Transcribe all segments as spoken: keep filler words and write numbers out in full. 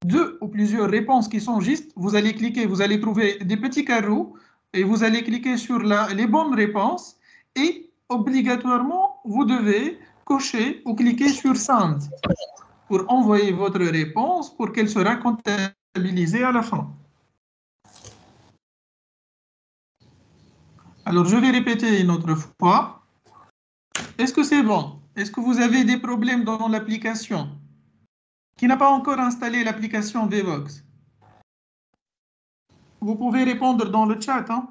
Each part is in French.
deux ou plusieurs réponses qui sont justes, vous allez cliquer, vous allez trouver des petits carreaux et vous allez cliquer sur la, les bonnes réponses et obligatoirement, vous devez cocher ou cliquer sur Send pour envoyer votre réponse pour qu'elle sera comptabilisée à la fin. Alors, je vais répéter une autre fois. Est-ce que c'est bon? Est-ce que vous avez des problèmes dans l'application? Qui n'a pas encore installé l'application Vevox? Vous pouvez répondre dans le chat. Hein?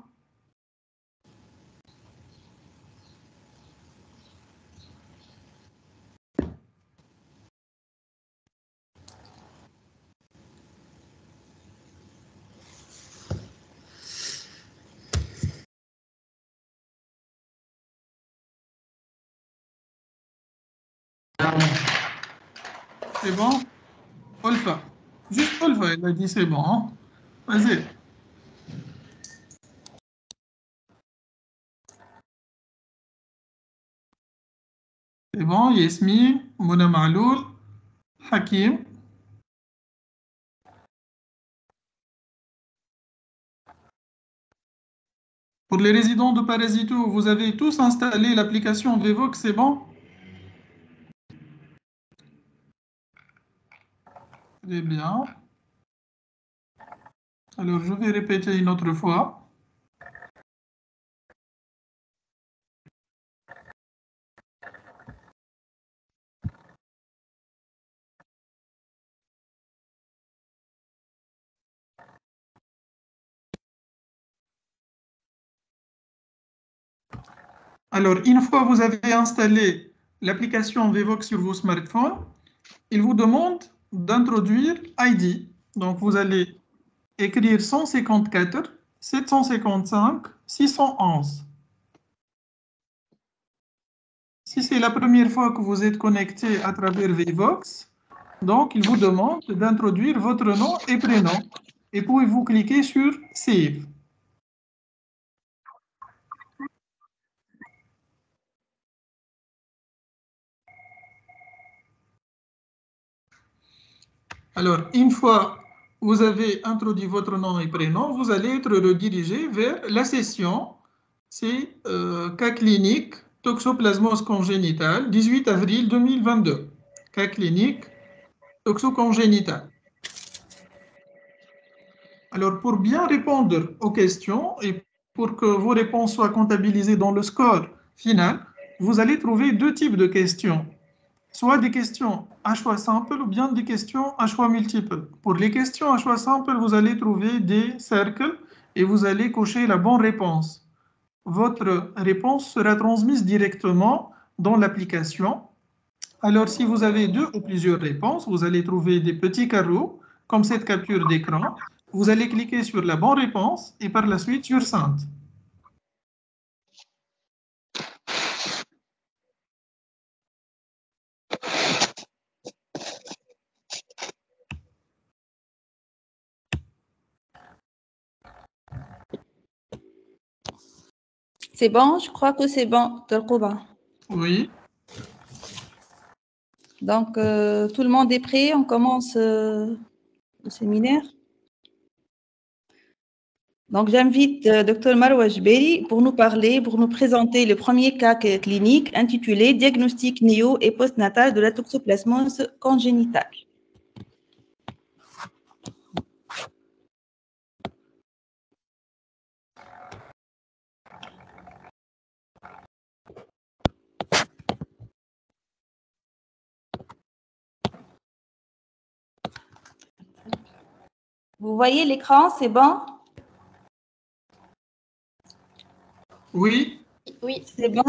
C'est bon? Olfa. Juste Olfa, elle a dit c'est bon. Hein? Vas-y. C'est bon, Yasmine, Mona Maloul, Hakim. Pour les résidents de Parasito, vous avez tous installé l'application Vevox, c'est bon? Très bien. Alors, je vais répéter une autre fois. Alors, une fois que vous avez installé l'application Vevox sur vos smartphones, il vous demande d'introduire I D. Donc, vous allez écrire cent cinquante-quatre, sept cent cinquante-cinq, six cent onze. Si c'est la première fois que vous êtes connecté à travers Vevox, donc il vous demande d'introduire votre nom et prénom. Et puis vous cliquez sur Save. Alors, une fois que vous avez introduit votre nom et prénom, vous allez être redirigé vers la session. C'est euh, cas clinique, toxoplasmose congénitale, dix-huit avril deux mille vingt-deux. Cas clinique, toxocongénital. Alors, pour bien répondre aux questions et pour que vos réponses soient comptabilisées dans le score final, vous allez trouver deux types de questions. Soit des questions à choix simple ou bien des questions à choix multiple. Pour les questions à choix simple, vous allez trouver des cercles et vous allez cocher la bonne réponse. Votre réponse sera transmise directement dans l'application. Alors, si vous avez deux ou plusieurs réponses, vous allez trouver des petits carreaux, comme cette capture d'écran. Vous allez cliquer sur la bonne réponse et par la suite sur Send. C'est bon, je crois que c'est bon, docteur Kouba. Oui. Donc, euh, tout le monde est prêt, on commence euh, le séminaire. Donc, j'invite euh, docteur Marwa Jberi pour nous parler, pour nous présenter le premier cas clinique intitulé « Diagnostic néo et postnatal de la toxoplasmose congénitale ». Vous voyez l'écran, c'est bon? Oui. Oui, c'est bon.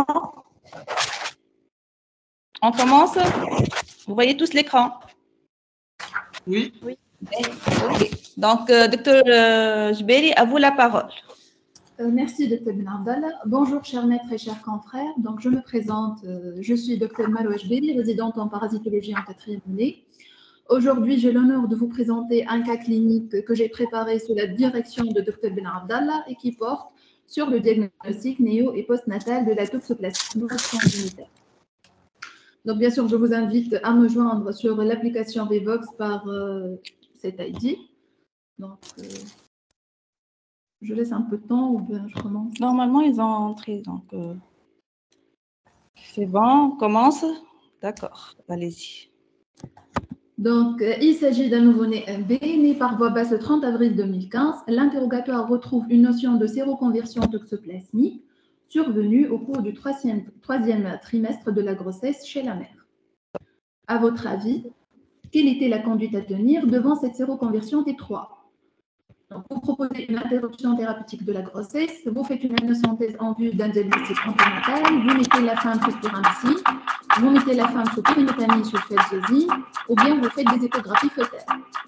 On commence? Vous voyez tous l'écran? Oui. Oui. Okay. Donc, euh, docteur euh, Jberi, à vous la parole. Euh, merci, docteur Ben Abdallah. Bonjour, chers maîtres et chers confrères. Donc, je me présente. Euh, je suis docteur Marwa Jberi, résidente en parasitologie en quatrième année. Aujourd'hui, j'ai l'honneur de vous présenter un cas clinique que j'ai préparé sous la direction de docteur Ben Abdallah et qui porte sur le diagnostic néo et postnatal de la toxoplasmose congénitale. Donc, bien sûr, je vous invite à me joindre sur l'application Vevox par euh, cet I D. Donc, euh, je laisse un peu de temps ou bien je commence. Normalement, ils ont entré, donc euh, c'est bon, on commence. D'accord, allez-y. Donc, euh, il s'agit d'un nouveau-né M B, né par voie basse le trente avril deux mille quinze. L'interrogatoire retrouve une notion de séroconversion toxoplasmique survenue au cours du troisième, troisième trimestre de la grossesse chez la mère. À votre avis, quelle était la conduite à tenir devant cette séroconversion T trois? Donc, vous proposez une interruption thérapeutique de la grossesse, vous faites une amniosynthèse en vue d'un diagnostic anténatal, vous mettez la femme sous spiramycine, vous mettez la femme sous pyrimétamine sulfalzosine, ou bien vous faites des échographies fœtales.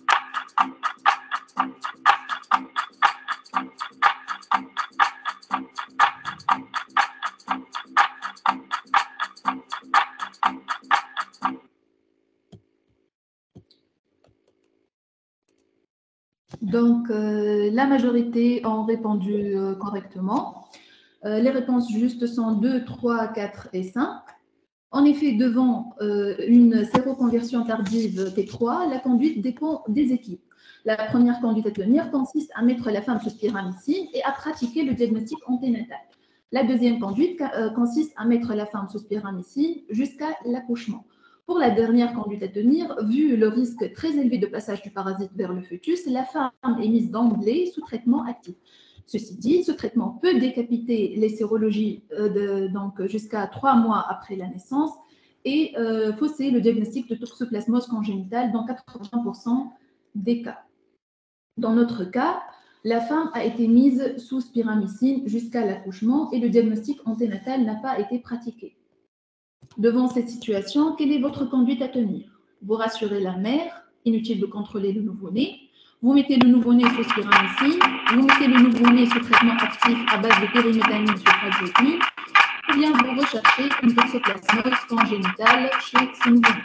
Donc, euh, la majorité ont répondu euh, correctement. Euh, les réponses justes sont deux, trois, quatre et cinq. En effet, devant euh, une séroconversion tardive T trois, la conduite dépend des équipes. La première conduite à tenir consiste à mettre la femme sous spiramycine et à pratiquer le diagnostic anténatal. La deuxième conduite euh, consiste à mettre la femme sous spiramycine jusqu'à l'accouchement. Pour la dernière conduite à tenir, vu le risque très élevé de passage du parasite vers le fœtus, la femme est mise d'emblée sous traitement actif. Ceci dit, ce traitement peut décapiter les sérologies euh, donc jusqu'à trois mois après la naissance et euh, fausser le diagnostic de toxoplasmose congénitale dans quatre-vingts pour cent des cas. Dans notre cas, la femme a été mise sous spiramycine jusqu'à l'accouchement et le diagnostic anténatal n'a pas été pratiqué. Devant cette situation, quelle est votre conduite à tenir? Vous rassurez la mère, inutile de contrôler le nouveau-né. Vous mettez le nouveau-né sous spiramycine, vous mettez le nouveau-né sous traitement actif à base de pyrimétamine sulfalzosine, ou bien vous recherchez une toxoplasmose congénitale chez ce nouveau-né.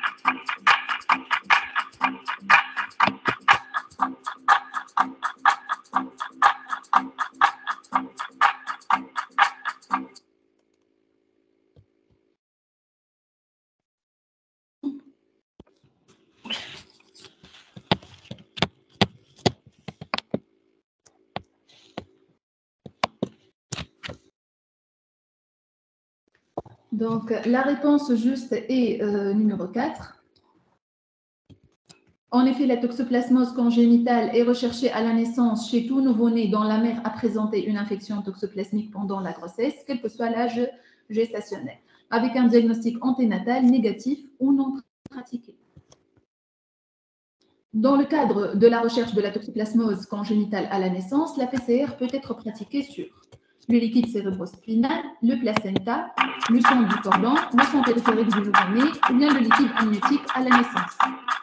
Donc, la réponse juste est euh, numéro quatre. En effet, la toxoplasmose congénitale est recherchée à la naissance chez tout nouveau-né dont la mère a présenté une infection toxoplasmique pendant la grossesse, quel que soit l'âge gestationnel, avec un diagnostic anténatal négatif ou non pratiqué. Dans le cadre de la recherche de la toxoplasmose congénitale à la naissance, la P C R peut être pratiquée sur le liquide cérébrospinal, le placenta, le sang du cordon, le sang périphérique du nouveau-né ou bien le liquide amniotique à la naissance.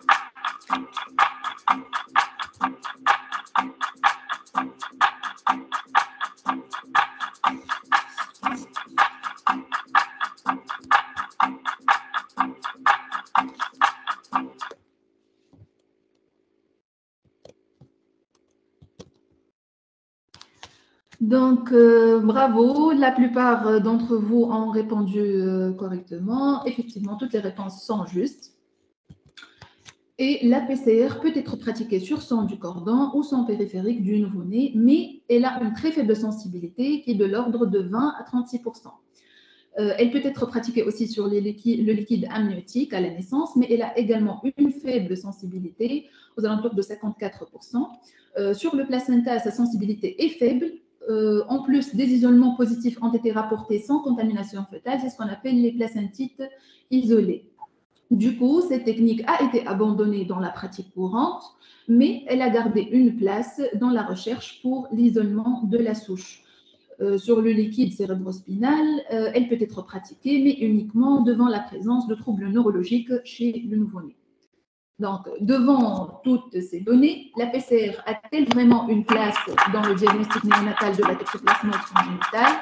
Donc, euh, bravo, la plupart d'entre vous ont répondu euh, correctement. Effectivement, toutes les réponses sont justes. Et la P C R peut être pratiquée sur sang du cordon ou sang périphérique du nouveau-né, mais elle a une très faible sensibilité qui est de l'ordre de vingt à trente-six pour cent. Euh, elle peut être pratiquée aussi sur les liquides, le liquide amniotique à la naissance, mais elle a également une faible sensibilité, aux alentours de cinquante-quatre pour cent. Euh, sur le placenta, sa sensibilité est faible. Euh, en plus, des isolements positifs ont été rapportés sans contamination fœtale, c'est ce qu'on appelle les placentites isolées. Du coup, cette technique a été abandonnée dans la pratique courante, mais elle a gardé une place dans la recherche pour l'isolement de la souche. Euh, sur le liquide cérébrospinal, euh, elle peut être pratiquée, mais uniquement devant la présence de troubles neurologiques chez le nouveau-né. Donc, devant toutes ces données, la P C R a-t-elle vraiment une place dans le diagnostic néonatal de la toxoplasmose congénitale?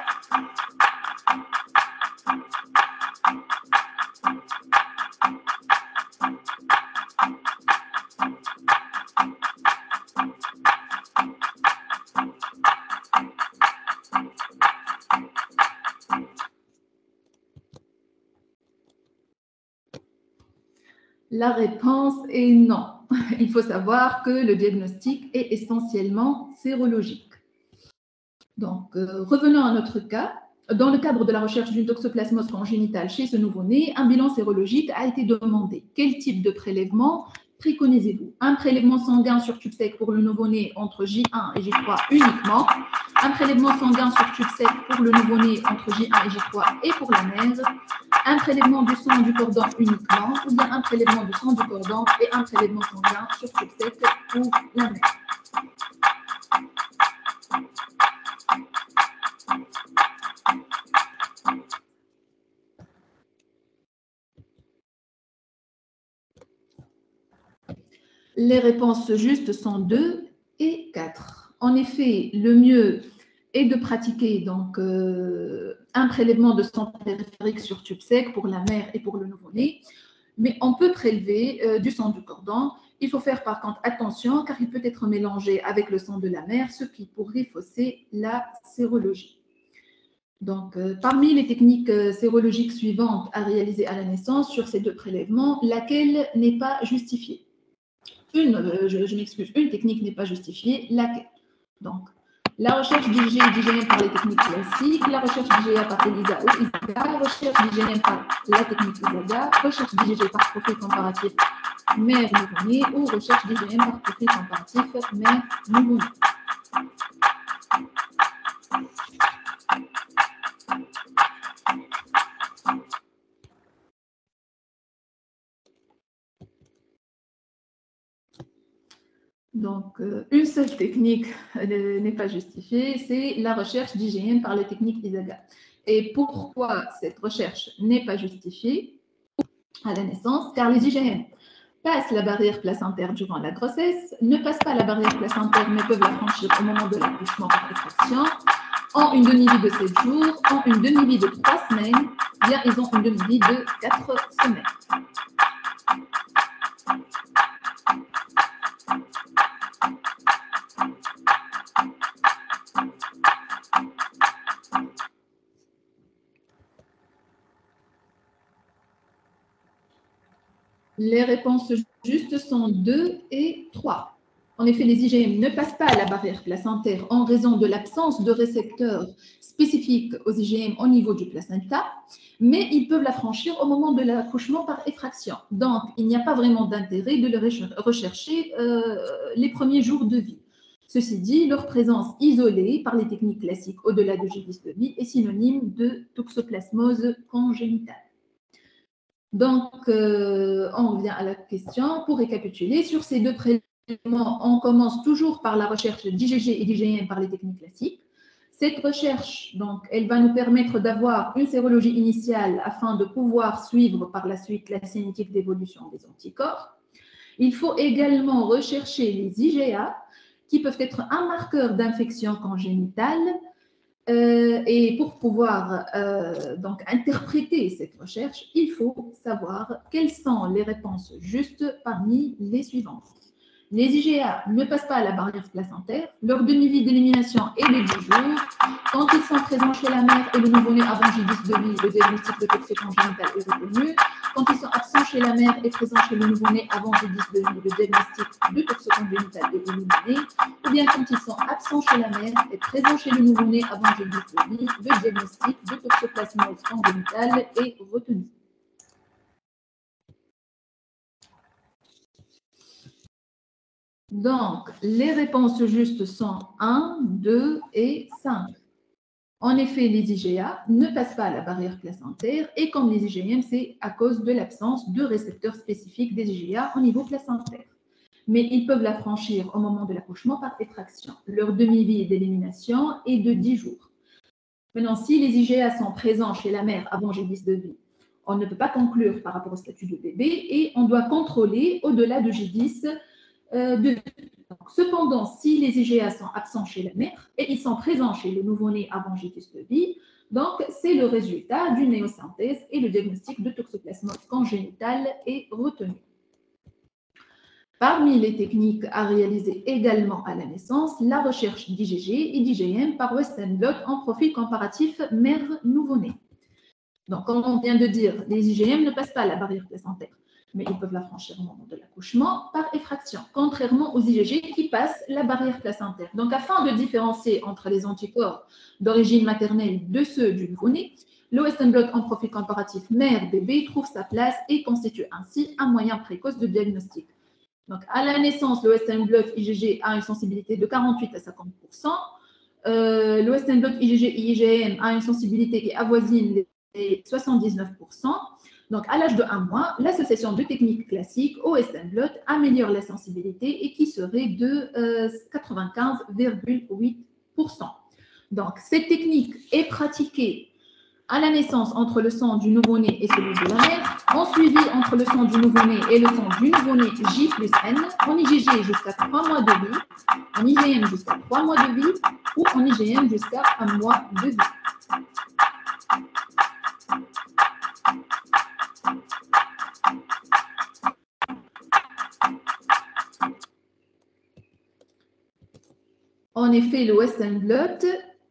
La réponse est non. il faut savoir que le diagnostic est essentiellement sérologique. Donc, euh, revenons à notre cas. Dans le cadre de la recherche d'une toxoplasmose congénitale chez ce nouveau-né, un bilan sérologique a été demandé. Quel type de prélèvement préconisez-vous? Un prélèvement sanguin sur tube sec pour le nouveau-né entre J un et J trois uniquement, un prélèvement sanguin sur tube sec pour le nouveau-né entre J un et J trois et pour la mère, un prélèvement du sang du cordon uniquement, ou bien un prélèvement du sang du cordon et un prélèvement sanguin sur tube sec pour la mère. Les réponses justes sont deux et quatre. En effet, le mieux est de pratiquer donc, euh, un prélèvement de sang périphérique sur tube sec pour la mère et pour le nouveau-né, mais on peut prélever euh, du sang du cordon. Il faut faire par contre attention car il peut être mélangé avec le sang de la mère, ce qui pourrait fausser la sérologie. Donc, euh, parmi les techniques euh, sérologiques suivantes à réaliser à la naissance sur ces deux prélèvements, laquelle n'est pas justifiée? Une, euh, je, je m'excuse, une technique n'est pas justifiée, laquelle? Donc, la recherche d'I G et d'I G M par les techniques classiques, la recherche d'I G A par ELISA ou I S A, recherche d'I G M par la technique I S A, recherche d'I G G par profil comparatif mère nouveau-né ou recherche d'I G M par profil comparatif mère nouveau-né. Donc, euh, une seule technique euh, n'est pas justifiée, c'est la recherche d'I G M par les techniques I S A G A. Et pourquoi cette recherche n'est pas justifiée à la naissance? Car les I G M passent la barrière placentaire durant la grossesse, ne passent pas la barrière placentaire mais peuvent la franchir au moment de l'accouchement par effraction, ont une demi-vie de sept jours, ont une demi-vie de trois semaines, bien ils ont une demi-vie de quatre semaines. Les réponses justes sont deux et trois. En effet, les I G M ne passent pas à la barrière placentaire en raison de l'absence de récepteurs spécifiques aux I G M au niveau du placenta, mais ils peuvent la franchir au moment de l'accouchement par effraction. Donc, il n'y a pas vraiment d'intérêt de le rechercher euh, les premiers jours de vie. Ceci dit, leur présence isolée par les techniques classiques au-delà de G dix de vie est synonyme de toxoplasmose congénitale. Donc, euh, on revient à la question. Pour récapituler, sur ces deux prélèvements, on commence toujours par la recherche d'I G G et d'I G M par les techniques classiques. Cette recherche, donc, elle va nous permettre d'avoir une sérologie initiale afin de pouvoir suivre par la suite la cinétique d'évolution des anticorps. Il faut également rechercher les I G A, qui peuvent être un marqueur d'infection congénitale. Euh, et pour pouvoir euh, donc interpréter cette recherche, il faut savoir quelles sont les réponses justes parmi les suivantes. Les I G A ne passent pas à la barrière placentaire. Leur demi-vie d'élimination est de dix jours. Quand ils sont présents chez la mère et le nouveau-né avant J dix de vie, le diagnostic de toxicongénitale est retenu. Quand ils sont absents chez la mère et présents chez le nouveau-né avant J dix de vie, le diagnostic de toxicongénitale est éliminé. Ou bien quand ils sont absents chez la mère et présents chez le nouveau-né avant J dix de vie, le diagnostic de toxoplasmose congénitale est retenu. Donc, les réponses justes sont un, deux et cinq. En effet, les I G A ne passent pas à la barrière placentaire et comme les I G M, c'est à cause de l'absence de récepteurs spécifiques des I G A au niveau placentaire. Mais ils peuvent la franchir au moment de l'accouchement par effraction. Leur demi-vie d'élimination est de dix jours. Maintenant, si les I G A sont présents chez la mère avant G dix de vie, on ne peut pas conclure par rapport au statut de bébé et on doit contrôler au-delà de G dix euh, de vie. Cependant, si les I G A sont absents chez la mère et ils sont présents chez le nouveau-né avant G dix de vie, donc c'est le résultat d'une néosynthèse et le diagnostic de toxoplasmose congénitale est retenu. Parmi les techniques à réaliser également à la naissance, la recherche d'I G G et d'I G M par Western blot en profil comparatif mère nouveau-né. Donc, comme on vient de dire, les I G M ne passent pas à la barrière placentaire. mais ils peuvent la franchir au moment de l'accouchement par effraction, contrairement aux I G G qui passent la barrière placentaire. Donc, afin de différencier entre les anticorps d'origine maternelle de ceux du nouveau-né, le Western blot en profil comparatif mère-bébé trouve sa place et constitue ainsi un moyen précoce de diagnostic. Donc, à la naissance, le Western blot I G G a une sensibilité de quarante-huit à cinquante pour cent. Euh, le Western blot I G G I G M a une sensibilité qui avoisine les soixante-dix-neuf pour cent. Donc, à l'âge de un mois, l'association de techniques classiques au Western blot améliore la sensibilité et qui serait de euh, quatre-vingt-quinze virgule huit pour cent. Donc, cette technique est pratiquée à la naissance entre le sang du nouveau-né et celui de la mère, en suivi entre le sang du nouveau-né et le sang du nouveau-né J plus N, en I G G jusqu'à trois mois de vie, en I G M jusqu'à trois mois de vie ou en I G M jusqu'à un mois de vie. En effet, le Western blot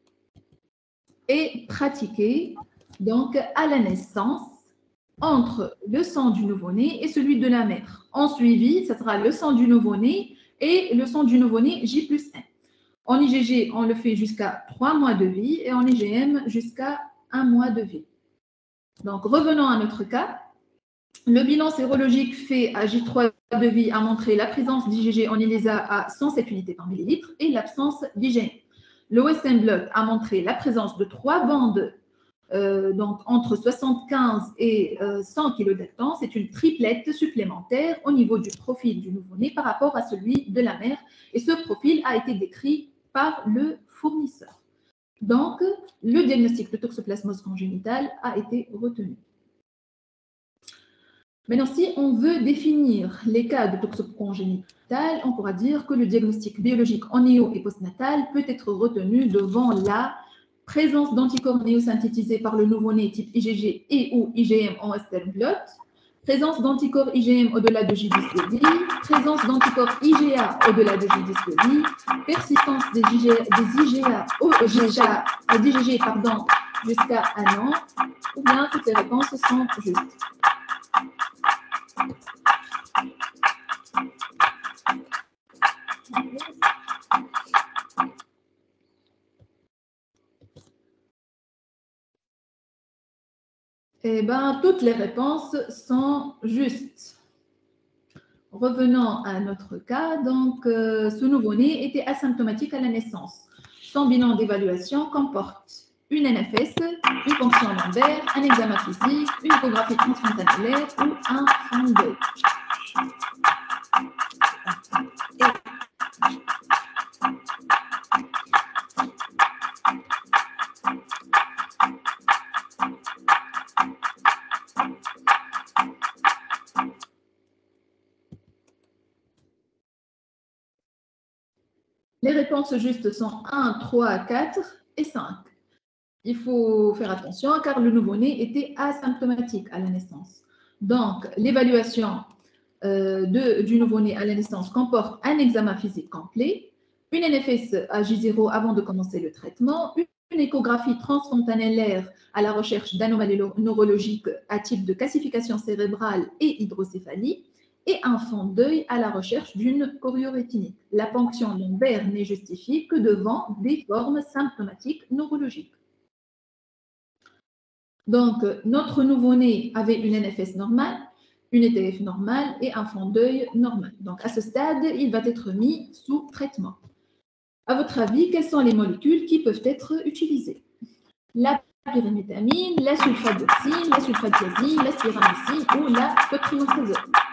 est pratiqué donc à la naissance entre le sang du nouveau-né et celui de la mère. En suivi, ce sera le sang du nouveau-né et le sang du nouveau-né J plus N. En I G G, on le fait jusqu'à trois mois de vie et en I G M jusqu'à un mois de vie. Donc, revenons à notre cas. Le bilan sérologique fait à J trois de vie a montré la présence d'I G G en ELISA à cent sept unités par millilitre et l'absence d'I G M. Le Western blot a montré la présence de trois bandes euh, donc entre soixante-quinze et euh, cent kilodaltons. C'est une triplette supplémentaire au niveau du profil du nouveau-né par rapport à celui de la mère. Et ce profil a été décrit par le fournisseur. Donc, le diagnostic de toxoplasmose congénitale a été retenu. Maintenant, si on veut définir les cas de toxoplasmose congénitale, on pourra dire que le diagnostic biologique en néo et postnatal peut être retenu devant la présence d'anticorps néosynthétisés par le nouveau-né type I G G et ou I G M en Western blot, présence d'anticorps I G M au-delà de J dix de vie, présence d'anticorps I G A au-delà de J dix de vie, persistance des, I G A, des I G A au, jusqu'à d'I G G pardon, jusqu'à un an, ou bien toutes les réponses sont justes. Eh bien, toutes les réponses sont justes. Revenons à notre cas. Donc, euh, ce nouveau-né était asymptomatique à la naissance. Son bilan d'évaluation comporte une N F S, une fonction lombaire, un examen physique, une échographie transfrontalière ou un fond d'œil. Les réponses justes sont un, trois, quatre et cinq. Il faut faire attention car le nouveau-né était asymptomatique à la naissance. Donc, l'évaluation euh, du nouveau-né à la naissance comporte un examen physique complet, une N F S à J zéro avant de commencer le traitement, une échographie transfrontalière à la recherche d'anomalies neurologiques à type de calcification cérébrale et hydrocéphalie, et un fond d'œil à la recherche d'une choriorétinite. La ponction lombaire n'est justifiée que devant des formes symptomatiques neurologiques. Donc, notre nouveau-né avait une N F S normale, une E T F normale et un fond d'œil normal. Donc, à ce stade, il va être mis sous traitement. À votre avis, quelles sont les molécules qui peuvent être utilisées? La pyrimétamine, la sulfadoxine, la sulfadiazine, la spiramycine ou la cotrimoxazole.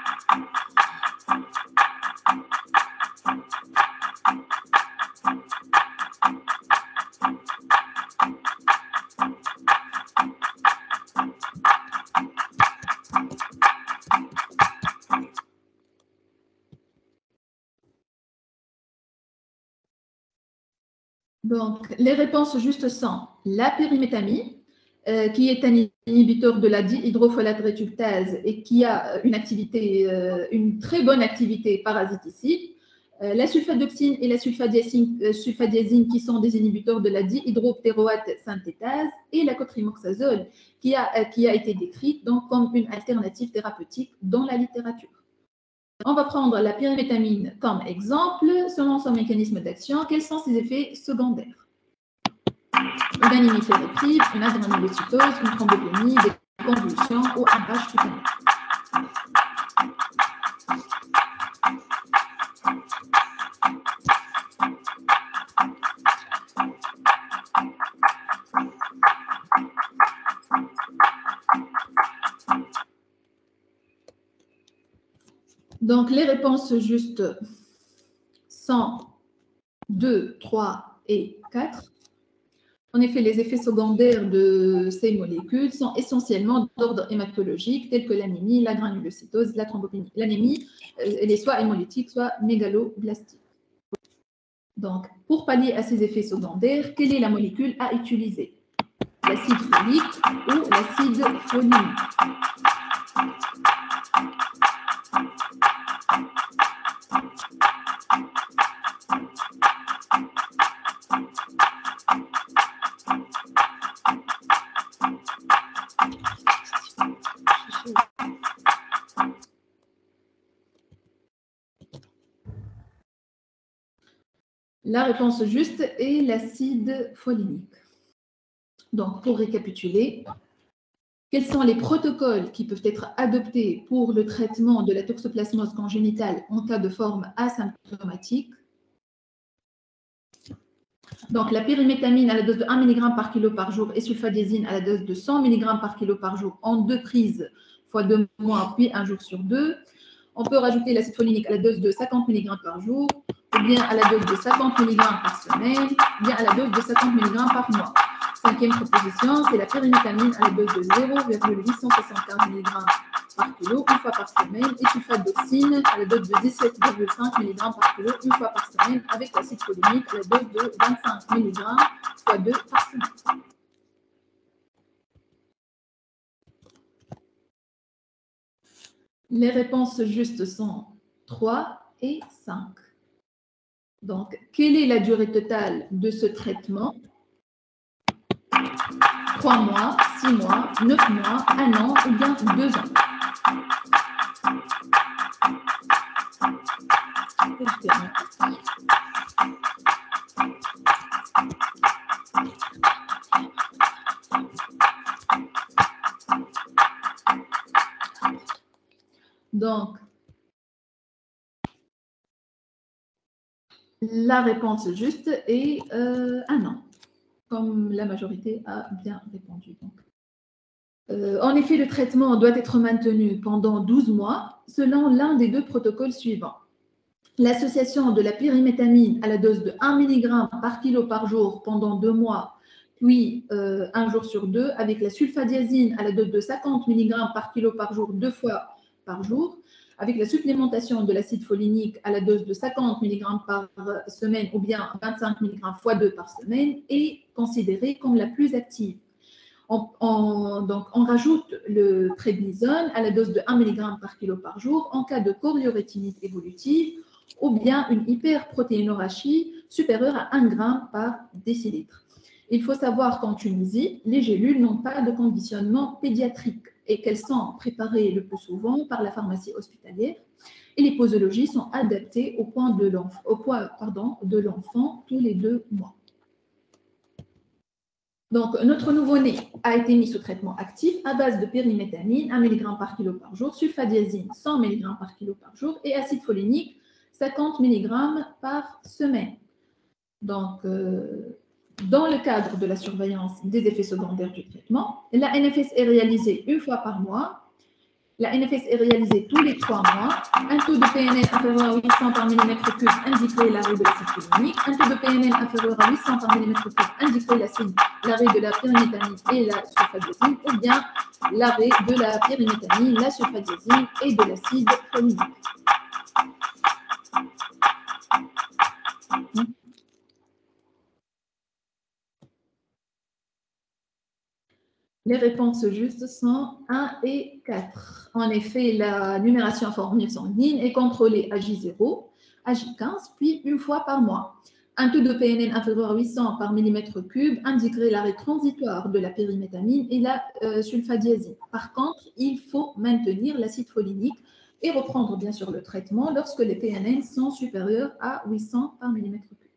Donc, les réponses justes sont la pyrimétamine, euh, qui est un inhibiteur de la dihydrofolate réductase et qui a une activité, euh, une très bonne activité parasiticide. Euh, la sulfadoxine et la sulfadiazine, euh, sulfadiazine qui sont des inhibiteurs de la dihydroptéroate synthétase et la cotrimoxazole qui a, euh, qui a été décrite donc, comme une alternative thérapeutique dans la littérature. On va prendre la pyrimétamine comme exemple. Selon son mécanisme d'action, quels sont ses effets secondaires? Une anémie ferroprive, une agranulocytose, une thrombopénie, des convulsions ou un rage cutané. Donc, les réponses justes sont deux, trois et quatre. En effet, les effets secondaires de ces molécules sont essentiellement d'ordre hématologique, tels que l'anémie, la granulocytose, la thrombopénie. L'anémie, elle est soit hémolytique, soit mégaloblastique. Donc, pour pallier à ces effets secondaires, quelle est la molécule à utiliser? L'acide folique ou l'acide folinique? La réponse juste est l'acide folinique. Donc, pour récapituler, quels sont les protocoles qui peuvent être adoptés pour le traitement de la toxoplasmose congénitale en cas de forme asymptomatique? Donc, la pyrimétamine à la dose de un milligramme par kilo par jour et sulfadiazine à la dose de cent milligrammes par kilo par jour en deux prises fois deux mois, puis un jour sur deux. On peut rajouter l'acide folinique à la dose de cinquante milligrammes par jour, ou bien à la dose de cinquante milligrammes par semaine, ou bien à la dose de cinquante milligrammes par mois. Cinquième proposition, c'est la pyrimétamine à la dose de zéro virgule huit cent soixante-quinze milligrammes par kilo une fois par semaine et sulfadoxine à la dose de dix-sept virgule cinq milligrammes par kilo une fois par semaine avec l'acide folinique à la dose de vingt-cinq milligrammes fois deux par semaine. Les réponses justes sont trois et cinq. Donc, quelle est la durée totale de ce traitement? trois mois, six mois, neuf mois, un an ou bien deux ans. Donc, la réponse juste est euh, un an, comme la majorité a bien répondu. Donc. Euh, en effet, le traitement doit être maintenu pendant douze mois selon l'un des deux protocoles suivants. L'association de la pyrimétamine à la dose de un milligramme par kilo par jour pendant deux mois, puis euh, un jour sur deux, avec la sulfadiazine à la dose de cinquante milligrammes par kilo par jour, deux fois par jour, avec la supplémentation de l'acide folinique à la dose de cinquante milligrammes par semaine ou bien vingt-cinq milligrammes fois deux par semaine, est considérée comme la plus active. On, on, donc, on rajoute le prednisone à la dose de un milligramme par kilo par jour en cas de choriorétinite évolutive ou bien une hyperprotéinorachie supérieure à un gramme par décilitre. Il faut savoir qu'en Tunisie, les gélules n'ont pas de conditionnement pédiatrique et qu'elles sont préparées le plus souvent par la pharmacie hospitalière et les posologies sont adaptées au poids de l'enfant, au poids, pardon, de l'enfant tous les deux mois. Donc, notre nouveau-né a été mis sous traitement actif à base de pyrimétamine, un milligramme par kilo par jour, sulfadiazine, cent milligrammes par kilo par jour et acide folinique, cinquante milligrammes par semaine. Donc, euh, dans le cadre de la surveillance des effets secondaires du traitement, la N F S est réalisée une fois par mois. La N F S est réalisée tous les trois mois. Un taux de P N L inférieur à huit cents par millimètre cube indiquait l'arrêt de l'acide folinique. Un taux de P N L inférieur à huit cents par millimètre cube indiquait l'arrêt de la pyrimétamine et la sulfadiazine, ou bien l'arrêt de la pyrimétamine, la sulfadiazine et de l'acide folinique. Les réponses justes sont un et quatre. En effet, la numération en formule sanguine est contrôlée à J zéro, à J quinze, puis une fois par mois. Un taux de P N N inférieur à huit cents par millimètre cube indiquerait l'arrêt transitoire de la pyrimétamine et la euh, sulfadiazine. Par contre, il faut maintenir l'acide folinique et reprendre bien sûr le traitement lorsque les P N N sont supérieurs à huit cents par millimètre cube.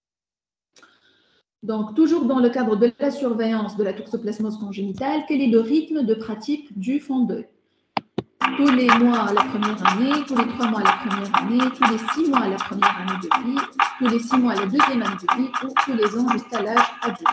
Donc, toujours dans le cadre de la surveillance de la toxoplasmose congénitale, quel est le rythme de pratique du fond d'œil? Tous les mois la première année, tous les trois mois la première année, tous les six mois la première année de vie, tous les six mois la deuxième année de vie ou tous les ans jusqu'à l'âge adulte.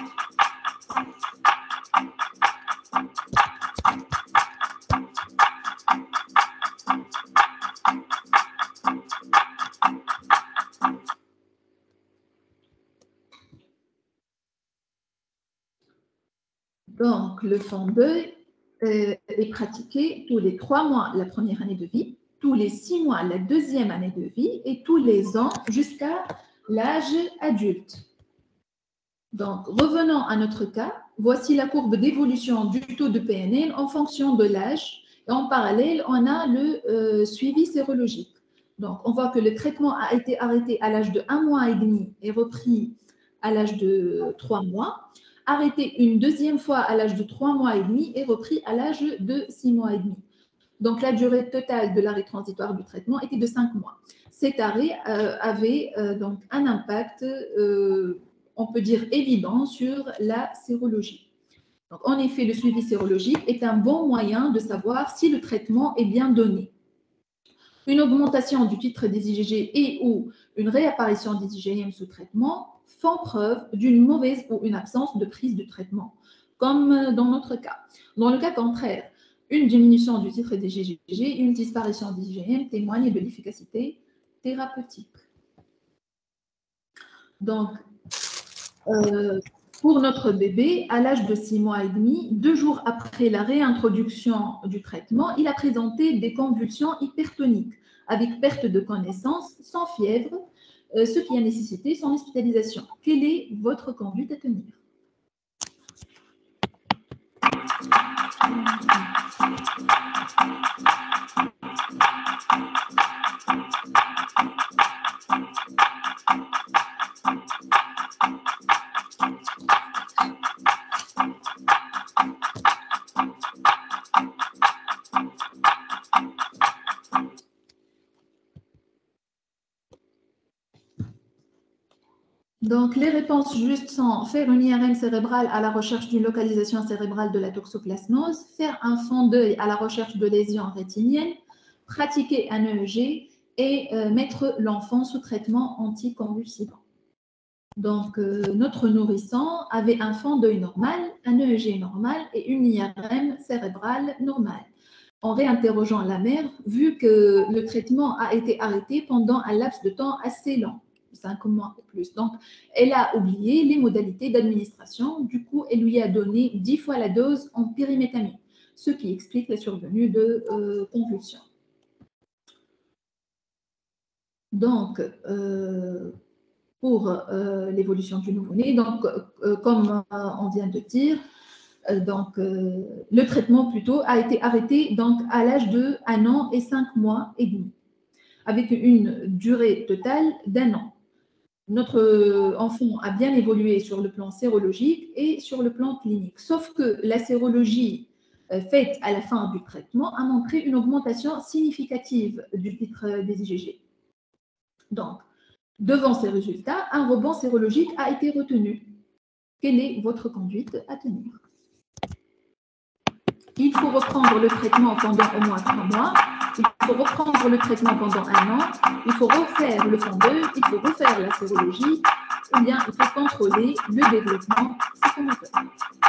Donc, le fond d'œil euh, est pratiqué tous les trois mois la première année de vie, tous les six mois la deuxième année de vie et tous les ans jusqu'à l'âge adulte. Donc, revenons à notre cas. Voici la courbe d'évolution du taux de P N N en fonction de l'âge. Et en parallèle, on a le euh, suivi sérologique. Donc, on voit que le traitement a été arrêté à l'âge de un mois et demi et repris à l'âge de trois mois. Arrêté une deuxième fois à l'âge de trois mois et demi et repris à l'âge de six mois et demi. Donc, la durée totale de l'arrêt transitoire du traitement était de cinq mois. Cet arrêt euh, avait euh, donc un impact, euh, on peut dire évident, sur la sérologie. Donc, en effet, le suivi sérologique est un bon moyen de savoir si le traitement est bien donné. Une augmentation du titre des I G G et ou une réapparition des I G M sous traitement font preuve d'une mauvaise ou une absence de prise de traitement, comme dans notre cas. Dans le cas contraire, une diminution du titre des I G G et une disparition des I G M témoignent de l'efficacité thérapeutique. Donc, euh, pour notre bébé, à l'âge de six mois et demi, deux jours après la réintroduction du traitement, il a présenté des convulsions hypertoniques avec perte de connaissance, sans fièvre, euh, ce qui a nécessité son hospitalisation. Quelle est votre conduite à tenir? Donc, les réponses justes sont faire une I R M cérébrale à la recherche d'une localisation cérébrale de la toxoplasmose, faire un fond d'œil à la recherche de lésions rétiniennes, pratiquer un E E G et euh, mettre l'enfant sous traitement anticonvulsivant. Donc, euh, notre nourrisson avait un fond d'œil normal, un E E G normal et une I R M cérébrale normale. En réinterrogeant la mère, vu que le traitement a été arrêté pendant un laps de temps assez long, cinq mois ou plus. Donc, elle a oublié les modalités d'administration. Du coup, elle lui a donné dix fois la dose en pyrimétamine, ce qui explique la survenue de euh, convulsions. Donc, euh, pour euh, l'évolution du nouveau-né, donc, euh, comme euh, on vient de dire, euh, donc, euh, le traitement plutôt a été arrêté donc, à l'âge de un an et cinq mois et demi, avec une durée totale d'un an. Notre enfant a bien évolué sur le plan sérologique et sur le plan clinique. Sauf que la sérologie faite à la fin du traitement a montré une augmentation significative du titre des I G G. Donc, devant ces résultats, un rebond sérologique a été retenu. Quelle est votre conduite à tenir? Il faut reprendre le traitement pendant au moins trois mois. Il faut reprendre le traitement pendant un an. Il faut refaire le fond d'œil. Il faut refaire la sérologie. Ou bien il faut contrôler le développement psychomoteur.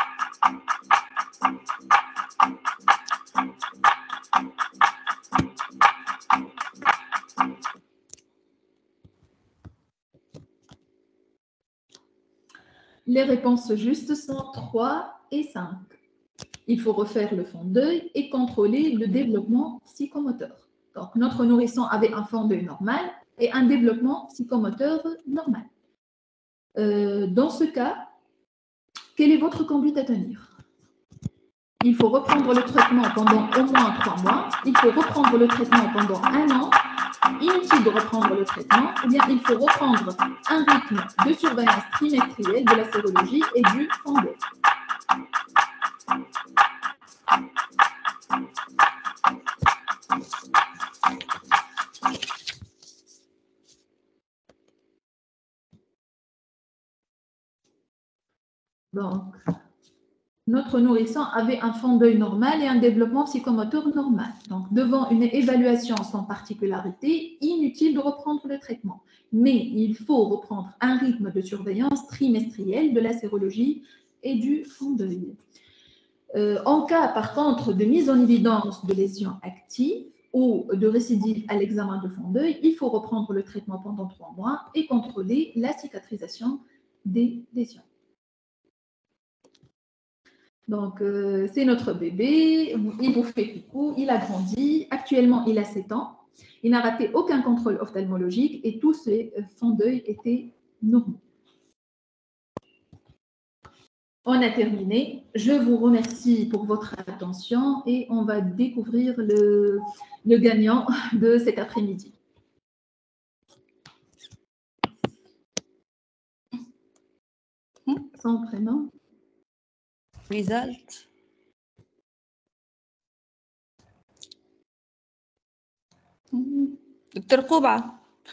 Les réponses justes sont trois et cinq. Il faut refaire le fond d'œil et contrôler le développement psychomoteur. Donc, notre nourrisson avait un fond d'œil normal et un développement psychomoteur normal. Euh, dans ce cas, quelle est votre conduite à tenir? il faut reprendre le traitement pendant au moins trois mois, il faut reprendre le traitement pendant un an, inutile de reprendre le traitement, ou bien il faut reprendre un rythme de surveillance trimestrielle de la sérologie et du fondé. Donc, notre nourrisson avait un fond d'œil normal et un développement psychomoteur normal. Donc, devant une évaluation sans particularité, inutile de reprendre le traitement. Mais il faut reprendre un rythme de surveillance trimestrielle de la sérologie et du fond d'œil. Euh, en cas, par contre, de mise en évidence de lésions actives ou de récidive à l'examen de fond d'œil, il faut reprendre le traitement pendant trois mois et contrôler la cicatrisation des lésions. Donc, euh, c'est notre bébé, il vous fait coucou, il a grandi, actuellement il a sept ans, il n'a raté aucun contrôle ophtalmologique et tous ses fonds d'œil étaient normaux. On a terminé, je vous remercie pour votre attention et on va découvrir le, le gagnant de cet après-midi. Son prénom. Result. Docteur Kouba.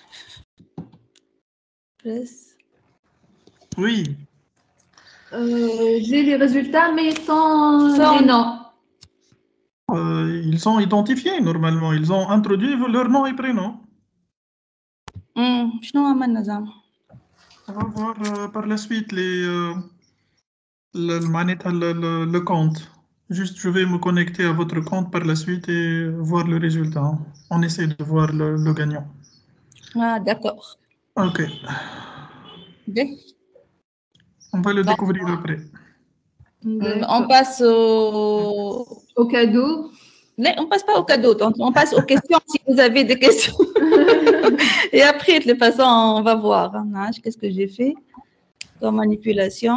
Press. Oui. Euh, J'ai les résultats, mais sans, Sans- les noms. Euh, ils sont identifiés normalement. Ils ont introduit leur nom et prénom. Hmm, شنو عملنا زعما؟ On va voir euh, par la suite les, euh, le, le, le, le, le compte. Juste, je vais me connecter à votre compte par la suite et voir le résultat. On essaie de voir le, le gagnant. Ah, d'accord. Ok. Bien. On va le Donc, découvrir après. on passe au... Au cadeau. Non, on passe pas au cadeau, donc on passe aux questions si vous avez des questions. Et après, de toute façon, on va voir. Hein, qu'est-ce que j'ai fait comme manipulation.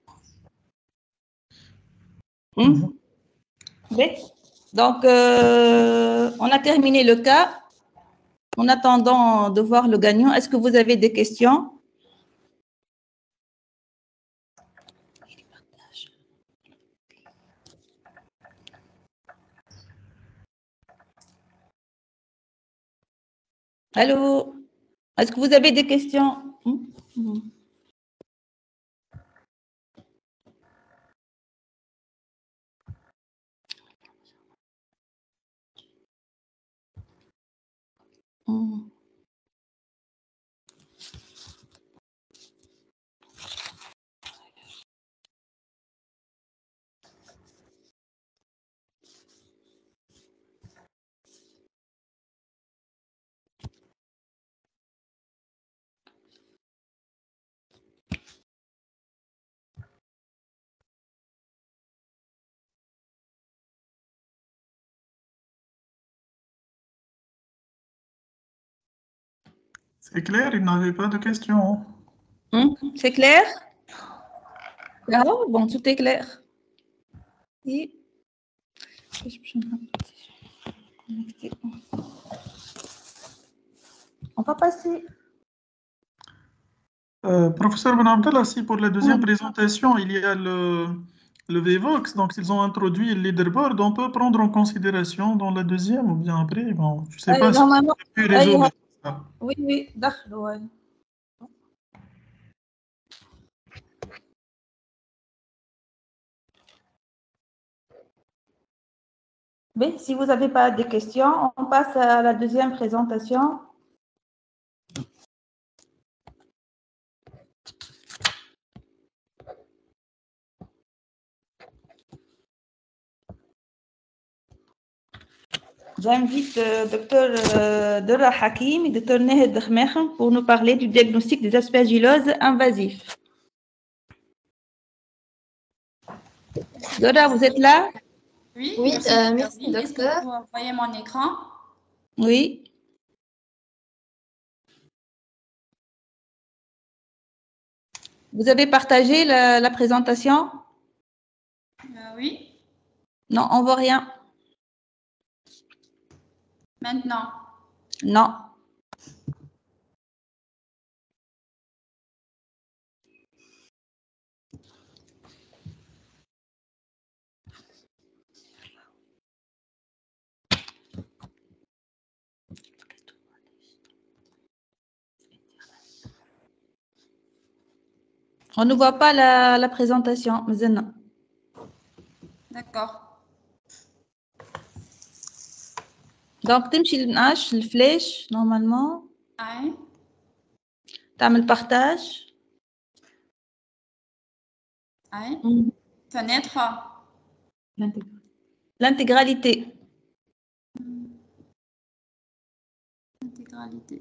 Hmm? Oui. Donc, euh, on a terminé le cas. En attendant de voir le gagnant, est-ce que vous avez des questions? Allô? Est-ce que vous avez des questions? Hmm? Hmm. Hmm. C'est clair, il n'avait pas de questions. Hmm? C'est clair? Ah, bon, tout est clair. Et... On va passer. Euh, professeur Ben Abdallah, si pour la deuxième Oui. présentation, il y a le, le Vevox, donc s'ils ont introduit le leaderboard, on peut prendre en considération dans la deuxième ou bien après. Bon, je ne sais pas Euh, si normalement, on a pu résoudre ça. oui, oui, d'accord. Ouais. Mais si vous n'avez pas de questions, on passe à la deuxième présentation. J'invite euh, docteur euh, Dora Hakim et docteur Nehed Khmekhem pour nous parler du diagnostic des aspergilloses invasifs. Dora, vous êtes là? Oui, Oui, merci, euh, merci Est-ce que docteur. vous voyez mon écran? Oui. Vous avez partagé la, la présentation? Euh, oui. Non, on voit rien. Maintenant. Non. On ne voit pas la, la présentation. Maintenant. D'accord. Donc, تمشي للنقاش الفلاش normalement. Ouais. تعمل partage. Ouais. Mm. Fenêtre. L'intégralité. Intégralité.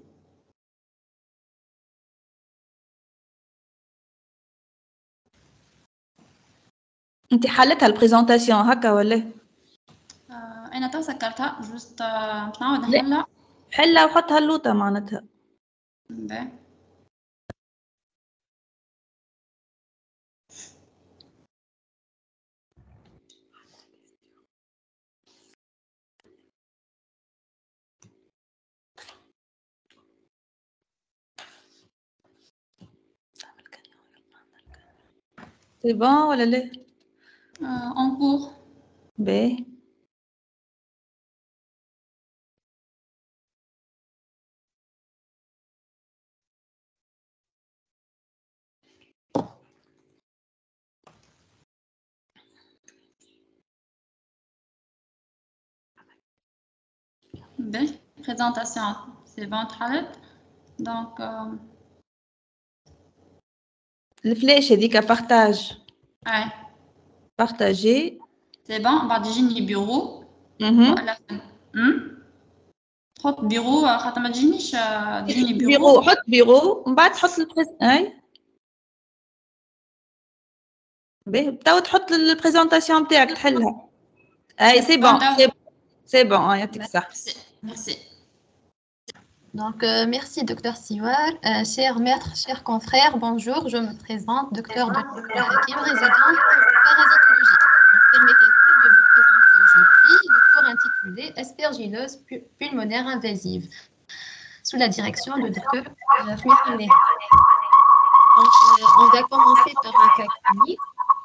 انت حلتها البريزونطاسيون هكا ولا؟ انا تو سكرتها جوست باش نعاود نحلها. حلها وحطها اللوطه معناتها. باهي. C'est bon ولا لا؟ En cours. باهي. باهي. Présentation. C'est bon تحلت. Donc euh... الفلاش هذيك بارتاج. Ouais. Partager. C'est bon. بعد يجيني بيرو. ولا حط بيرو خاطر ما تجينيش تجيني بيرو. بيرو حط بيرو ومن بعد تحط البريز اي باهي تو تحط البريزونطاسيون نتاعك تحلها. اي سي بون سي بون سي بون يعطيك الصحة. Merci. Donc, euh, merci, docteur Siwar. Euh, chers maîtres, chers confrères, bonjour. Je me présente, docteur de Hakim, résidente en parasitologie. Permettez-moi de vous présenter aujourd'hui le cours intitulé Aspergillose pulmonaire invasive, sous la direction du docteur euh, Fmihane. Donc, euh, on va commencer par un cas clinique.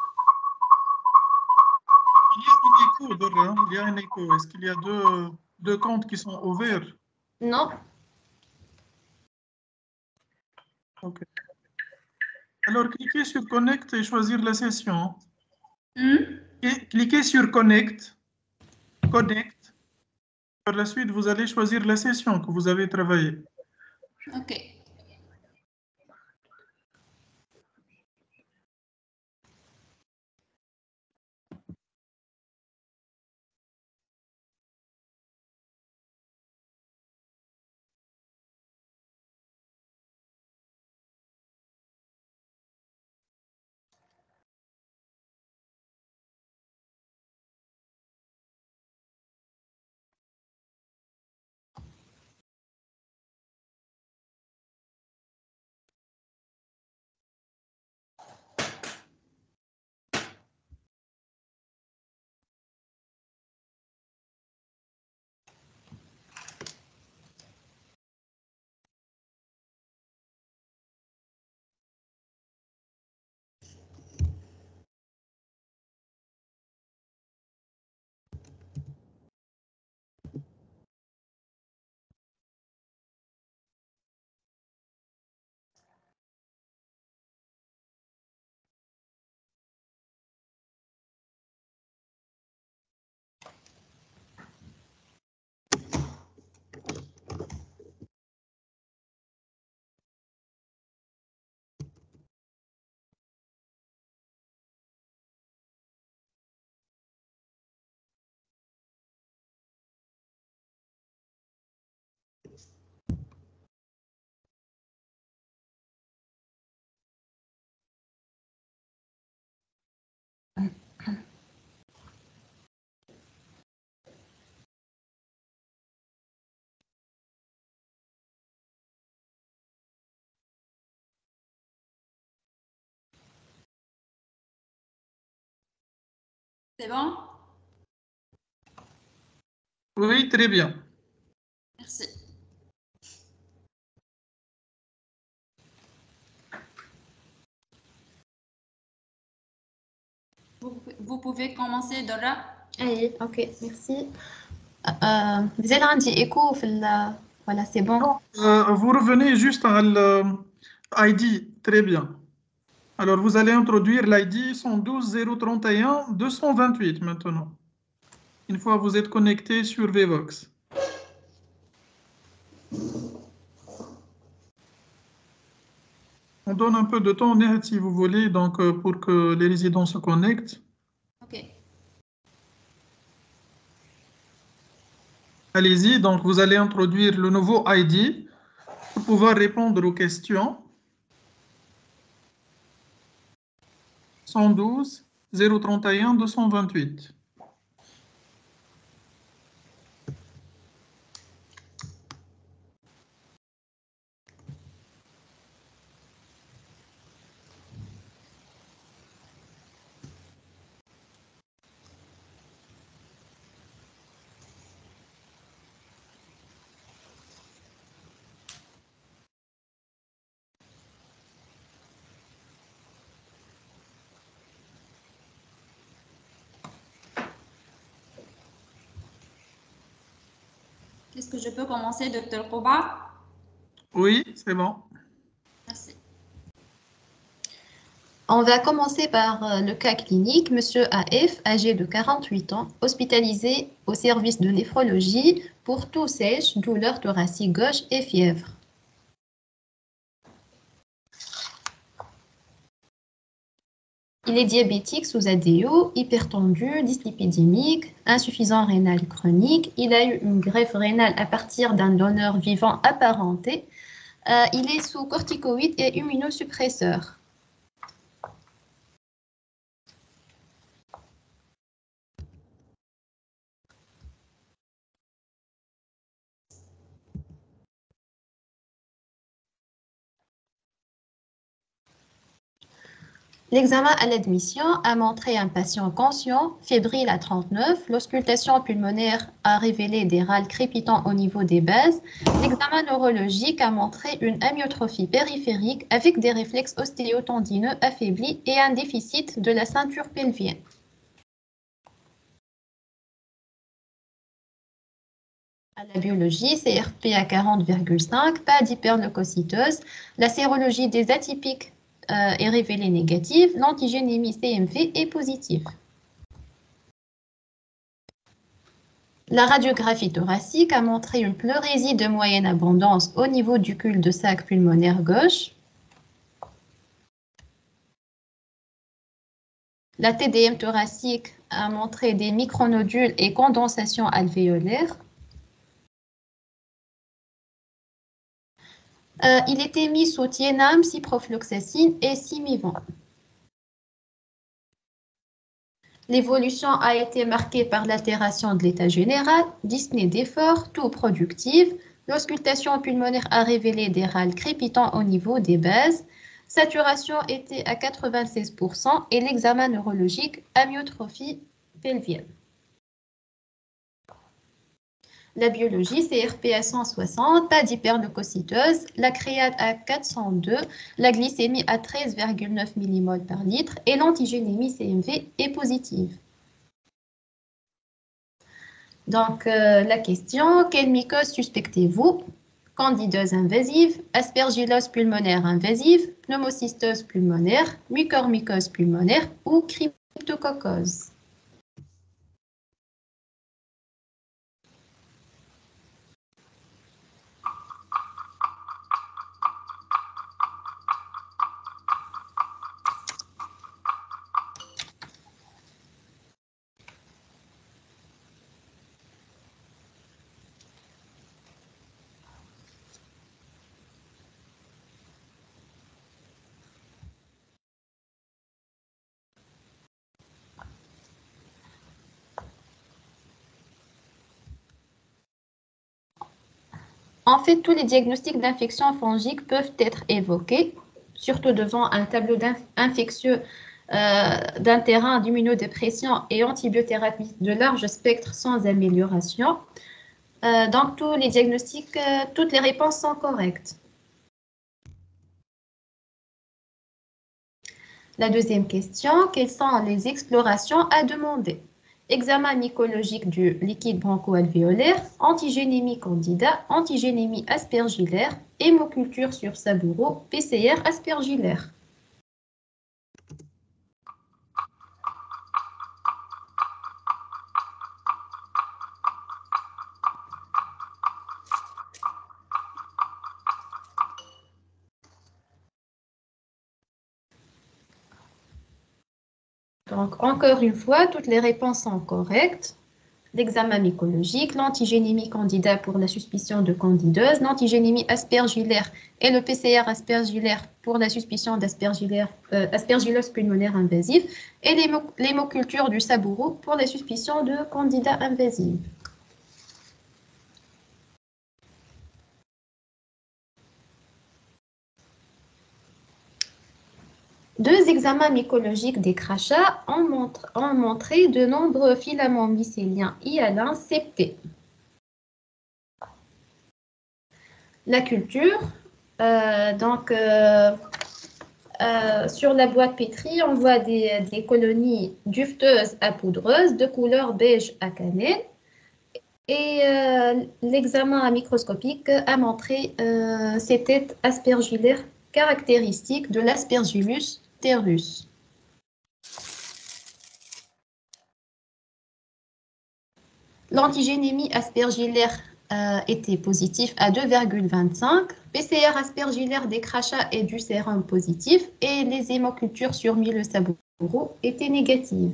Il y a un écho, Dora, il y a un écho. Est-ce qu'il y a deux, deux comptes qui sont ouverts? Non. Ok. Alors, cliquez sur Connect et choisir la session. Hmm? Et cliquez sur Connect. Connect. Par la suite, vous allez choisir la session que vous avez travaillée. Ok. C'est bon? Oui, très bien. Merci. Vous, vous pouvez commencer, Dora. Oui, ok, merci. Euh, vous êtes un écho, voilà, c'est bon. Euh, vous revenez juste à l'I D, très bien. Alors, vous allez introduire l'I D cent douze zéro trente et un deux cent vingt-huit maintenant. Une fois que vous êtes connecté sur Vevox. On donne un peu de temps, Néhat, si vous voulez, donc, euh, pour que les résidents se connectent. Ok. Allez-y, donc vous allez introduire le nouveau I D pour pouvoir répondre aux questions. cent douze zéro trente et un deux cent vingt-huit. Est-ce que je peux commencer, docteur Kouba? Oui, c'est bon. Merci. On va commencer par euh, le cas clinique. Monsieur A F, âgé de quarante-huit ans, hospitalisé au service de néphrologie pour toux sèche, douleur thoracique gauche et fièvre. Il est diabétique sous A D O, hypertendu, dyslipidémique, insuffisant rénal chronique. Il a eu une greffe rénale à partir d'un donneur vivant apparenté. Euh, il est sous corticoïdes et immunosuppresseurs. L'examen à l'admission a montré un patient conscient, fébrile à trente-neuf. L'auscultation pulmonaire a révélé des râles crépitants au niveau des bases. L'examen neurologique a montré une amyotrophie périphérique avec des réflexes ostéotendineux affaiblis et un déficit de la ceinture pelvienne. À la biologie, C R P à quarante virgule cinq, pas d'hyperleucocytose. La sérologie des atypiques euh, est révélée négative. L'antigénémie C M V est positive. La radiographie thoracique a montré une pleurésie de moyenne abondance au niveau du cul-de-sac pulmonaire gauche. La T D M thoracique a montré des micronodules et condensations alvéolaires. Euh, il était mis sous thiénam, ciprofloxacine et simivant. L'évolution a été marquée par l'altération de l'état général, dyspnée d'effort, toux productive. L'auscultation pulmonaire a révélé des râles crépitants au niveau des bases. Saturation était à quatre-vingt-seize pour cent et l'examen neurologique amyotrophie pelvienne. La biologie, C R P à cent soixante, pas d'hyperleucocytose, la créate à quatre cent deux, la glycémie à treize virgule neuf millimoles par litre et l'antigénémie C M V est positive. Donc, euh, la question, quelle mycose suspectez-vous? Candidose invasive, aspergillose pulmonaire invasive, pneumocystose pulmonaire, mucormycose pulmonaire ou cryptococcose? En fait, tous les diagnostics d'infection fongique peuvent être évoqués, surtout devant un tableau infectieux euh, d'un terrain d'immunodépression et antibiothérapie de large spectre sans amélioration. Euh, donc, tous les diagnostics, euh, toutes les réponses sont correctes. La deuxième question, quelles sont les explorations à demander? Examen mycologique du liquide broncho-alvéolaire, antigénémie candida, antigénémie aspergillaire, hémoculture sur Saburo, P C R aspergillaire. Donc, encore une fois, toutes les réponses sont correctes. L'examen mycologique, l'antigénémie candida pour la suspicion de candidose, l'antigénémie aspergillaire et le P C R aspergillaire pour la suspicion d'aspergillose euh, pulmonaire invasive et l'hémoculture du Saburo pour la suspicion de candida invasive. Deux examens mycologiques des crachats ont, montré, ont montré de nombreux filaments mycéliens hyalins septés. La culture, euh, donc euh, euh, sur la boîte pétrie, on voit des, des colonies dufteuses à poudreuses de couleur beige à cannelle. Et euh, l'examen microscopique a montré euh, ces têtes aspergillaires caractéristiques de l'Aspergillus terrus. L'antigénémie aspergillaire euh, était positif à deux virgule vingt-cinq, P C R aspergillaire des crachats et du sérum positif et les hémocultures sur milieu Saburo étaient négatives.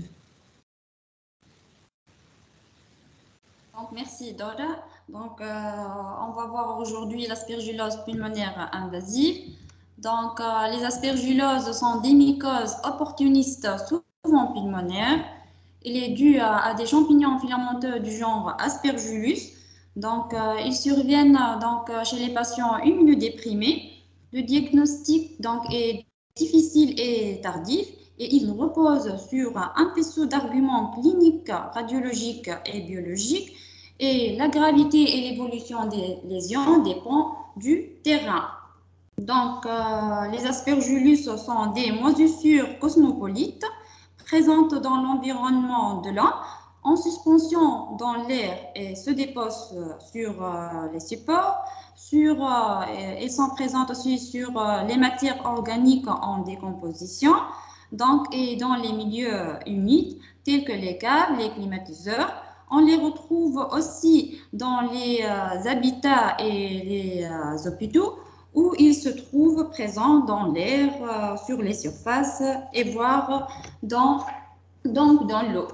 Donc, merci Dora. Donc, euh, on va voir aujourd'hui l'aspergillose pulmonaire invasive. Donc, euh, les aspergilloses sont des mycoses opportunistes souvent pulmonaires. Il est dû à, à des champignons filamenteux du genre Aspergillus. Donc, euh, ils surviennent donc, chez les patients immunodéprimés. Le diagnostic donc, est difficile et tardif et il repose sur un faisceau d'arguments cliniques, radiologiques et biologiques. Et la gravité et l'évolution des lésions dépendent du terrain. Donc, euh, les aspergillus sont des moisissures cosmopolites présentes dans l'environnement de l'homme, en suspension dans l'air et se déposent sur euh, les supports. Sur, euh, elles sont présentes aussi sur euh, les matières organiques en décomposition, donc, et dans les milieux humides, tels que les caves, les climatiseurs. On les retrouve aussi dans les euh, habitats et les euh, hôpitaux, où ils se trouvent présents dans l'air, euh, sur les surfaces et voire dans, donc dans l'eau.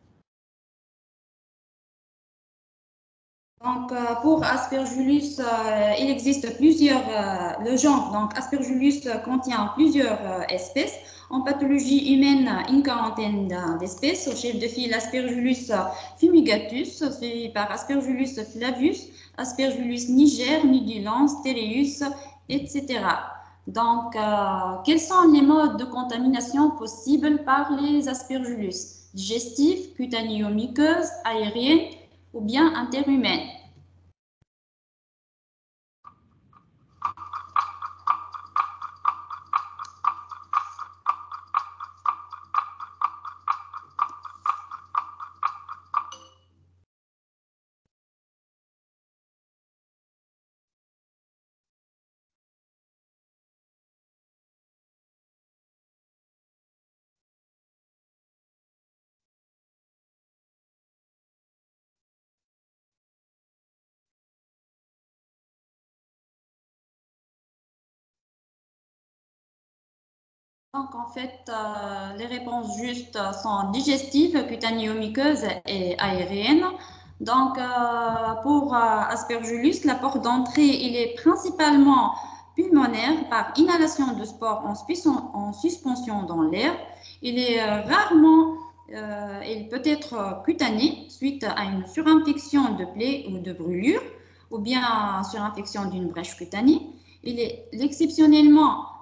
Donc, euh, pour Aspergillus, euh, il existe plusieurs, euh, le genre, donc Aspergillus contient plusieurs euh, espèces. En pathologie humaine, une quarantaine d'espèces. Au chef de file, Aspergillus fumigatus, suivi par Aspergillus flavus, Aspergillus niger, nudulans, stereus, et cetera. Donc, euh, quels sont les modes de contamination possibles par les Aspergillus? Digestif, cutanéo-muqueuse, aérienne ou bien interhumaine? Donc, en fait, euh, les réponses justes sont digestives, cutanéo-muqueuses et aériennes. Donc, euh, pour euh, Aspergillus, la porte d'entrée, il est principalement pulmonaire par inhalation de spores en, en suspension dans l'air. Il est euh, rarement, euh, il peut être cutané suite à une surinfection de plaies ou de brûlures, ou bien surinfection d'une brèche cutanée. Il est exceptionnellement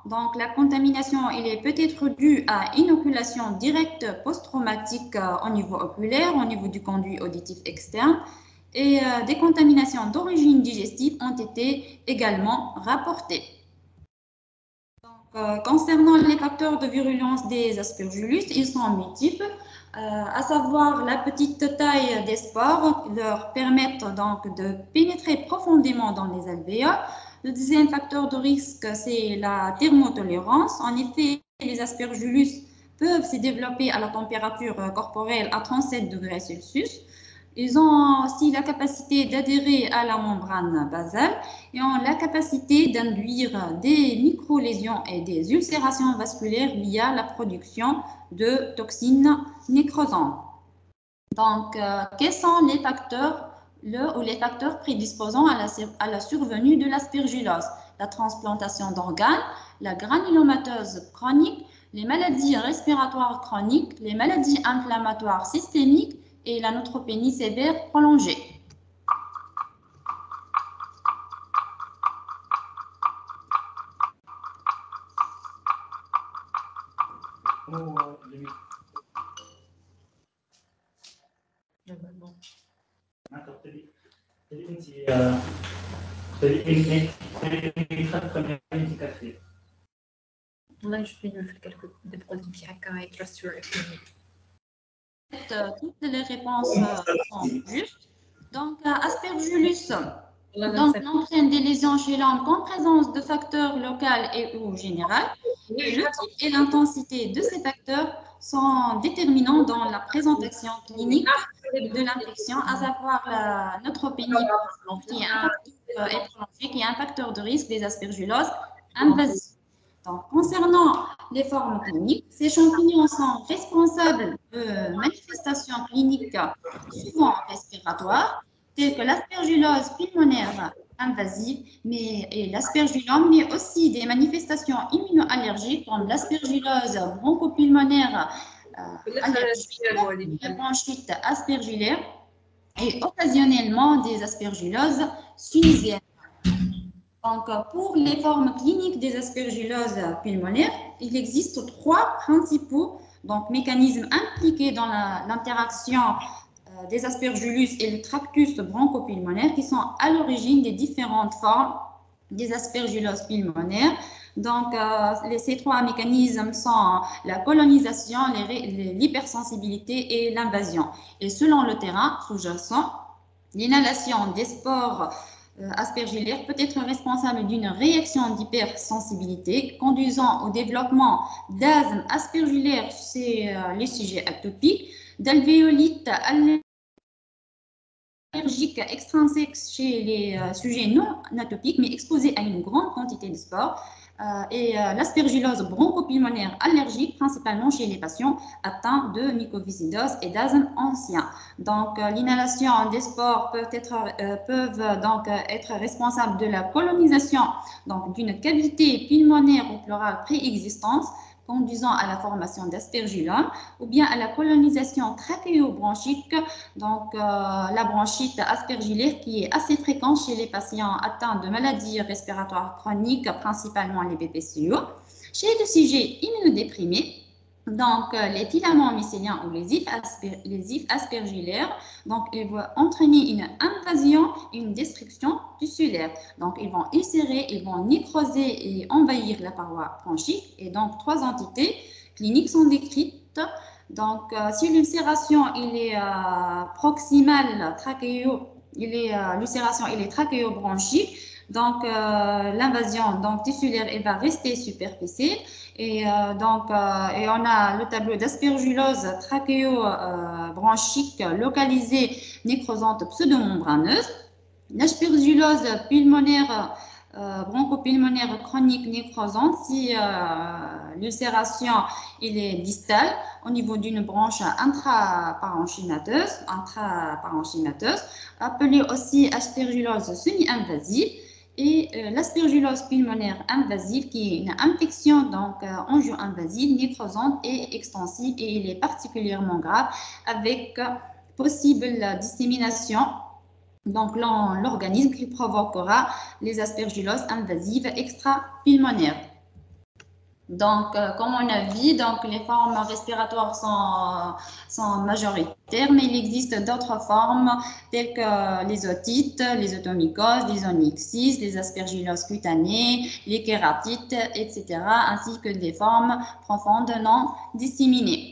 donc la contamination il est peut-être due à inoculation directe post-traumatique euh, au niveau oculaire, au niveau du conduit auditif externe, et euh, des contaminations d'origine digestive ont été également rapportées. Donc, euh, concernant les facteurs de virulence des aspergillus, ils sont multiples, euh, à savoir la petite taille des spores qui leur permettent donc de pénétrer profondément dans les alvéoles. Le deuxième facteur de risque, c'est la thermotolérance. En effet, les aspergillus peuvent se développer à la température corporelle à trente-sept degrés Celsius. Ils ont aussi la capacité d'adhérer à la membrane basale et ont la capacité d'induire des micro-lésions et des ulcérations vasculaires via la production de toxines nécrosantes. Donc, euh, quels sont les facteurs le, ou les facteurs prédisposant à la, à la survenue de l'aspergillose? La transplantation d'organes, la granulomatose chronique, les maladies respiratoires chroniques, les maladies inflammatoires systémiques et la neutropénie sévère prolongée. والله نشوف لنا في الكالكول دي برودوي تاعك يترسوا على Toutes les réponses sont justes. Donc, aspergillus donc, n'entraîne des lésions chez l'homme qu'en présence de facteurs locaux et ou général. Et le type et l'intensité de ces facteurs sont déterminants dans la présentation clinique de l'infection, à savoir la neutropénie qui est un facteur, est prolongée, qui est un facteur de risque des aspergilloses invasives. Donc, concernant les formes cliniques, ces champignons sont responsables de manifestations cliniques souvent respiratoires, telles que l'aspergillose pulmonaire invasive mais, et l'aspergillome, mais aussi des manifestations immunoallergiques comme l'aspergillose bronchopulmonaire euh, allergique, la bronchite aspergillaire et occasionnellement des aspergilloses sunisiennes. Donc, pour les formes cliniques des aspergilloses pulmonaires, il existe trois principaux donc, mécanismes impliqués dans l'interaction euh, des aspergillus et le tractus bronchopulmonaire qui sont à l'origine des différentes formes des aspergilloses pulmonaires. Donc, euh, les, ces trois mécanismes sont la colonisation, l'hypersensibilité et l'invasion. Et selon le terrain sous-jacent, l'inhalation des spores euh, aspergillaires peut être responsable d'une réaction d'hypersensibilité conduisant au développement d'asthme aspergillaire chez euh, les sujets atopiques, d'alvéolite allergique extrinsèque chez les euh, sujets non atopiques mais exposés à une grande quantité de spores, euh, et euh, l'aspergillose bronchopulmonaire allergique principalement chez les patients atteints de mycoviscidose et d'asthme ancien. Donc euh, l'inhalation des spores peut être, euh, peuvent donc être responsables de la colonisation donc d'une cavité pulmonaire ou pleurale préexistante conduisant à la formation d'aspergillome ou bien à la colonisation trachéobronchique, donc euh, la bronchite aspergillaire qui est assez fréquente chez les patients atteints de maladies respiratoires chroniques, principalement les B P C O. Chez les sujets immunodéprimés, donc euh, les filaments mycéliens ou les ifs, asper les ifs aspergillaires, donc ils vont entraîner une invasion et une destruction tissulaire. Donc ils vont ulcérer, ils vont nécroser et envahir la paroi bronchique. Et donc trois entités cliniques sont décrites. Donc euh, si l'ulcération il est euh, proximale, trachéo, il est euh, l'ulcération il est trachéobronchique. Donc, euh, l'invasion donc, tissulaire elle va rester superficielle. Et, euh, donc, euh, et on a le tableau d'aspergillose trachéobronchique euh, localisée nécrosante pseudomembraneuse. L'aspergillose pulmonaire euh, bronchopulmonaire chronique nécrosante si euh, l'ulcération il est distale au niveau d'une branche intraparenchymateuse, intraparenchymateuse, appelée aussi aspergillose semi-invasive. Et euh, l'aspergillose pulmonaire invasive qui est une infection donc euh, angio-invasive, nécrosante et extensive, et il est particulièrement grave avec euh, possible dissémination donc l'organisme qui provoquera les aspergilloses invasives extra-pulmonaires. Donc, euh, comme on a vu, donc, les formes respiratoires sont, sont majoritaires, mais il existe d'autres formes telles que les otites, les otomycoses, les onyxis, les aspergilloses cutanées, les kératites, et cetera, ainsi que des formes profondes non disséminées.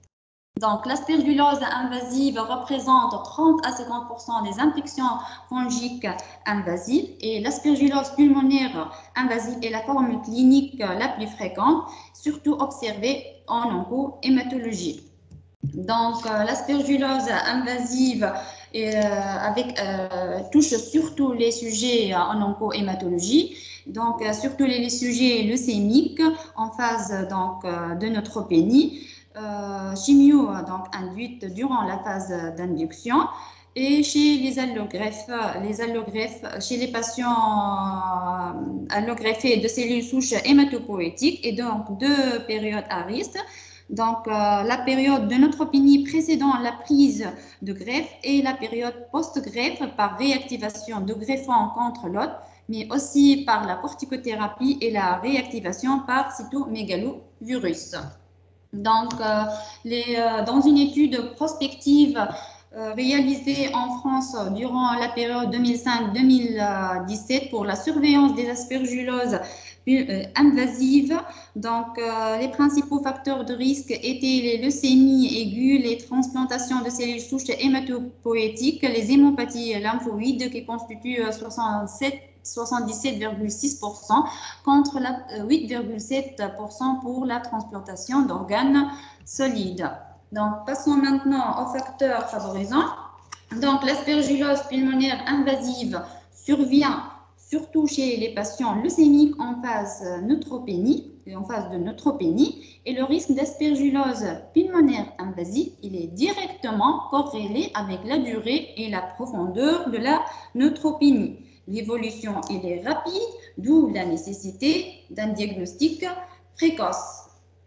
Donc, l'aspergillose invasive représente trente à cinquante pour cent des infections fongiques invasives et l'aspergillose pulmonaire invasive est la forme clinique la plus fréquente, surtout observée en oncohématologie. Donc, euh, l'aspergillose invasive euh, avec, euh, touche surtout les sujets en oncohématologie, donc euh, surtout les, les sujets leucémiques en phase donc, euh, de neutropénie. Euh, chimio donc induite durant la phase d'induction et chez les allogreffes, les allogreffes chez les patients allogreffés de cellules souches hématopoïétiques et donc deux périodes à risque. Donc, euh, la période de neutropénie précédant la prise de greffe et la période post-greffe par réactivation de greffons contre l'hôte, mais aussi par la corticothérapie et la réactivation par cytomégalovirus. Donc, euh, les, euh, dans une étude prospective euh, réalisée en France durant la période deux mille cinq deux mille dix-sept pour la surveillance des aspergilloses euh, invasives, donc euh, les principaux facteurs de risque étaient les leucémies aiguës, les transplantations de cellules souches hématopoïétiques, les hémopathies lymphoïdes qui constituent soixante-sept soixante-dix-sept virgule six pour cent contre la huit virgule sept pour cent pour la transplantation d'organes solides. Donc, passons maintenant aux facteurs favorisants. Donc, l'aspergillose pulmonaire invasive survient surtout chez les patients leucémiques en phase neutropénie, en phase de neutropénie, et le risque d'aspergillose pulmonaire invasive, il est directement corrélé avec la durée et la profondeur de la neutropénie. L'évolution est rapide, d'où la nécessité d'un diagnostic précoce.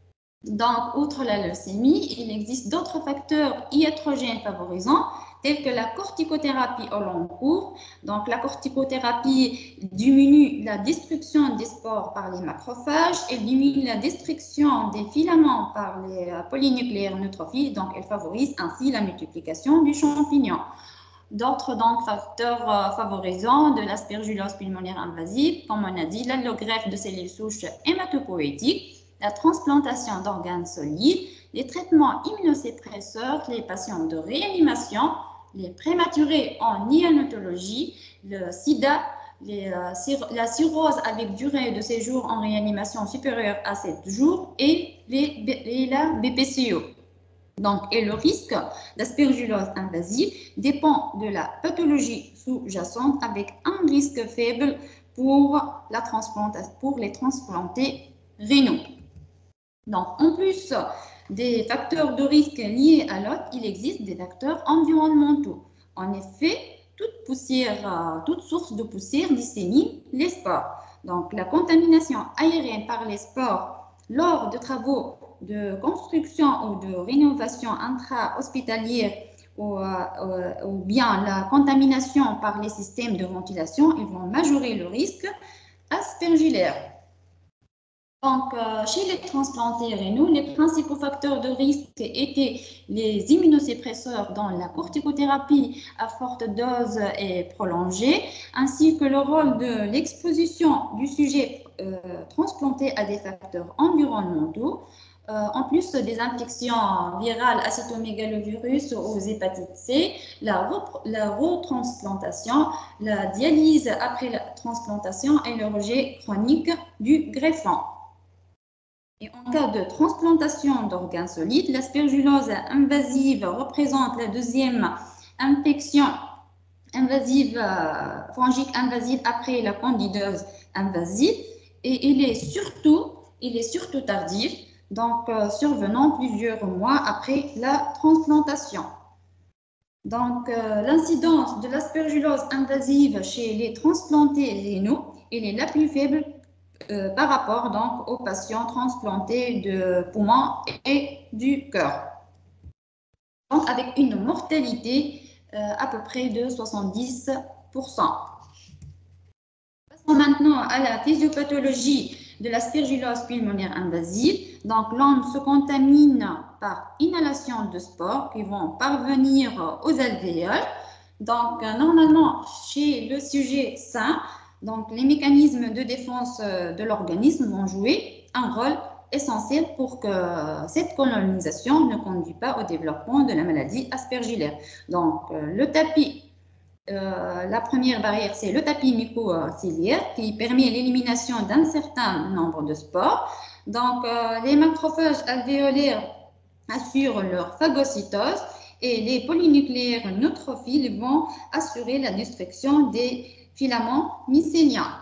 Donc, outre la leucémie, il existe d'autres facteurs iatrogènes favorisants, tels que la corticothérapie au long cours. Donc, la corticothérapie diminue la destruction des spores par les macrophages, elle diminue la destruction des filaments par les polynucléaires neutrophiles, donc elle favorise ainsi la multiplication du champignon. D'autres donc facteurs euh, favorisants de l'aspergillose pulmonaire invasive, comme on a dit, l'allogreffe de cellules souches hématopoïétiques, la transplantation d'organes solides, les traitements immunosuppresseurs, les patients de réanimation, les prématurés en néonatologie, le sida, les, euh, la cirrhose avec durée de séjour en réanimation supérieure à sept jours et, les, et la B P C O. Donc, et le risque d'aspergillose invasive dépend de la pathologie sous-jacente avec un risque faible pour, la transplantation, pour les transplantés rénaux. Donc, en plus des facteurs de risque liés à l'hôte, il existe des facteurs environnementaux. En effet, toute poussière, toute source de poussière dissémine les spores. Donc, la contamination aérienne par les spores lors de travaux de construction ou de rénovation intra-hospitalière ou, euh, ou bien la contamination par les systèmes de ventilation, ils vont majorer le risque aspergillaire. Donc, euh, chez les transplantés rénaux, les principaux facteurs de risque étaient les immunosuppresseurs dont la corticothérapie à forte dose est prolongée, ainsi que le rôle de l'exposition du sujet euh, transplanté à des facteurs environnementaux, euh, en plus des infections virales à cytomégalovirus aux hépatites C, la, la retransplantation, la dialyse après la transplantation et le rejet chronique du greffon. Et en cas de transplantation d'organes solides, l'aspergillose invasive représente la deuxième infection invasive, euh, fongique invasive après la candidose invasive et il est surtout, il est surtout tardif, donc euh, survenant plusieurs mois après la transplantation. Donc, euh, l'incidence de l'aspergillose invasive chez les transplantés rénaux, elle est la plus faible Euh, par rapport donc aux patients transplantés de poumons et du cœur. Donc avec une mortalité euh, à peu près de soixante-dix pour cent. Passons maintenant à la physiopathologie de l'aspergillose pulmonaire invasive. Donc, l'homme se contamine par inhalation de spores qui vont parvenir aux alvéoles. Donc, euh, normalement, chez le sujet sain, donc, les mécanismes de défense de l'organisme vont jouer un rôle essentiel pour que cette colonisation ne conduise pas au développement de la maladie aspergillaire. Donc, euh, le tapis, euh, la première barrière, c'est le tapis mycociliaire qui permet l'élimination d'un certain nombre de spores. Donc, euh, les macrophages alvéolaires assurent leur phagocytose et les polynucléaires neutrophiles vont assurer la destruction des filaments mycéliens.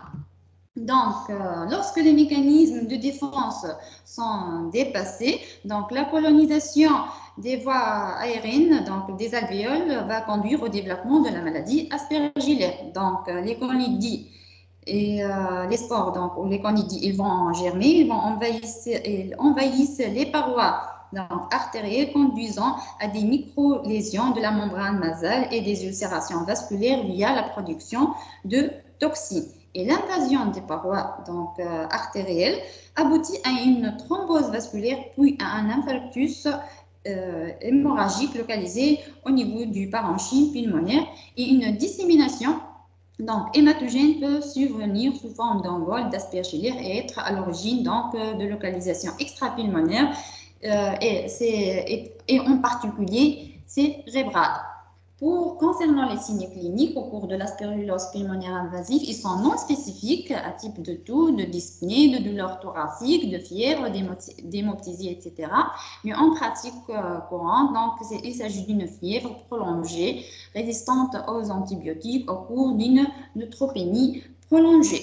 Donc, euh, lorsque les mécanismes de défense sont dépassés, donc la colonisation des voies aériennes, donc des alvéoles, va conduire au développement de la maladie aspergillaire. Donc, euh, les conidies et euh, les spores, donc, ou les conidies, ils vont germer, ils vont envahir, ils envahissent les parois donc, artérielles, conduisant à des micro-lésions de la membrane nasale et des ulcérations vasculaires via la production de toxines. Et l'invasion des parois donc, euh, artérielles aboutit à une thrombose vasculaire puis à un infarctus euh, hémorragique localisé au niveau du parenchyme pulmonaire et une dissémination donc, hématogène peut survenir sous forme d'envol d'aspergillère et être à l'origine donc, de localisation extrapulmonaire euh, et, et, et en particulier cérébrale. Pour, concernant les signes cliniques au cours de l'aspergillose pulmonaire invasive, ils sont non spécifiques à type de toux, de dyspnée, de douleur thoracique, de fièvre, d'hémoptysie, et cetera. Mais en pratique euh, courante, donc, il s'agit d'une fièvre prolongée, résistante aux antibiotiques au cours d'une neutropénie prolongée.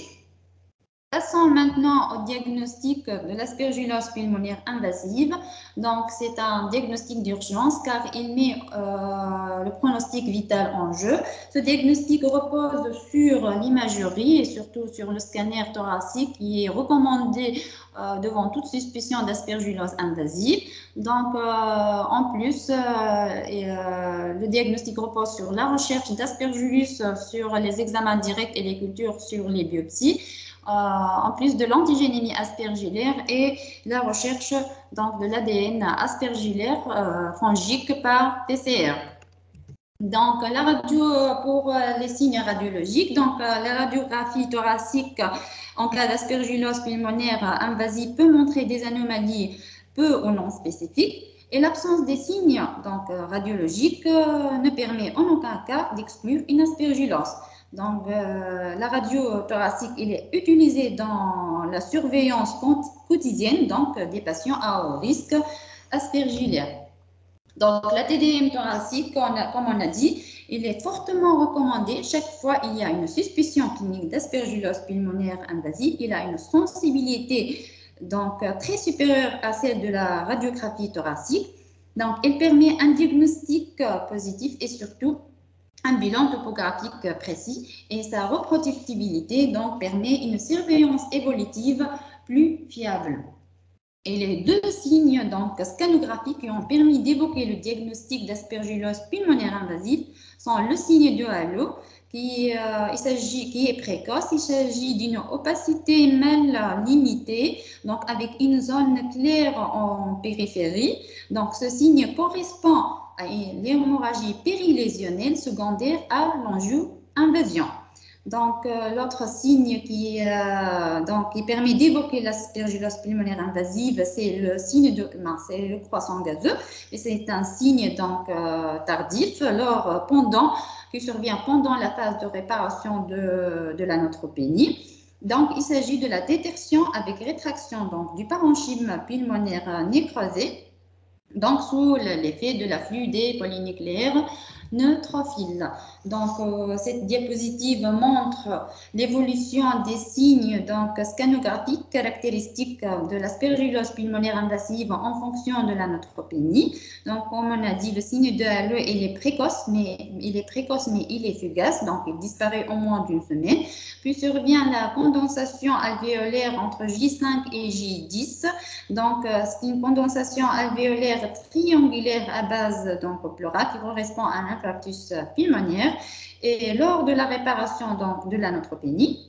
Passons maintenant au diagnostic de l'aspergillose pulmonaire invasive. Donc, c'est un diagnostic d'urgence car il met euh, le pronostic vital en jeu. Ce diagnostic repose sur l'imagerie et surtout sur le scanner thoracique qui est recommandé euh, devant toute suspicion d'aspergillose invasive. Donc, euh, en plus, euh, et, euh, le diagnostic repose sur la recherche d'aspergillus sur les examens directs et les cultures sur les biopsies. Euh, en plus de l'antigénémie aspergillaire et la recherche donc, de l'A D N aspergillaire euh, fongique par P C R. Donc, la radio pour les signes radiologiques, donc la radiographie thoracique en cas d'aspergillose pulmonaire invasive peut montrer des anomalies peu ou non spécifiques. Et l'absence des signes donc, radiologiques euh, ne permet en aucun cas d'exclure une aspergillose. Donc, euh, la radio thoracique il est utilisée dans la surveillance quotidienne donc, des patients à haut risque aspergillaire. Donc, la T D M thoracique, on a, comme on a dit, il est fortement recommandé chaque fois qu'il y a une suspicion clinique d'aspergillose pulmonaire invasive. Il a une sensibilité donc, très supérieure à celle de la radiographie thoracique. Donc, elle permet un diagnostic positif et surtout un bilan topographique précis et sa reproductibilité donc permet une surveillance évolutive plus fiable. Et les deux signes donc, scanographiques qui ont permis d'évoquer le diagnostic d'aspergillose pulmonaire invasive sont le signe de halo qui, euh, il s'agit, qui est précoce. Il s'agit d'une opacité mal limitée, donc avec une zone claire en périphérie. Donc ce signe correspond à l'hémorragie périlésionnelle secondaire à l'angio-invasion. Donc, euh, l'autre signe qui, euh, donc, qui permet d'évoquer l'aspergillose pulmonaire invasive, c'est le signe de, non, c'est le croissant gazeux, et c'est un signe donc euh, tardif, lors, pendant, qui survient pendant la phase de réparation de, de la neutropénie. Donc, il s'agit de la détection avec rétraction donc, du parenchyme pulmonaire nécrosé, donc sous l'effet de l'afflux des polynucléaires neutrophiles. Donc, euh, cette diapositive montre l'évolution des signes donc, scanographiques caractéristiques de l'aspergillose pulmonaire invasive en fonction de la neutropénie. Donc, comme on a dit, le signe de halo, il est précoce, mais il est précoce, mais il est fugace, donc il disparaît en moins d'une semaine. Puis survient la condensation alvéolaire entre J cinq et J dix. Donc, euh, c'est une condensation alvéolaire triangulaire à base donc, pleurale qui correspond à un infarctus pulmonaire. Et lors de la réparation donc, de la neutropénie,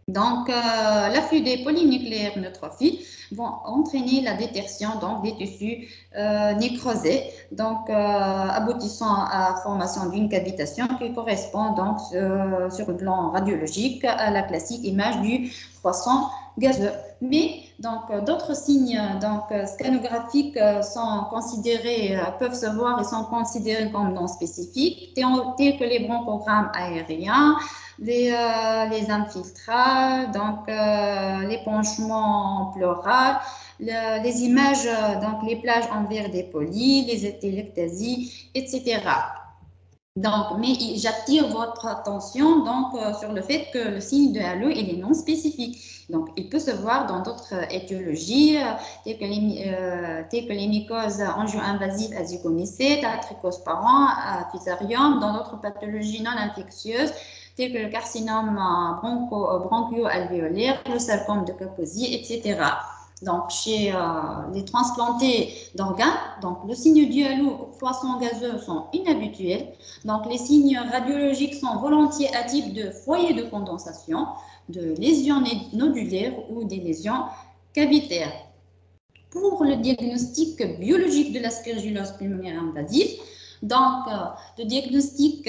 Donc, euh, l'afflux des polynucléaires neutrophiles vont entraîner la détertion donc, des tissus euh, nécrosés, donc euh, aboutissant à la formation d'une cavitation qui correspond donc euh, sur le plan radiologique à la classique image du croissant gazeux. Mais donc d'autres signes donc scanographiques sont considérés, peuvent se voir et sont considérés comme non spécifiques, tels que les bronchogrammes aériens, les, euh, les infiltrats, donc euh, l'épanchement pleural, le, les images, donc les plages en verre dépoli, les téléctasies, et cetera. Donc, mais j'attire votre attention donc euh, sur le fait que le signe de halo il est non spécifique. Donc, il peut se voir dans d'autres étiologies euh, telles que les, euh, telles que les mycoses angio-invasives azygomycètes, la trichosporan, fusarium, dans d'autres pathologies non infectieuses telles que le carcinome broncho, bronchio-alvéolaire, le sarcome de Kaposi, et cetera. Donc, chez euh, les transplantés d'organes, donc le signe du halo croissant gazeux sont inhabituels. Donc, les signes radiologiques sont volontiers à type de foyer de condensation, de lésions nodulaires ou des lésions cavitaires. Pour le diagnostic biologique de l'aspergillose pulmonaire invasive, donc euh, le diagnostic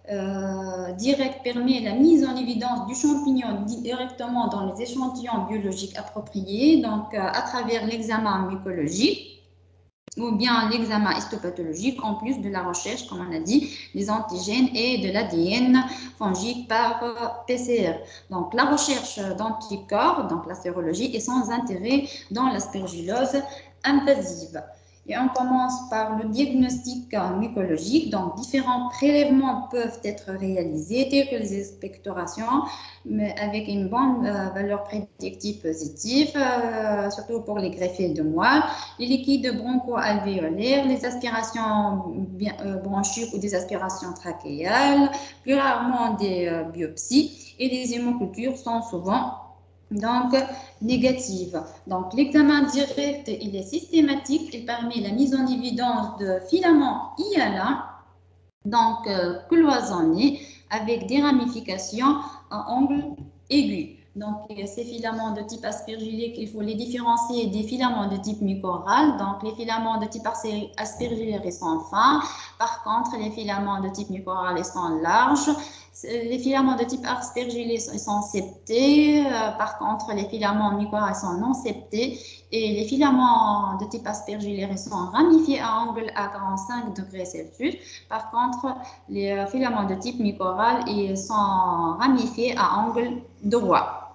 euh, direct permet la mise en évidence du champignon directement dans les échantillons biologiques appropriés, donc euh, à travers l'examen mycologique ou bien l'examen histopathologique, en plus de la recherche, comme on a dit, des antigènes et de l'A D N fongique par P C R. Donc, la recherche d'anticorps, donc la sérologie, est sans intérêt dans l'aspergillose invasive. Et on commence par le diagnostic mycologique. Donc, différents prélèvements peuvent être réalisés, tels que les expectorations, mais avec une bonne euh, valeur prédictive positive, euh, surtout pour les greffés de moelle, les liquides broncho-alvéolaires, les aspirations bien, euh, bronchiques ou des aspirations trachéales, plus rarement des euh, biopsies, et les hémocultures sont souvent donc négative. Donc l'examen direct, il est systématique, il permet la mise en évidence de filaments I L A, donc euh, cloisonnés avec des ramifications à angle aigu. Donc ces filaments de type aspergillique, il faut les différencier des filaments de type mucoral. Donc les filaments de type aspergillique ils sont fins, par contre les filaments de type mucoral ils sont larges. Les filaments de type aspergillés sont septés, euh, par contre les filaments mucoraux sont non septés et les filaments de type aspergillés sont ramifiés à angle à quarante-cinq degrés Celsius. Par contre, les filaments de type mucoral ils sont ramifiés à angle droit.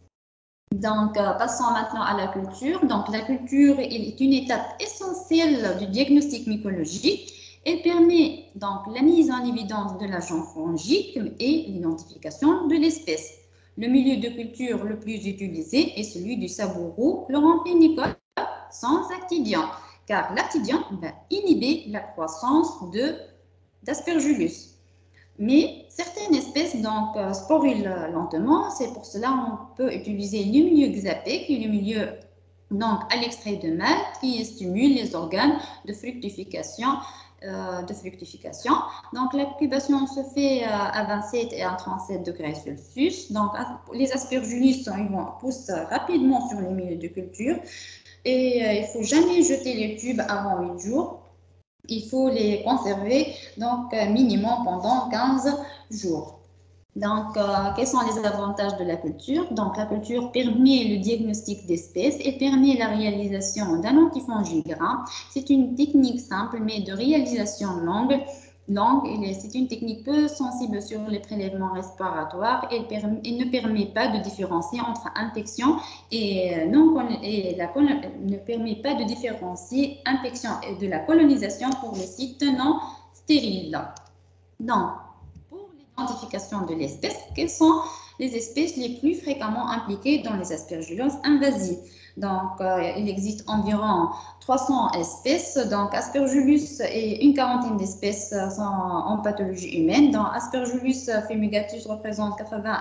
Donc, euh, passons maintenant à la culture. Donc, la culture est une étape essentielle du diagnostic mycologique. Elle permet donc la mise en évidence de l'agent fongique et l'identification de l'espèce. Le milieu de culture le plus utilisé est celui du sabouroux chloramphénicol sans actidion, car l'actidion va inhiber la croissance d'Aspergillus. Mais certaines espèces donc euh, sporulent lentement, c'est pour cela qu'on peut utiliser le milieu xapé, qui est le milieu donc à l'extrait de malt, qui stimule les organes de fructification. Euh, de fructification. Donc, l'incubation se fait euh, à vingt-sept et à trente-sept degrés Celsius. Donc, les aspergillus ils vont pousser rapidement sur les milieux de culture et euh, il ne faut jamais jeter les tubes avant huit jours. Il faut les conserver donc euh, minimum pendant quinze jours. Donc, euh, quels sont les avantages de la culture? Donc, la culture permet le diagnostic d'espèces et permet la réalisation d'un antifongiogramme. C'est une technique simple, mais de réalisation longue. longue c'est une technique peu sensible sur les prélèvements respiratoires et elle, elle ne permet pas de différencier entre infection et, non, et la, ne permet pas de différencier infection et de la colonisation pour les sites non stériles. Donc, l'identification de l'espèce, quelles sont les espèces les plus fréquemment impliquées dans les aspergilloses invasives. Donc, euh, il existe environ trois cents espèces. Donc, Aspergillus et une quarantaine d'espèces sont en pathologie humaine. Donc, Aspergillus fumigatus représente quatre-vingts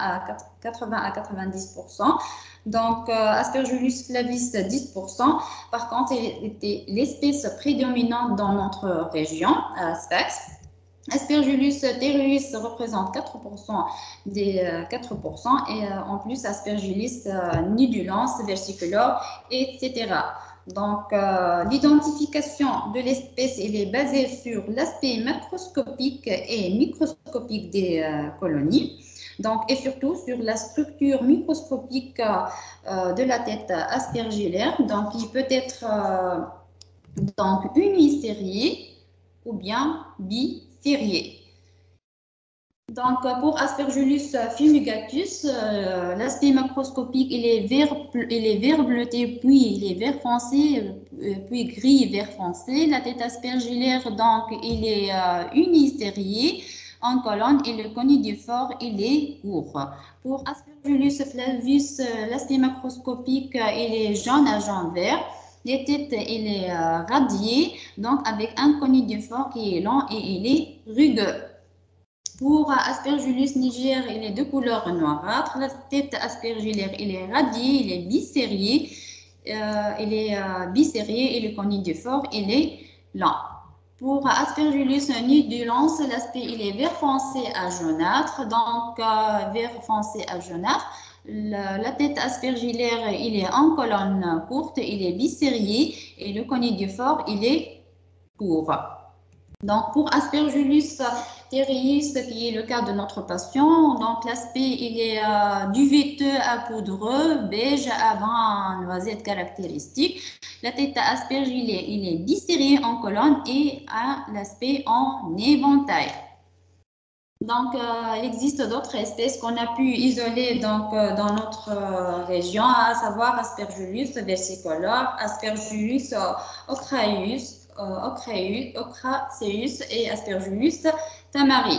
à quatre-vingt-dix pour cent. Donc, euh, Aspergillus flavis, dix pour cent. Par contre, il était l'espèce prédominante dans notre région, à Sfax. Aspergillus terreus représente quatre pour cent des euh, quatre pour cent et euh, en plus Aspergillus euh, nidulans, versicolor, et cetera. Donc, euh, l'identification de l'espèce elle est basée sur l'aspect macroscopique et microscopique des euh, colonies. Donc, et surtout sur la structure microscopique euh, de la tête aspergillaire. Donc, il peut être euh, donc unisérié ou bien bisérié. Donc, pour Aspergillus fumigatus, euh, l'aspect macroscopique, il est, vert, il est vert bleuté, puis il est vert foncé, euh, puis gris vert foncé. La tête aspergillaire, donc, il est euh, unisérié en colonne et le conidifore, il est court. Pour Aspergillus flavus, euh, l'aspect macroscopique, euh, il est jaune à jaune vert. Les têtes, il est euh, radié, donc avec un conidifore qui est long et il est rugueux. Pour Aspergillus niger, il est de couleur noirâtre. La tête aspergillaire, il est radié, il est bisérié. Euh, il est euh, bisérié et le conidifore, il est lent. Pour Aspergillus nidulans, l'aspect, il est vert foncé à jaunâtre. Donc, euh, vert foncé à jaunâtre. La, la tête aspergillaire, il est en colonne courte, il est bisérié et le conidifore, il est court. Donc, pour Aspergillus terreus, qui est le cas de notre patient, donc l'aspect il est euh, duveteux à poudreux, beige à brun noisette caractéristique. La tête aspergillée, il est bisérié en colonne et a l'aspect en éventail. Donc, euh, il existe d'autres espèces qu'on a pu isoler donc, euh, dans notre euh, région, à savoir Aspergillus versicolor, Aspergillus euh, ocraeus, Ocraeus, Ocraceus et Aspergillus tamari.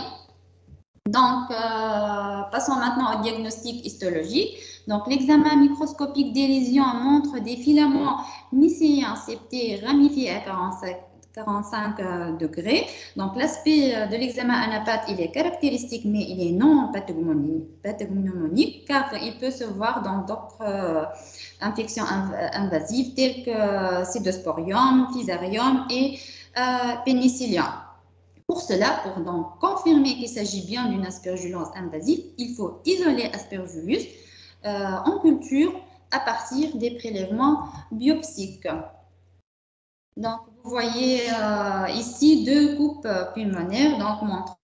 Donc, euh, passons maintenant au diagnostic histologique. Donc, l'examen microscopique des lésions montre des filaments mycéens septés ramifiés à quarante-cinq, quarante-cinq euh, degrés. Donc, l'aspect de l'examen anapathe, il est caractéristique, mais il est non pathognomonique, car il peut se voir dans d'autres euh, infections inv invasives telles que Pseudosporium, Fusarium et euh, Pénicillium. Pour cela, pour donc confirmer qu'il s'agit bien d'une aspergillance invasive, il faut isoler Aspergillus euh, en culture à partir des prélèvements biopsiques. Donc, vous voyez euh, ici deux coupes pulmonaires, donc montrant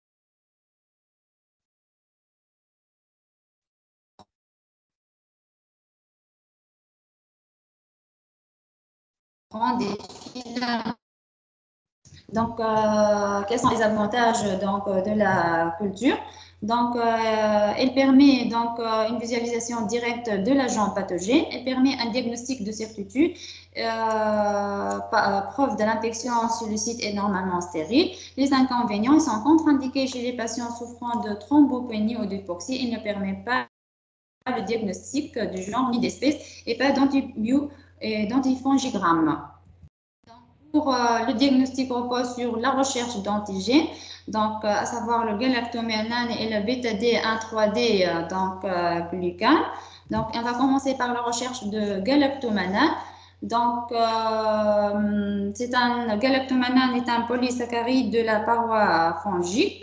des filaments. Donc, euh, quels sont les avantages donc, de la culture? Donc, euh, elle permet donc euh, une visualisation directe de l'agent pathogène. Elle permet un diagnostic de certitude. Euh, preuve de l'infection sur le site est normalement stérile. Les inconvénients, ils sont contre-indiqués chez les patients souffrant de thrombopénie ou d'hypoxie. Il ne permet pas le diagnostic du genre ni d'espèce et pas d'antifongigramme. Pour euh, le diagnostic repose sur la recherche d'antigènes, donc euh, à savoir le galactomannan et le bêta D un trois D, euh, donc euh, glucane. Donc on va commencer par la recherche de galactomannan. Donc euh, c'est un galactomannan est un polysaccharide de la paroi fongique.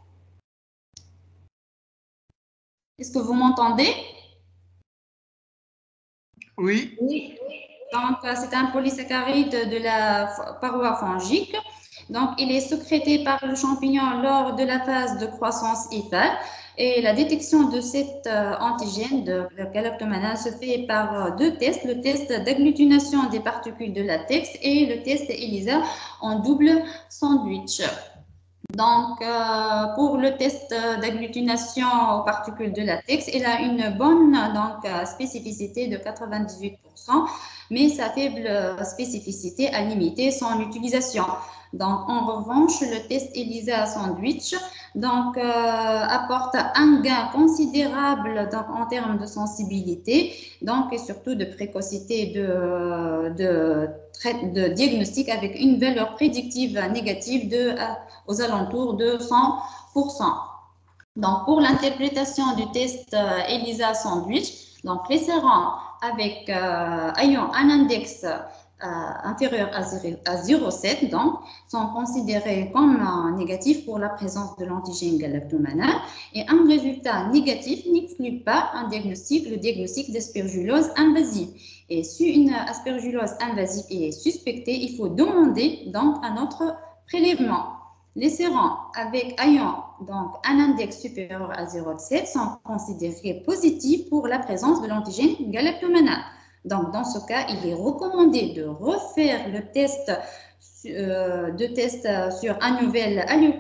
Est-ce que vous m'entendez? Oui. Oui. Donc, c'est un polysaccharide de la paroi fongique. Donc, il est sécrété par le champignon lors de la phase de croissance hyphale. Et la détection de cet euh, antigène de la galactomannan se fait par euh, deux tests, le test d'agglutination des particules de latex et le test ELISA en double sandwich. Donc, euh, pour le test d'agglutination aux particules de latex, il a une bonne donc, spécificité de quatre-vingt-dix-huit pour cent, mais sa faible spécificité a limité son utilisation. Donc, en revanche, le test ELISA sandwich donc, euh, apporte un gain considérable donc, en termes de sensibilité donc, et surtout de précocité de, de, de diagnostic avec une valeur prédictive négative de, aux alentours de cent pour cent. Donc, pour l'interprétation du test euh, ELISA sandwich, donc les sérums avec euh, ayant un index euh, inférieurs à zéro virgule sept, donc, sont considérés comme euh, négatifs pour la présence de l'antigène galactomannan. Et un résultat négatif n'exclut pas un diagnostic, le diagnostic d'aspergillose invasive. Et si une aspergillose invasive est suspectée, il faut demander donc un autre prélèvement. Les sérums avec ion, donc un index supérieur à zéro virgule sept, sont considérés positifs pour la présence de l'antigène galactomannan. Donc, dans ce cas, il est recommandé de refaire le test, euh, de test sur un nouvel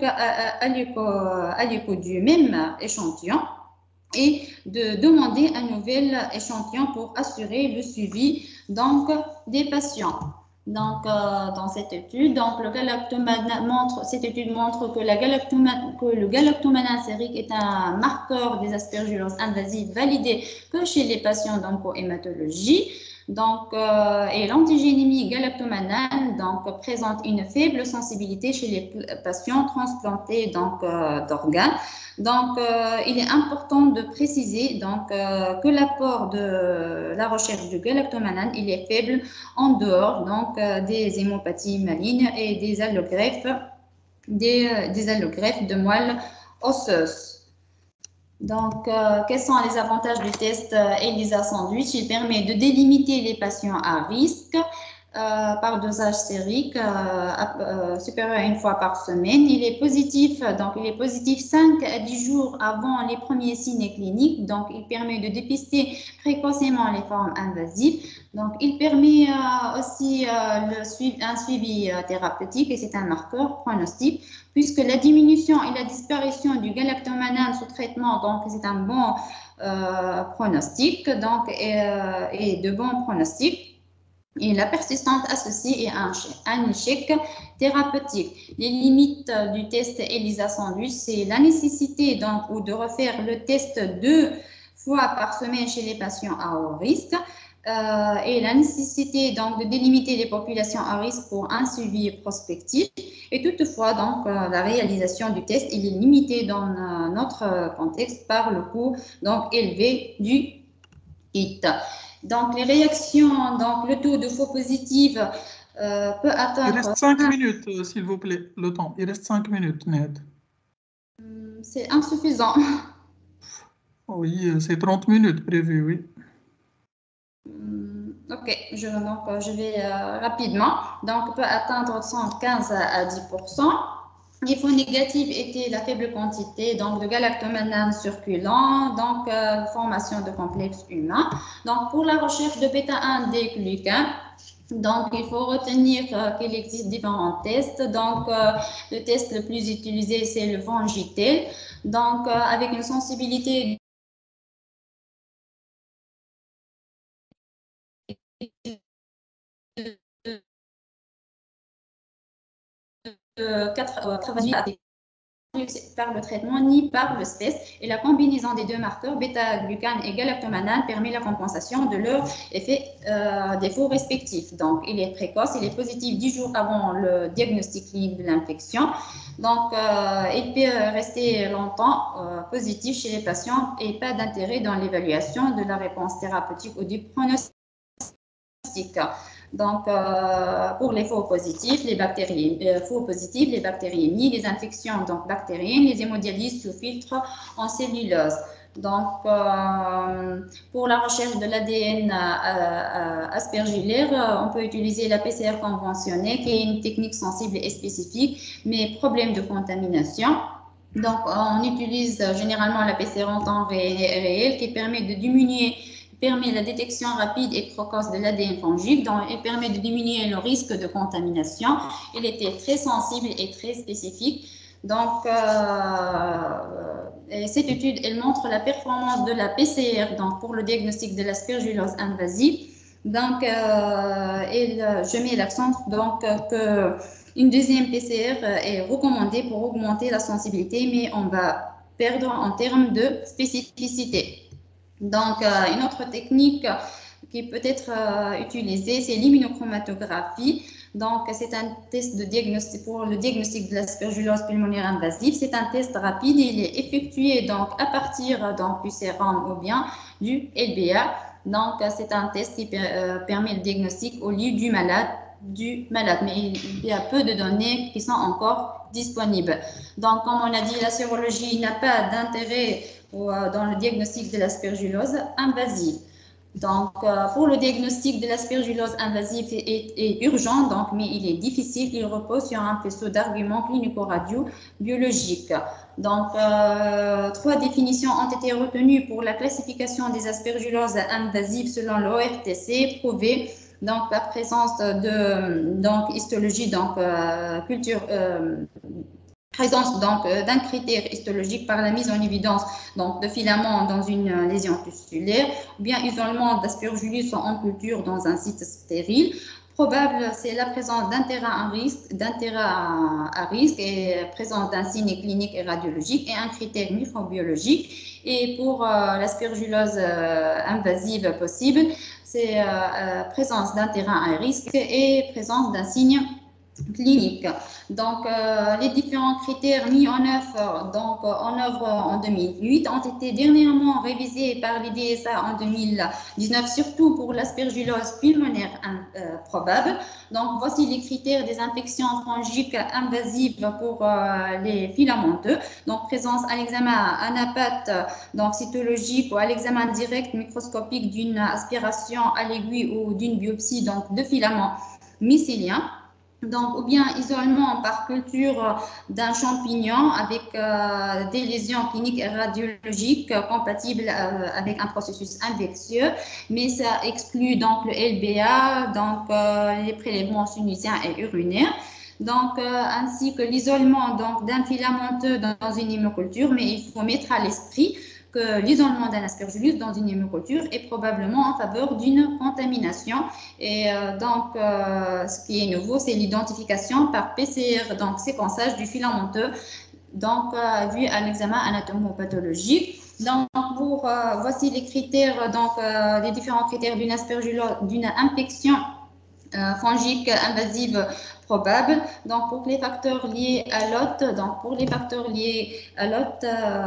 alico du même échantillon et de demander un nouvel échantillon pour assurer le suivi donc, des patients. Donc, euh, dans cette étude, donc, le galactomannan montre, cette étude montre que, la galactoman, que le galactomannan sérique est un marqueur des aspergilloses invasives validé que chez les patients d'oncohématologie. Donc, euh, et l'antigénémie galactomannan donc, présente une faible sensibilité chez les patients transplantés donc, euh, d'organes. Donc, euh, il est important de préciser donc, euh, que l'apport de la recherche du galactomannan il est faible en dehors donc, euh, des hémopathies malignes et des allogreffes, des, euh, des allogreffes de moelle osseuse. Donc, euh, quels sont les avantages du test euh, ELISA sandwich? Il permet de délimiter les patients à risque euh, par dosage sérique euh, euh, supérieur à une fois par semaine. Il est positif, donc il est positif cinq à dix jours avant les premiers signes cliniques. Donc, il permet de dépister précocement les formes invasives. Donc, il permet euh, aussi euh, le suivi, un suivi euh, thérapeutique et c'est un marqueur pronostic puisque la diminution et la disparition du galactomannan sous traitement, donc c'est un bon euh, pronostic donc, et, euh, et de bons pronostics. Et la persistance associée est un, un échec thérapeutique. Les limites du test ELISA sandwich, c'est la nécessité donc, ou de refaire le test deux fois par semaine chez les patients à haut risque. Euh, et la nécessité donc de délimiter les populations à risque pour un suivi prospectif. Et toutefois, donc, euh, la réalisation du test il est limitée dans euh, notre contexte par le coût donc, élevé du kit. Donc, les réactions, donc le taux de faux positifs euh, peut atteindre... Il reste cinq minutes, euh, s'il vous plaît, le temps. Il reste cinq minutes, Ned. C'est insuffisant. Oui, c'est trente minutes prévues, oui. Ok, je, donc, je vais euh, rapidement. Donc, peut atteindre soixante-quinze à dix pour cent. Les faux négatifs étaient la faible quantité donc, de galactomannan circulant, donc euh, formation de complexes humains. Donc, pour la recherche de bêta un des glucanes, donc, il faut retenir euh, qu'il existe différents tests. Donc, euh, le test le plus utilisé, c'est le Vangitel. Donc, euh, avec une sensibilité de quatre-vingt-dix par le traitement ni par le stress et la combinaison des deux marqueurs bêta-glucane et galactomannan permet la compensation de leurs effets euh, défauts respectifs. Donc, il est précoce, il est positif dix jours avant le diagnostic clinique de l'infection. Donc, euh, il peut rester longtemps euh, positif chez les patients et pas d'intérêt dans l'évaluation de la réponse thérapeutique ou du pronostic. Donc, euh, pour les faux positifs, les bactéries, euh, faux positifs, les bactériémies, les infections donc bactériennes, les hémodialyses sous filtre en cellulose. Donc, euh, pour la recherche de l'A D N euh, euh, aspergillaire, euh, on peut utiliser la P C R conventionnelle, qui est une technique sensible et spécifique, mais problème de contamination. Donc, on utilise généralement la P C R en temps ré réel, qui permet de diminuer permet la détection rapide et précoce de l'A D N fongique, donc elle permet de diminuer le risque de contamination. Elle était très sensible et très spécifique. Donc, euh, cette étude, elle montre la performance de la P C R donc, pour le diagnostic de l'aspergillose invasive. Donc, euh, elle, je mets l'accent donc que une deuxième P C R est recommandée pour augmenter la sensibilité, mais on va perdre en termes de spécificité. Donc, euh, une autre technique qui peut être euh, utilisée, c'est l'immunochromatographie. Donc, c'est un test de diagnostic pour le diagnostic de l'aspergillose pulmonaire invasive. C'est un test rapide et il est effectué donc, à partir donc, du sérum ou bien du L B A. Donc, c'est un test qui euh, permet le diagnostic au lieu du malade, du malade, mais il y a peu de données qui sont encore disponibles. Donc, comme on a dit, la sérologie n'a pas d'intérêt dans le diagnostic de l'aspergillose invasive. Donc, euh, pour le diagnostic de l'aspergillose invasive est, est, est urgent, donc, mais il est difficile. Il repose sur un faisceau d'arguments clinico-radio-biologiques. Donc, euh, trois définitions ont été retenues pour la classification des aspergilloses invasives selon l'O R T C, prouvée. Donc, la présence de donc, histologie, donc euh, culture. Euh, présence donc euh, d'un critère histologique par la mise en évidence donc de filaments dans une euh, lésion tissulaire, ou bien isolement d'aspergillus en culture dans un site stérile. Probable, c'est la présence d'un terrain à risque, d'un terrain à, à risque et présence d'un signe clinique et radiologique et un critère microbiologique. Et pour euh, l'aspergillose euh, invasive possible, c'est euh, euh, présence d'un terrain à risque et présence d'un signe clinique. Donc, euh, les différents critères mis en œuvre, donc, en œuvre en deux mille huit ont été dernièrement révisés par l'I D S A en deux mille dix-neuf, surtout pour l'aspergillose pulmonaire euh, probable. Donc, voici les critères des infections fongiques invasives pour euh, les filamenteux. Donc, présence à l'examen anapathe, donc cytologique ou à l'examen direct microscopique d'une aspiration à l'aiguille ou d'une biopsie donc, de filaments mycéliens. Donc, ou bien isolement par culture d'un champignon avec euh, des lésions cliniques et radiologiques euh, compatibles euh, avec un processus infectieux, mais ça exclut donc le L B A, donc euh, les prélèvements sinusiens et urinaires. Donc, euh, ainsi que l'isolement donc d'un filamenteux dans, dans une hémoculture, mais il faut mettre à l'esprit que l'isolement d'un aspergillus dans une hémoculture est probablement en faveur d'une contamination. Et euh, donc, euh, ce qui est nouveau, c'est l'identification par P C R, donc séquençage du filamenteux, donc euh, vu à l'examen anatomopathologique. Donc, pour, euh, voici les critères, donc euh, les différents critères d'une aspergillose, d'une infection euh, fongique invasive probable. Donc, pour les facteurs liés à l'hôte, donc pour les facteurs liés à l'hôte,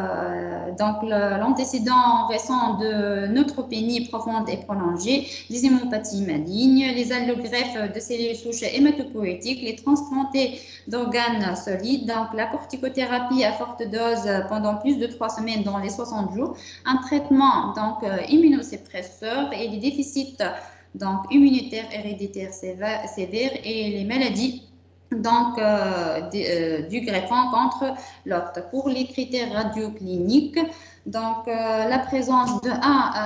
euh, donc l'antécédent récent de neutropénie profonde et prolongée, les hémopathies malignes, les allogreffes de cellules souches hématopoïétiques, les transplantés d'organes solides, donc la corticothérapie à forte dose pendant plus de trois semaines dans les soixante jours, un traitement donc euh, immunosuppresseur et les déficits donc immunitaires héréditaires sévères et les maladies donc, euh, de, euh, du greffon contre l'hôte. Pour les critères radiocliniques, donc euh, la présence de un,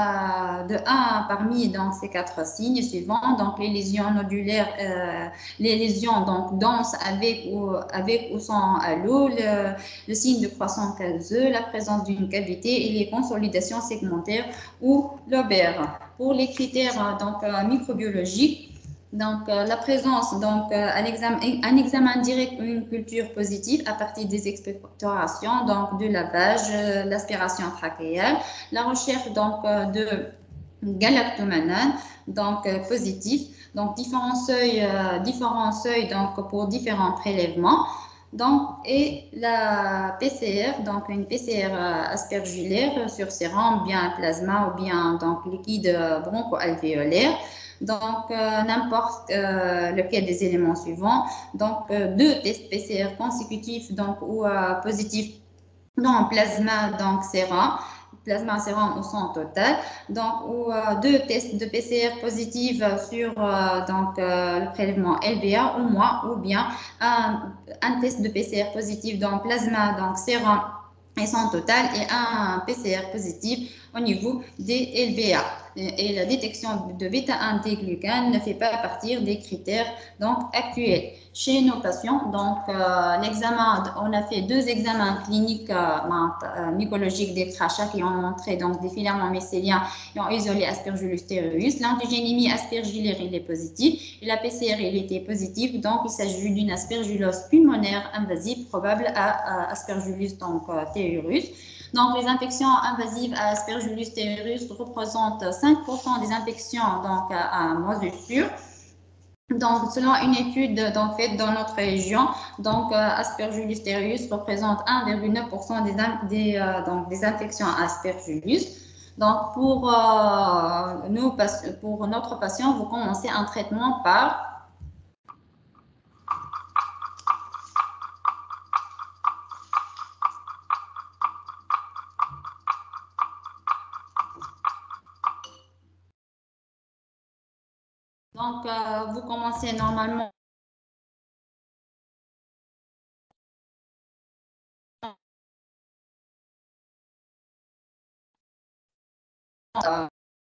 à, de un parmi donc, ces quatre signes suivants, donc les lésions nodulaires, euh, les lésions donc, denses avec ou, avec ou sans halo, le, le signe de croissance caseux, la présence d'une cavité et les consolidations segmentaires ou lobaires. Pour les critères donc, euh, microbiologiques, donc, euh, la présence, donc, euh, un, examen, un examen direct ou une culture positive à partir des expectorations, donc de lavage, euh, l'aspiration trachéale, la recherche donc, euh, de galactomanane, donc euh, positif, donc différents seuils, euh, différents seuils donc, pour différents prélèvements. Donc, et la P C R, donc une P C R aspergulaire sur sérum, bien plasma ou bien donc, liquide broncho-alvéolaire. Donc, euh, n'importe euh, lequel des éléments suivants. Donc, euh, deux tests P C R consécutifs donc, ou euh, positifs dans plasma, donc sérum, plasma sérum au sang total. Donc, ou euh, deux tests de P C R positifs sur euh, donc, euh, le prélèvement L B A au moins, ou bien un, un test de P C R positif dans plasma, donc sérum et sang total, et un P C R positif au niveau des L B A. Et la détection de bêta un T glucane ne fait pas partie des critères donc, actuels. Chez nos patients, donc euh, l'examen, on a fait deux examens cliniques euh, euh, mycologiques des crachats qui ont montré donc, des filaments mycéliens et ont isolé Aspergillus stérilius. L'antigénémie aspergillaire, il est positif et la P C R, il était positif. Donc, il s'agit d'une aspergillose pulmonaire invasive probable à, à Aspergillus donc, euh, stérilius. Donc, les infections invasives à Aspergillus stérilius représentent cinq pour cent des infections donc, à, à moisissure. Donc, selon une étude donc, faite dans notre région, donc, euh, Aspergillus stérilius représente un virgule neuf pour cent des, des, euh, donc, des infections à Aspergillus. Donc, pour, euh, nous, pour notre patient, vous commencez un traitement par Donc, euh, vous commencez normalement euh,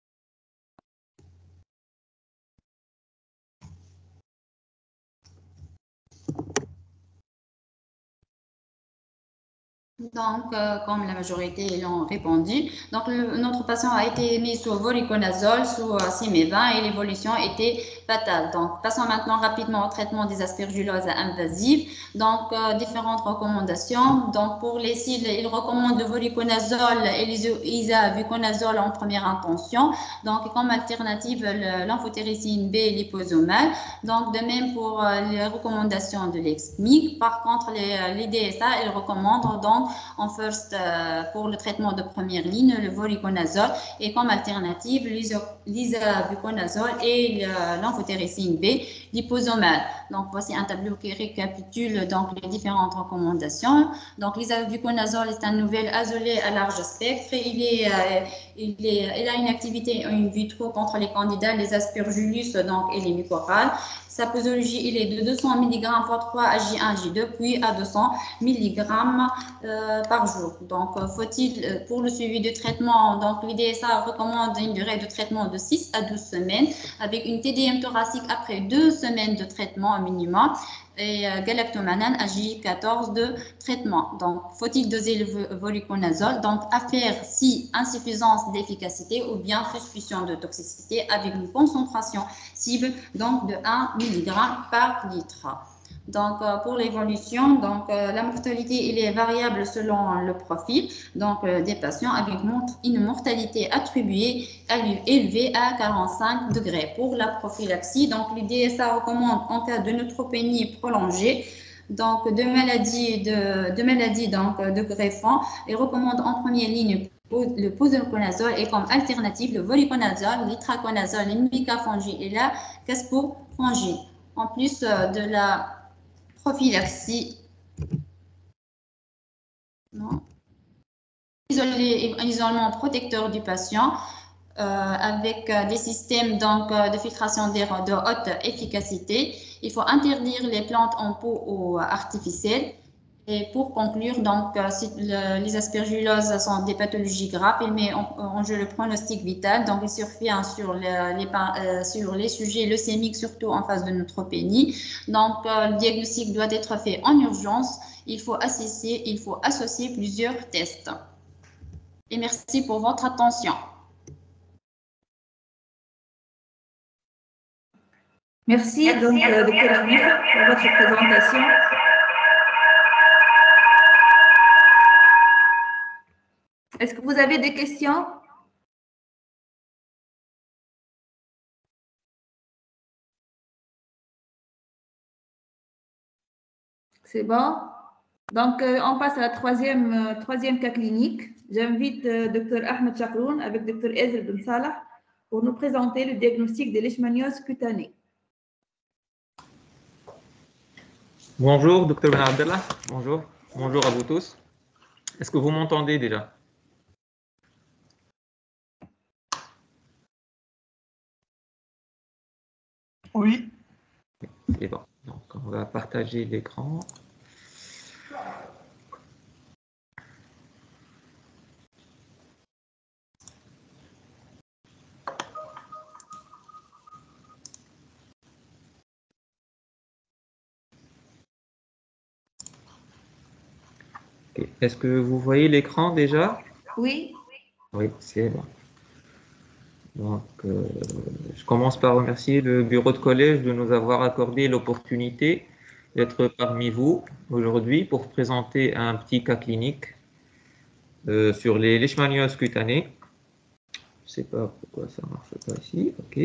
Donc, euh, comme la majorité l'ont répondu, donc le- notre patient a été mis sous voriconazole, sous euh, Simévin et l'évolution était fatale. Donc, passons maintenant rapidement au traitement des aspergilloses invasives. Donc, euh, différentes recommandations. Donc, pour les cibles, il recommande le voriconazole et l'isavuconazole en première intention. Donc, comme alternative, l'amphotericine B liposomale. Donc, de même pour euh, les recommandations de l'ex M I C. Par contre, les, les D S A, ils recommandent donc en first euh, pour le traitement de première ligne, le voriconazole et comme alternative l'isavuconazole et l'amphotericine B liposomale. Donc voici un tableau qui récapitule donc les différentes recommandations. Donc l'isavuconazole est un nouvel azolé à large spectre. Il est, euh, il est, il a une activité in vitro contre les candidats, les aspergillus donc et les mucorales. Sa posologie, il est de deux cents milligrammes fois trois à J un, J deux, puis à deux cents milligrammes euh, par jour. Donc, euh, faut-il, euh, pour le suivi de traitement, donc l'I D S A recommande une durée de traitement de six à douze semaines, avec une T D M thoracique après deux semaines de traitement au minimum, et euh, galactomanane à J quatorze de traitement. Donc, faut-il doser le voriconazole? Donc, affaire si insuffisance d'efficacité ou bien suspicion de toxicité avec une concentration cible donc de un milligramme par litre. Donc, euh, pour l'évolution, donc euh, la mortalité il est variable selon le profil donc euh, des patients avec une mortalité attribuée élevée à quarante-cinq degrés. Pour la prophylaxie, donc l'I D S A recommande en cas de neutropénie prolongée donc de maladies de, de maladies donc de greffon et recommande en première ligne le posaconazole et comme alternative le voriconazole, l'itraconazole, l'imicafungine et la caspofungine. En plus euh, de la prophylaxie, non. Isoler, un isolement protecteur du patient euh, avec euh, des systèmes donc, euh, de filtration d'air de haute efficacité. Il faut interdire les plantes en pot ou artificielles. Et pour conclure, donc, euh, si le, les aspergilloses sont des pathologies graves, il met en, en jeu le pronostic vital. Donc, il survient sur, le, les, euh, sur les sujets leucémiques, surtout en phase de neutropénie. Donc, euh, le diagnostic doit être fait en urgence. Il faut associer, il faut associer plusieurs tests. Et merci pour votre attention. Merci, merci donc, euh, docteur Hanifa, pour votre présentation. Est-ce que vous avez des questions? C'est bon? Donc, euh, on passe à la troisième, euh, troisième cas clinique. J'invite euh, docteur Ahmed Chakroun avec docteur Ezra Ben Salah pour nous présenter le diagnostic de leishmaniose cutanée. Bonjour, docteur Ben Abdallah. Bonjour. Bonjour à vous tous. Est-ce que vous m'entendez déjà? Oui. C'est bon. Donc, on va partager l'écran. Okay. Est-ce que vous voyez l'écran déjà? Oui. Oui, c'est bon. Donc, euh, je commence par remercier le bureau de collège de nous avoir accordé l'opportunité d'être parmi vous aujourd'hui pour présenter un petit cas clinique euh, sur les leishmanioses cutanées. Je ne sais pas pourquoi ça ne marche pas ici. OK.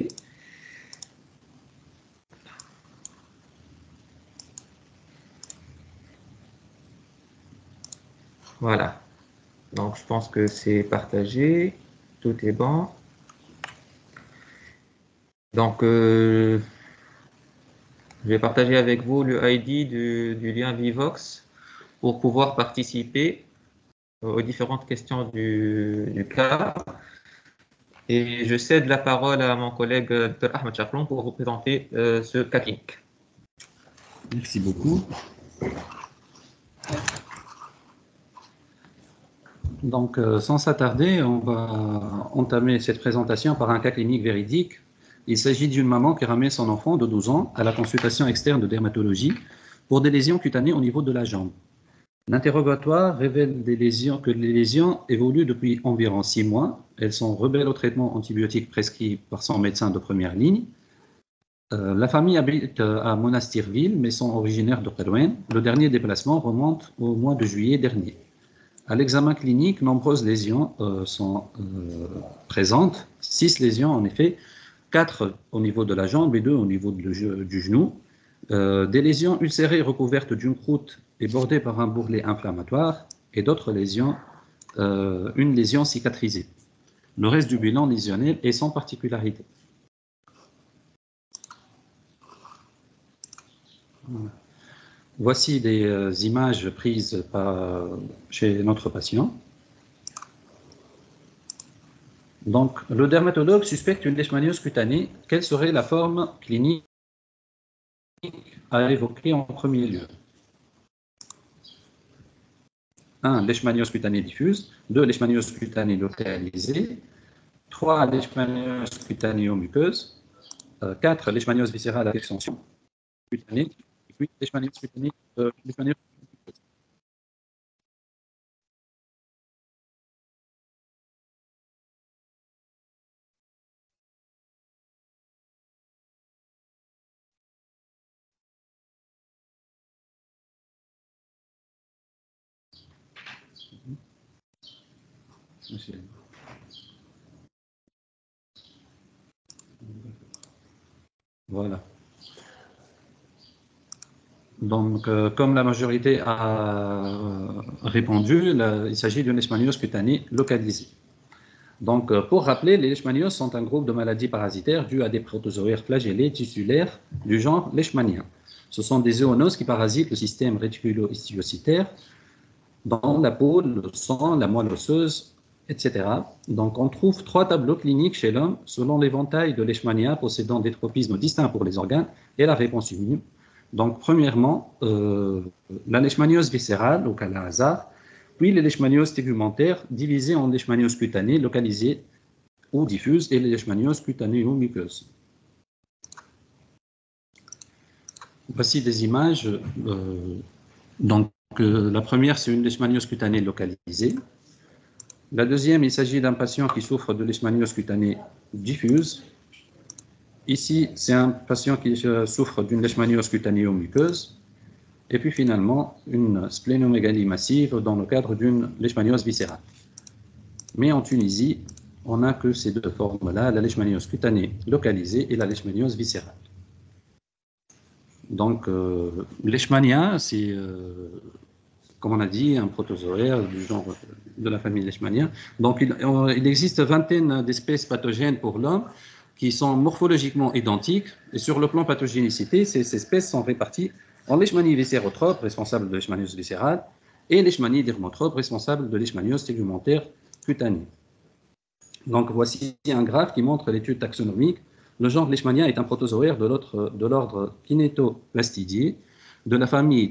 Voilà. Donc, je pense que c'est partagé. tout est bon. Donc, euh, je vais partager avec vous le I D du, du lien Vivox pour pouvoir participer aux différentes questions du, du cas. Et je cède la parole à mon collègue Docteur Ahmed Chakroun pour vous présenter euh, ce cas clinique. Merci beaucoup. Donc, euh, sans s'attarder, on va entamer cette présentation par un cas clinique véridique. Il s'agit d'une maman qui ramène son enfant de douze ans à la consultation externe de dermatologie pour des lésions cutanées au niveau de la jambe. L'interrogatoire révèle des lésions, que les lésions évoluent depuis environ six mois. Elles sont rebelles au traitement antibiotique prescrit par son médecin de première ligne. Euh, la famille habite à Monastirville, mais sont originaires de Kairouan. Le dernier déplacement remonte au mois de juillet dernier. À l'examen clinique, nombreuses lésions euh, sont euh, présentes, six lésions en effet, quatre au niveau de la jambe et deux au niveau de, du genou. Euh, des lésions ulcérées recouvertes d'une croûte et bordées par un bourrelet inflammatoire, et d'autres lésions, euh, une lésion cicatrisée. Le reste du bilan lésionnel est sans particularité. Voici des euh, images prises par, chez notre patient. Donc, le dermatologue suspecte une leishmaniose cutanée. Quelle serait la forme clinique à évoquer en premier lieu? un. Leishmaniose cutanée diffuse. deux. Leishmaniose cutanée localisée. trois. Leishmaniose cutanée muqueuse. quatre. Leishmaniose viscérale à extension cutanée. Et puis, leishmaniose cutanée euh, leishmaniose muqueuse. Monsieur. Voilà. Donc, euh, comme la majorité a euh, répondu, là, il s'agit d'une leishmaniose cutanée localisée. Donc, euh, pour rappeler, les leishmanioses sont un groupe de maladies parasitaires dues à des protozoaires flagellés tissulaires du genre leishmania. Ce sont des zoonoses qui parasitent le système réticulo-histiocytaire dans la peau, le sang, la moelle osseuse, et cetera. Donc, on trouve trois tableaux cliniques chez l'homme selon l'éventail de leishmania possédant des tropismes distincts pour les organes et la réponse immune. Donc, premièrement, euh, la leishmaniose viscérale, au cas hasard, puis les leishmanioses tégumentaires divisées en leishmanioses cutanées localisées ou diffuses et les leishmanioses cutanées ou muqueuses. Voici des images. Euh, donc, euh, la première, c'est une leishmaniose cutanée localisée. La deuxième, il s'agit d'un patient qui souffre de leishmaniose cutanée diffuse. Ici, c'est un patient qui souffre d'une leishmaniose cutanéo-muqueuse. Et puis finalement, une splénomégalie massive dans le cadre d'une leishmaniose viscérale. Mais en Tunisie, on n'a que ces deux formes-là, la leishmaniose cutanée localisée et la leishmaniose viscérale. Donc, euh, leishmania, c'est, euh, comme on a dit, un protozoaire du genre de la famille Leishmania. Donc, il, il existe vingtaine d'espèces pathogènes pour l'homme qui sont morphologiquement identiques. Et sur le plan pathogénicité, ces espèces sont réparties en leishmanie viscérotrope, responsable de leishmaniose viscérale, et leishmanie dermotrope, responsable de leishmaniose tégumentaire cutanée. Donc, voici un graphe qui montre l'étude taxonomique. Le genre Leishmania est un protozoaire de l'ordre Kinetoplastidae, de la famille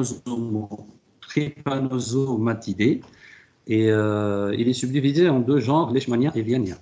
Trypanosomatidae, et euh, il est subdivisé en deux genres, Leishmania et Viania.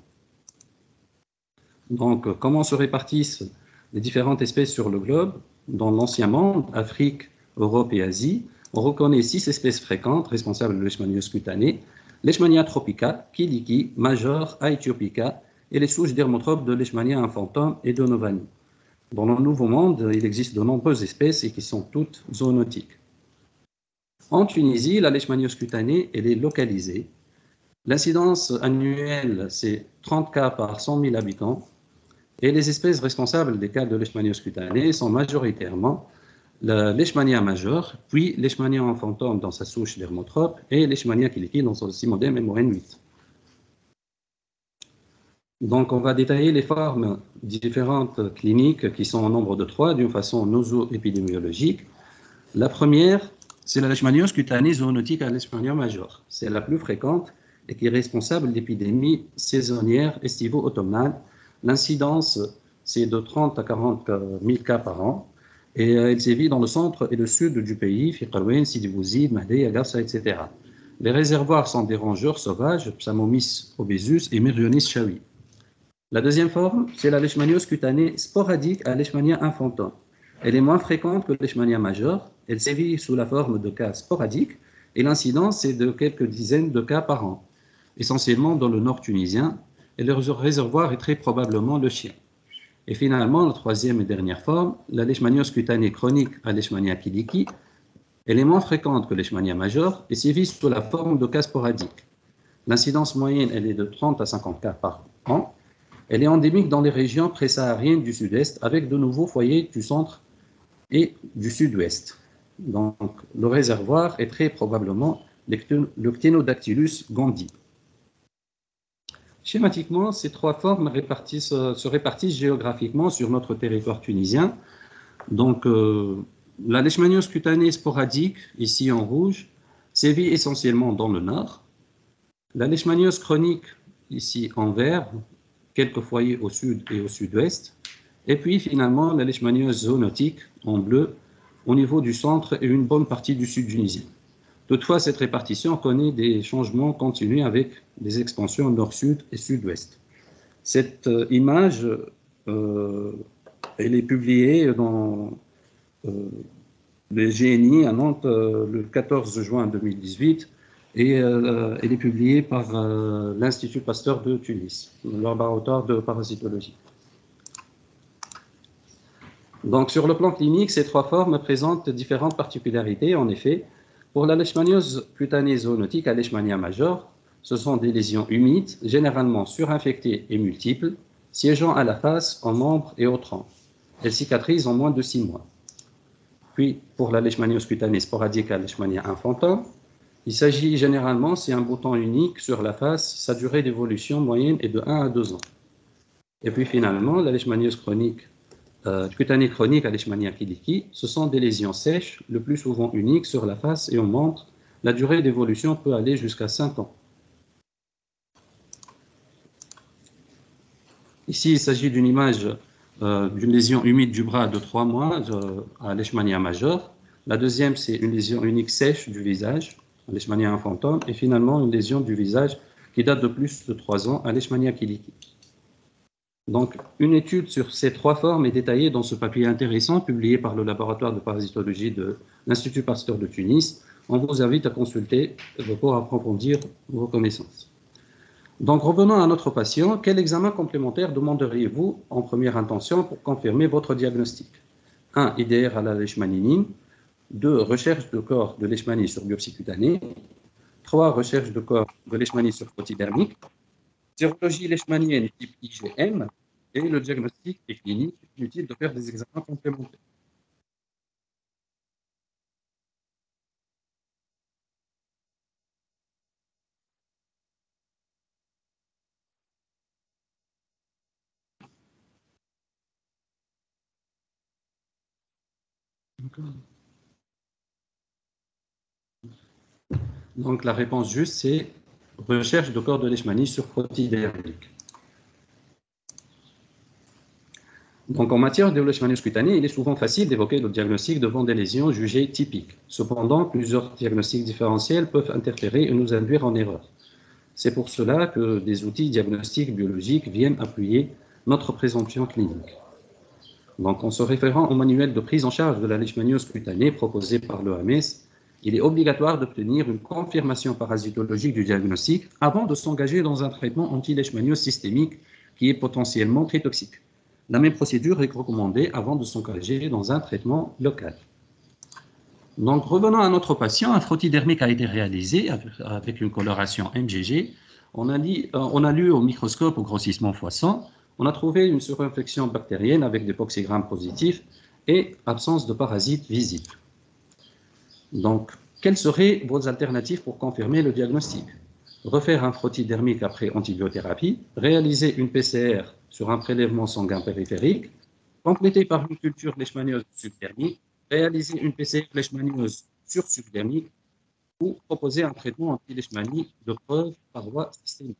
Donc, comment se répartissent les différentes espèces sur le globe? Dans l'ancien monde, Afrique, Europe et Asie, on reconnaît six espèces fréquentes responsables de leishmaniose cutanée: Leishmania tropica, Kiliki, Major, Aethiopica, et les souches dermotropes de Leishmania infantum et de Novani. Dans le Nouveau Monde, il existe de nombreuses espèces et qui sont toutes zoonotiques. En Tunisie, la leishmaniose cutanée, elle est localisée. L'incidence annuelle, c'est trente cas par cent mille habitants. Et les espèces responsables des cas de leishmaniose cutanée sont majoritairement la Leishmania major, puis Leishmania infantum dans sa souche dermotrope et Leishmania kiliki dans son cymodème M O N huit. Donc, on va détailler les formes différentes cliniques qui sont au nombre de trois d'une façon noso-épidémiologique. La première, c'est la leishmaniose cutanée zoonotique à leishmania major. C'est la plus fréquente et qui est responsable d'épidémies saisonnières estivo-automnales. L'incidence, c'est de trente à quarante mille cas par an. Et elle sévit dans le centre et le sud du pays, Fiqarwen, Sidi Bouzid, Mahdé, Agarsa, et cetera. Les réservoirs sont des rongeurs sauvages, Psamomys obesus et Myrionis shawi. La deuxième forme, c'est la leishmaniose cutanée sporadique à leishmania infanton. Elle est moins fréquente que le leishmania major. Elle sévit sous la forme de cas sporadiques et l'incidence est de quelques dizaines de cas par an, essentiellement dans le nord tunisien, et le réservoir est très probablement le chien. Et finalement, la troisième et dernière forme, la leishmaniose cutanée chronique à leishmania kiliki, elle est moins fréquente que le leishmania major et sévit sous la forme de cas sporadiques. L'incidence moyenne, elle est de trente à cinquante cas par an. Elle est endémique dans les régions présahariennes du sud-est avec de nouveaux foyers du centre et du sud-ouest. Donc, le réservoir est très probablement le Ctenodactylus gondii. Schématiquement, ces trois formes répartissent, se répartissent géographiquement sur notre territoire tunisien. Donc, euh, la leishmaniose cutanée sporadique, ici en rouge, sévit essentiellement dans le nord. La leishmaniose chronique, ici en vert, quelques foyers au sud et au sud-ouest. Et puis, finalement, la leishmaniose zoonotique, en bleu, au niveau du centre et une bonne partie du sud tunisien. Toutefois, cette répartition connaît des changements continus avec des expansions nord-sud et sud-ouest. Cette euh, image, euh, elle est publiée dans euh, le G N I à Nantes euh, le quatorze juin deux mille dix-huit et euh, elle est publiée par euh, l'Institut Pasteur de Tunis, le laboratoire de parasitologie. Donc, sur le plan clinique, ces trois formes présentent différentes particularités. En effet, pour la leishmaniose cutanée zoonotique à leishmania major, ce sont des lésions humides, généralement surinfectées et multiples, siégeant à la face, aux membres et aux troncs. Elles cicatrisent en moins de six mois. Puis, pour la leishmaniose cutanée sporadique à leishmania infanton, il s'agit généralement, c'est un bouton unique sur la face, sa durée d'évolution moyenne est de un à deux ans. Et puis finalement, la leishmaniose chronique Euh, cutanée chronique à leishmania kiliki, ce sont des lésions sèches, le plus souvent uniques sur la face et aux membres. La durée d'évolution peut aller jusqu'à cinq ans. Ici, il s'agit d'une image euh, d'une lésion humide du bras de trois mois euh, à leishmania major. La deuxième, c'est une lésion unique sèche du visage, à leishmania infanton, et finalement une lésion du visage qui date de plus de trois ans à leishmania kiliki. Donc, une étude sur ces trois formes est détaillée dans ce papier intéressant publié par le laboratoire de parasitologie de l'Institut Pasteur de Tunis. On vous invite à consulter pour approfondir vos connaissances. Donc, revenons à notre patient. Quel examen complémentaire demanderiez-vous en première intention pour confirmer votre diagnostic? un. I D R à la leishmaniine. deux. Recherche de corps de leishmanie sur biopsie cutanée. trois. Recherche de corps de leishmanie sur photodermique. Sérologie leishmanienne type I G M. Et le diagnostic est clinique, inutile de faire des examens complémentaires. Donc la réponse juste, c'est recherche de corps de leishmanie sur photodermique. Donc, en matière de leishmaniose cutanée, il est souvent facile d'évoquer le diagnostic devant des lésions jugées typiques. Cependant, plusieurs diagnostics différentiels peuvent interférer et nous induire en erreur. C'est pour cela que des outils diagnostiques biologiques viennent appuyer notre présomption clinique. Donc, en se référant au manuel de prise en charge de la leishmaniose cutanée proposé par l'O M S, il est obligatoire d'obtenir une confirmation parasitologique du diagnostic avant de s'engager dans un traitement anti-leishmaniose systémique qui est potentiellement très toxique. La même procédure est recommandée avant de s'engager dans un traitement local. Donc, revenons à notre patient. Un frottis dermique a été réalisé avec une coloration M G G. On a, lu, on a lu au microscope au grossissement fois cent. On a trouvé une surinfection bactérienne avec des poxygrammes positifs et absence de parasites visibles. Donc, quelles seraient vos alternatives pour confirmer le diagnostic? refaire un frottis dermique après antibiothérapie, réaliser une P C R sur un prélèvement sanguin périphérique, compléter par une culture leishmaniose subdermique, réaliser une P C R leishmaniose sur subdermique ou proposer un traitement anti-leishmanie de preuve par voie systémique.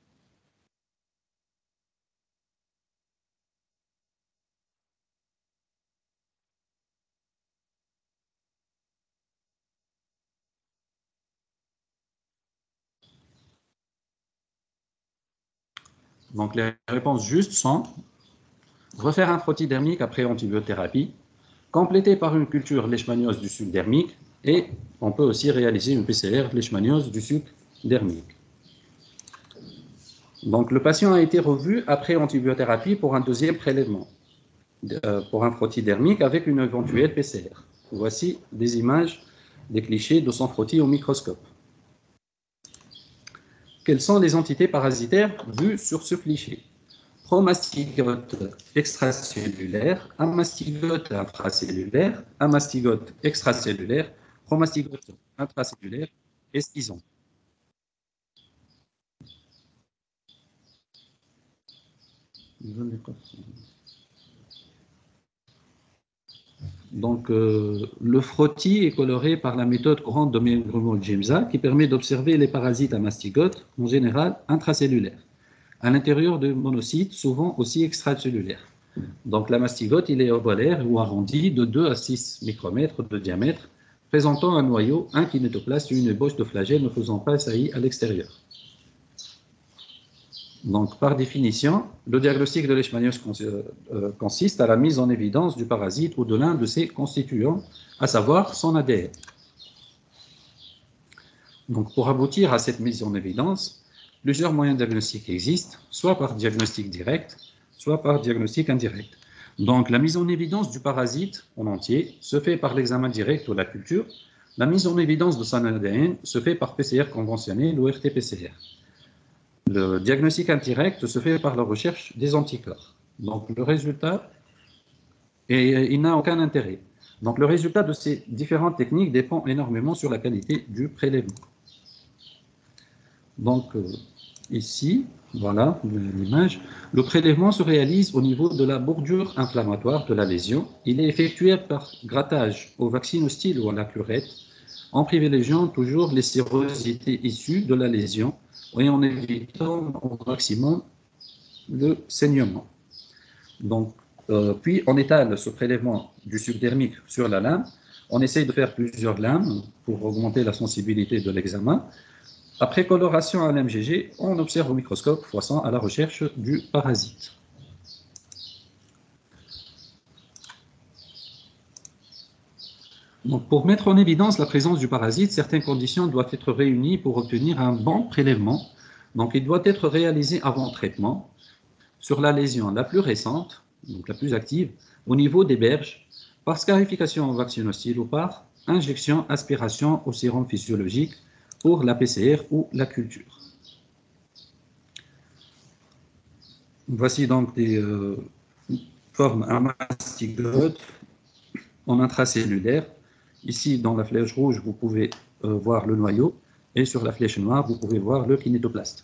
Donc les réponses justes sont refaire un frottis dermique après antibiothérapie, complété par une culture leishmaniose du suc dermique, et on peut aussi réaliser une P C R leishmaniose du suc dermique. Donc le patient a été revu après antibiothérapie pour un deuxième prélèvement, euh, pour un frottis dermique avec une éventuelle P C R. Voici des images, des clichés de son frottis au microscope. Quelles sont les entités parasitaires vues sur ce cliché? Promastygote extracellulaire, un mastygote intracellulaire, un mastygote extracellulaire, promastygote intracellulaire et schizon. Donc, euh, le frottis est coloré par la méthode courante de Grumol-Gemza qui permet d'observer les parasites à mastygote, en général intracellulaires, à l'intérieur de monocytes, souvent aussi extracellulaires. Donc, la mastygote, il est ovalaire ou arrondi de deux à six micromètres de diamètre, présentant un noyau, un kinétoplaste et une ébauche de flagelle ne faisant pas saillie à l'extérieur. Donc, par définition, le diagnostic de leishmaniose consiste à la mise en évidence du parasite ou de l'un de ses constituants, à savoir son A D N. Donc, pour aboutir à cette mise en évidence, plusieurs moyens diagnostiques existent, soit par diagnostic direct, soit par diagnostic indirect. Donc, la mise en évidence du parasite en entier se fait par l'examen direct ou la culture. La mise en évidence de son A D N se fait par P C R conventionnel ou R T P C R. Le diagnostic indirect se fait par la recherche des anticorps. Donc, le résultat, et il n'a aucun intérêt. Donc, le résultat de ces différentes techniques dépend énormément sur la qualité du prélèvement. Donc, euh, ici, voilà l'image. Le prélèvement se réalise au niveau de la bordure inflammatoire de la lésion. Il est effectué par grattage au vaccinostyle ou à la curette, en privilégiant toujours les sérosités issues de la lésion et en évitant au maximum le saignement. Donc, euh, puis on étale ce prélèvement du subdermique sur la lame. On essaye de faire plusieurs lames pour augmenter la sensibilité de l'examen. Après coloration à l'M G G, on observe au microscope fois cent à la recherche du parasite. Donc, pour mettre en évidence la présence du parasite, certaines conditions doivent être réunies pour obtenir un bon prélèvement. Donc, il doit être réalisé avant traitement sur la lésion la plus récente, donc la plus active, au niveau des berges, par scarification vaccinostyle ou par injection, aspiration au sérum physiologique pour la P C R ou la culture. Voici donc des euh, formes à mastygote en intracellulaire. Ici, dans la flèche rouge, vous pouvez euh, voir le noyau, et sur la flèche noire, vous pouvez voir le kinétoplaste.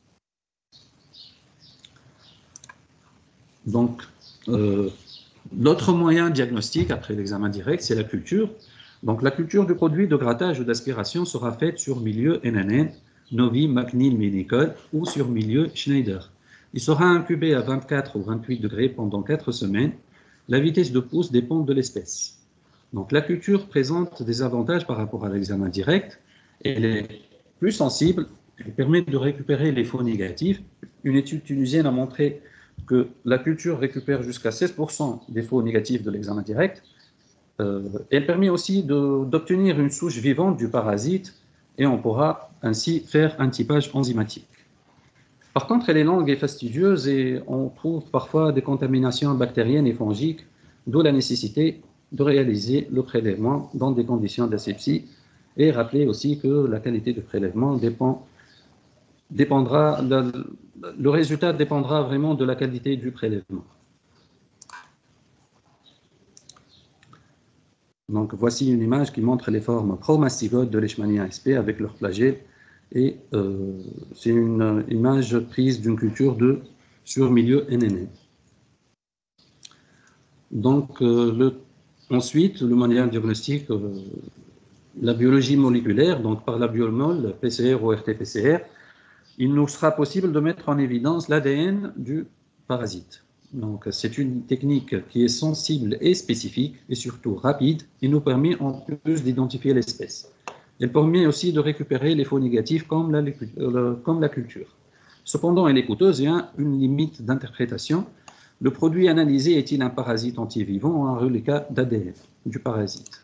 Donc, euh, l'autre moyen diagnostique après l'examen direct, c'est la culture. Donc, la culture du produit de grattage ou d'aspiration sera faite sur milieu N N N, Novi, McNeil, Ménicol ou sur milieu Schneider. Il sera incubé à vingt-quatre ou vingt-huit degrés pendant quatre semaines. La vitesse de pousse dépend de l'espèce. Donc, la culture présente des avantages par rapport à l'examen direct. Elle est plus sensible, elle permet de récupérer les faux négatifs. Une étude tunisienne a montré que la culture récupère jusqu'à seize pour cent des faux négatifs de l'examen direct. Euh, elle permet aussi d'obtenir une souche vivante du parasite et on pourra ainsi faire un typage enzymatique. Par contre, elle est longue et fastidieuse et on trouve parfois des contaminations bactériennes et fongiques, d'où la nécessité de réaliser le prélèvement dans des conditions d'asepsie et rappeler aussi que la qualité du prélèvement dépend, dépendra, le, le résultat dépendra vraiment de la qualité du prélèvement. Donc voici une image qui montre les formes promastygotes de Leishmania sp avec leur flagelle Et euh, c'est une image prise d'une culture de sur milieu N N N. Donc, euh, le, ensuite, le moyen diagnostique, euh, la biologie moléculaire, donc par la biomol, P C R ou R T P C R, il nous sera possible de mettre en évidence l'A D N du parasite. Donc, c'est une technique qui est sensible et spécifique, et surtout rapide, et nous permet en plus d'identifier l'espèce. Elle permet aussi de récupérer les faux négatifs comme la, comme la culture. Cependant, elle est coûteuse et a une limite d'interprétation. Le produit analysé est-il un parasite antivivant ou un reliquat d'A D N du parasite?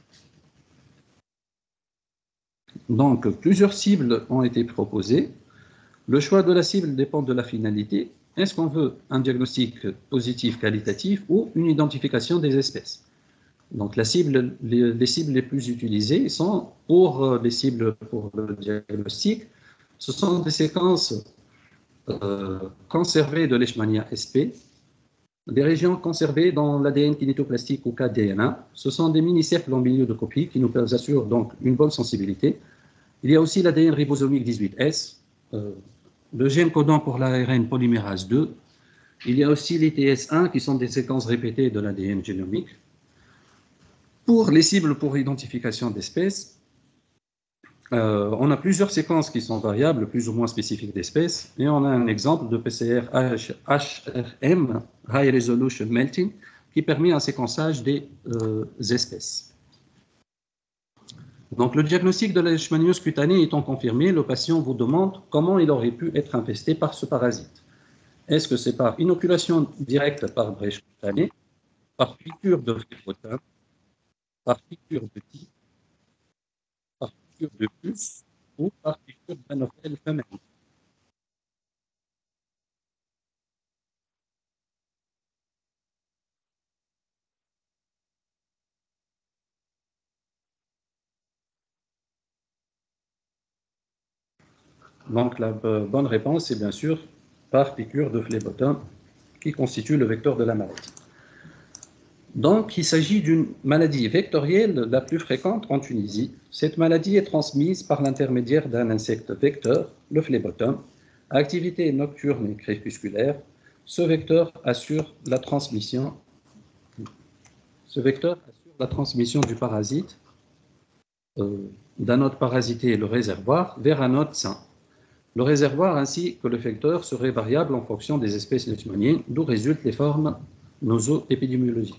Donc, plusieurs cibles ont été proposées. Le choix de la cible dépend de la finalité. Est-ce qu'on veut un diagnostic positif qualitatif ou une identification des espèces? Donc, la cible, les, les cibles les plus utilisées sont pour les cibles pour le diagnostic. Ce sont des séquences euh, conservées de Leishmania S P, des régions conservées dans l'A D N kinétoplastique ou K D N A. Ce sont des mini-cercles en milieu de copie qui nous assurent donc une bonne sensibilité. Il y a aussi l'A D N ribosomique dix-huit S, euh, le gène codant pour l'A R N polymérase deux. Il y a aussi les T S un qui sont des séquences répétées de l'A D N génomique. Pour les cibles pour identification d'espèces, euh, on a plusieurs séquences qui sont variables, plus ou moins spécifiques d'espèces, et on a un exemple de P C R H R M, High Resolution Melting, qui permet un séquençage des euh, espèces. Donc, le diagnostic de la leishmaniose cutanée étant confirmé, le patient vous demande comment il aurait pu être infesté par ce parasite. Est-ce que c'est par inoculation directe par brèche cutanée, par piqûre de phlébotin, par piqûre de tique, par piqûre de puce ou par piqûre d'anophèle femelle? Donc, la bonne réponse est bien sûr par piqûre de phlébotin, qui constitue le vecteur de la maladie. Donc, il s'agit d'une maladie vectorielle la plus fréquente en Tunisie. Cette maladie est transmise par l'intermédiaire d'un insecte vecteur, le phlébotin, à activité nocturne et crépusculaire. Ce vecteur assure la transmission, ce vecteur assure la transmission du parasite euh, d'un hôte parasité, le réservoir, vers un hôte sain. Le réservoir ainsi que le vecteur seraient variables en fonction des espèces leishmaniennes, d'où résultent les formes noso-épidémiologiques.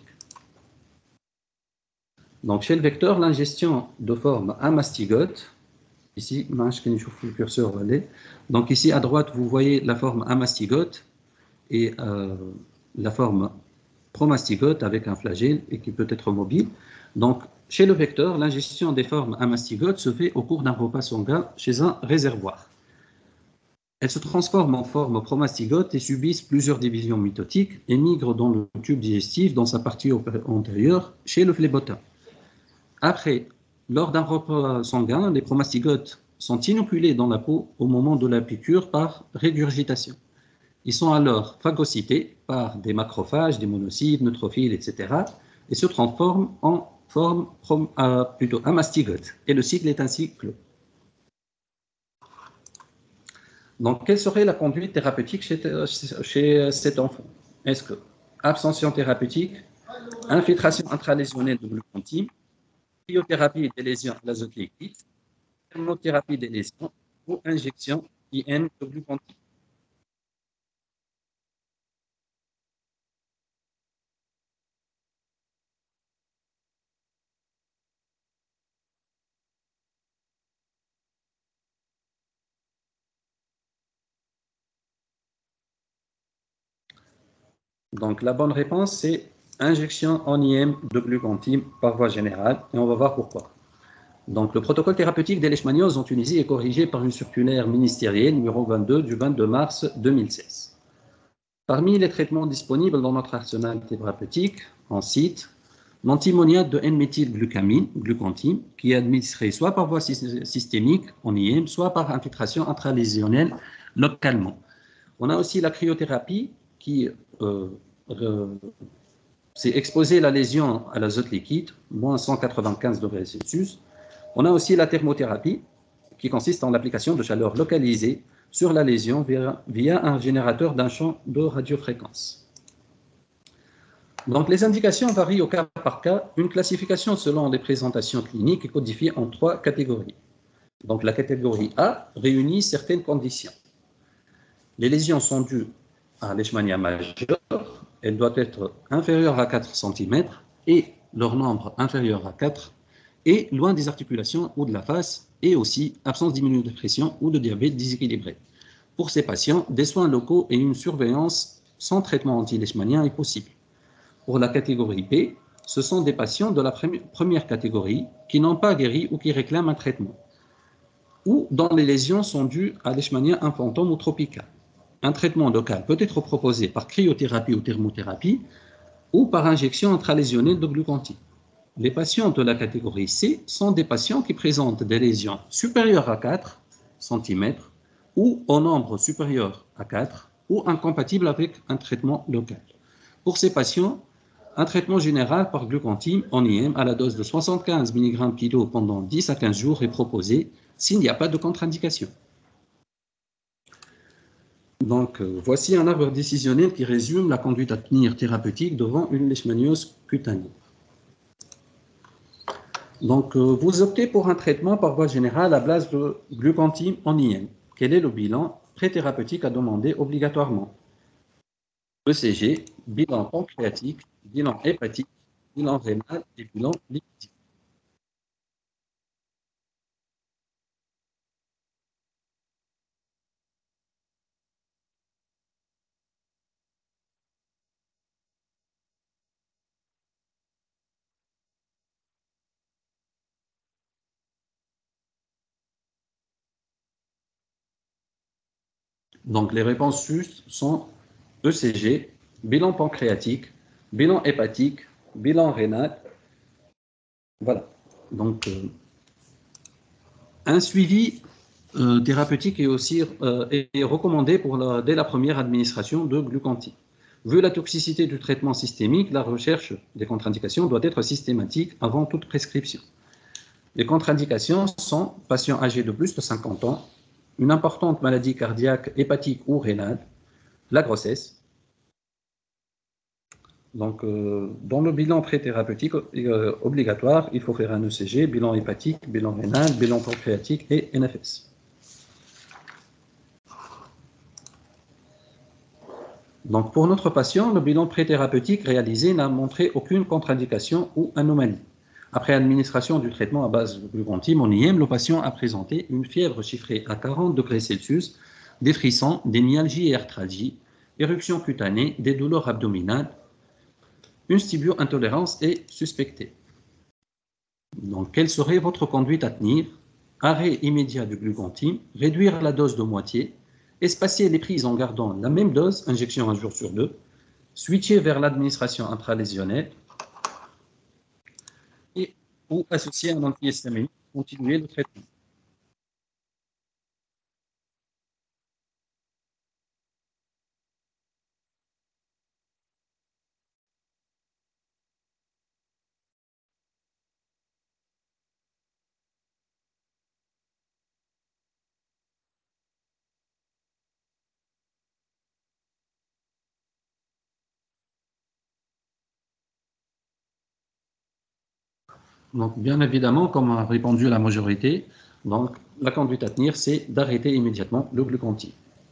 Donc, chez le vecteur, l'ingestion de forme amastygote, ici, le curseur va aller. Donc, ici à droite, vous voyez la forme amastygote et euh, la forme promastygote avec un flagelle et qui peut être mobile. Donc, chez le vecteur, l'ingestion des formes amastygotes se fait au cours d'un repas sanguin chez un réservoir. Elles se transforment en forme promastygote et subissent plusieurs divisions mitotiques et migrent dans le tube digestif dans sa partie antérieure chez le phlébotin. Après, lors d'un repas sanguin, les promastygotes sont inoculés dans la peau au moment de la piqûre par régurgitation. Ils sont alors phagocytés par des macrophages, des monocytes, neutrophiles, et cetera et se transforment en forme prom, euh, plutôt amastygote. Et le cycle est ainsi clos. Donc, quelle serait la conduite thérapeutique chez, chez cet enfant? Est-ce que abstention thérapeutique, infiltration intralésionnelle de glucontine, cryothérapie des lésions à l'azote liquide, thermothérapie des lésions ou injection I N de glucontine? Donc, la bonne réponse, c'est injection en I M de glucontine par voie générale, et on va voir pourquoi. Donc, le protocole thérapeutique des leishmanioses en Tunisie est corrigé par une circulaire ministérielle numéro vingt-deux du vingt-deux mars deux mille seize. Parmi les traitements disponibles dans notre arsenal thérapeutique, on cite l'antimoniate de N-méthylglucamine, glucontine, qui est administrée soit par voie systémique en I M, soit par infiltration intralésionnelle localement. On a aussi la cryothérapie qui euh, euh, c'est exposer la lésion à l'azote liquide, moins cent quatre-vingt-quinze degrés Celsius. On a aussi la thermothérapie, qui consiste en l'application de chaleur localisée sur la lésion via, via un générateur d'un champ de radiofréquence. Donc, les indications varient au cas par cas. Une classification selon les présentations cliniques est codifiée en trois catégories. Donc, la catégorie A réunit certaines conditions. Les lésions sont dues à leishmania majeure. Elles doivent être inférieures à quatre centimètres et leur nombre inférieur à quatre et loin des articulations ou de la face, et aussi absence d'immunodépression ou de diabète déséquilibré. Pour ces patients, des soins locaux et une surveillance sans traitement anti-leishmanien est possible. Pour la catégorie B, ce sont des patients de la première catégorie qui n'ont pas guéri ou qui réclament un traitement, ou dont les lésions sont dues à leishmania infantile ou tropicale. Un traitement local peut être proposé par cryothérapie ou thermothérapie ou par injection intralésionnelle de glucantine. Les patients de la catégorie C sont des patients qui présentent des lésions supérieures à quatre centimètres ou au nombre supérieur à quatre ou incompatibles avec un traitement local. Pour ces patients, un traitement général par glucantine en I M à la dose de soixante-quinze milligrammes par kilo pendant dix à quinze jours est proposé s'il n'y a pas de contre-indication. Donc, euh, voici un arbre décisionnel qui résume la conduite à tenir thérapeutique devant une leishmaniose cutanée. Donc, euh, vous optez pour un traitement par voie générale à base de glucantine en I M. Quel est le bilan pré-thérapeutique à demander obligatoirement? E C G, bilan pancréatique, bilan hépatique, bilan rénal et bilan lipidique. Donc, les réponses justes sont E C G, bilan pancréatique, bilan hépatique, bilan rénal. Voilà. Donc, euh, un suivi euh, thérapeutique est aussi euh, est recommandé pour la, dès la première administration de glucantine. Vu la toxicité du traitement systémique, la recherche des contre-indications doit être systématique avant toute prescription. Les contre-indications sont patients âgés de plus de cinquante ans, une importante maladie cardiaque, hépatique ou rénale, la grossesse. Donc, euh, dans le bilan pré-thérapeutique euh, obligatoire, il faut faire un E C G, bilan hépatique, bilan rénal, bilan pancréatique et N F S. Donc, pour notre patient, le bilan pré-thérapeutique réalisé n'a montré aucune contre-indication ou anomalie. Après administration du traitement à base de glucantine en I M, le patient a présenté une fièvre chiffrée à quarante degrés Celsius, des frissons, des myalgies et arthralgies, éruption cutanée, des douleurs abdominales. Une stibio-intolérance est suspectée. Donc, quelle serait votre conduite à tenir? Arrêt immédiat du glucantine, réduire la dose de moitié, espacer les prises en gardant la même dose, injection un jour sur deux, switcher vers l'administration intralésionnelle et ou associer un antihistaminique, continuer le traitement. Donc, bien évidemment, comme a répondu la majorité, donc, la conduite à tenir, c'est d'arrêter immédiatement le glucantine.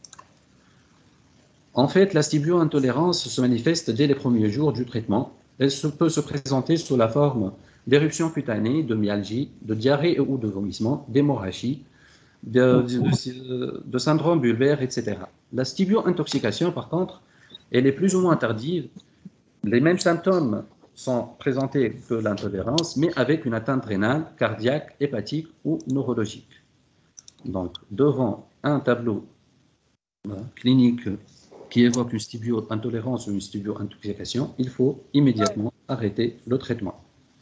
En fait, la stibio-intolérance se manifeste dès les premiers jours du traitement. Elle se, peut se présenter sous la forme d'éruption cutanée, de myalgie, de diarrhée ou de vomissement, d'hémorragie, de, de, de, de syndrome bulbaire, et cetera. La stibio-intoxication, par contre, elle est plus ou moins tardive. Les mêmes symptômes sont présentés que l'intolérance, mais avec une atteinte rénale, cardiaque, hépatique ou neurologique. Donc, devant un tableau voilà, clinique qui évoque une stibio-intolérance ou une stibio-intoxication, il faut immédiatement arrêter le traitement.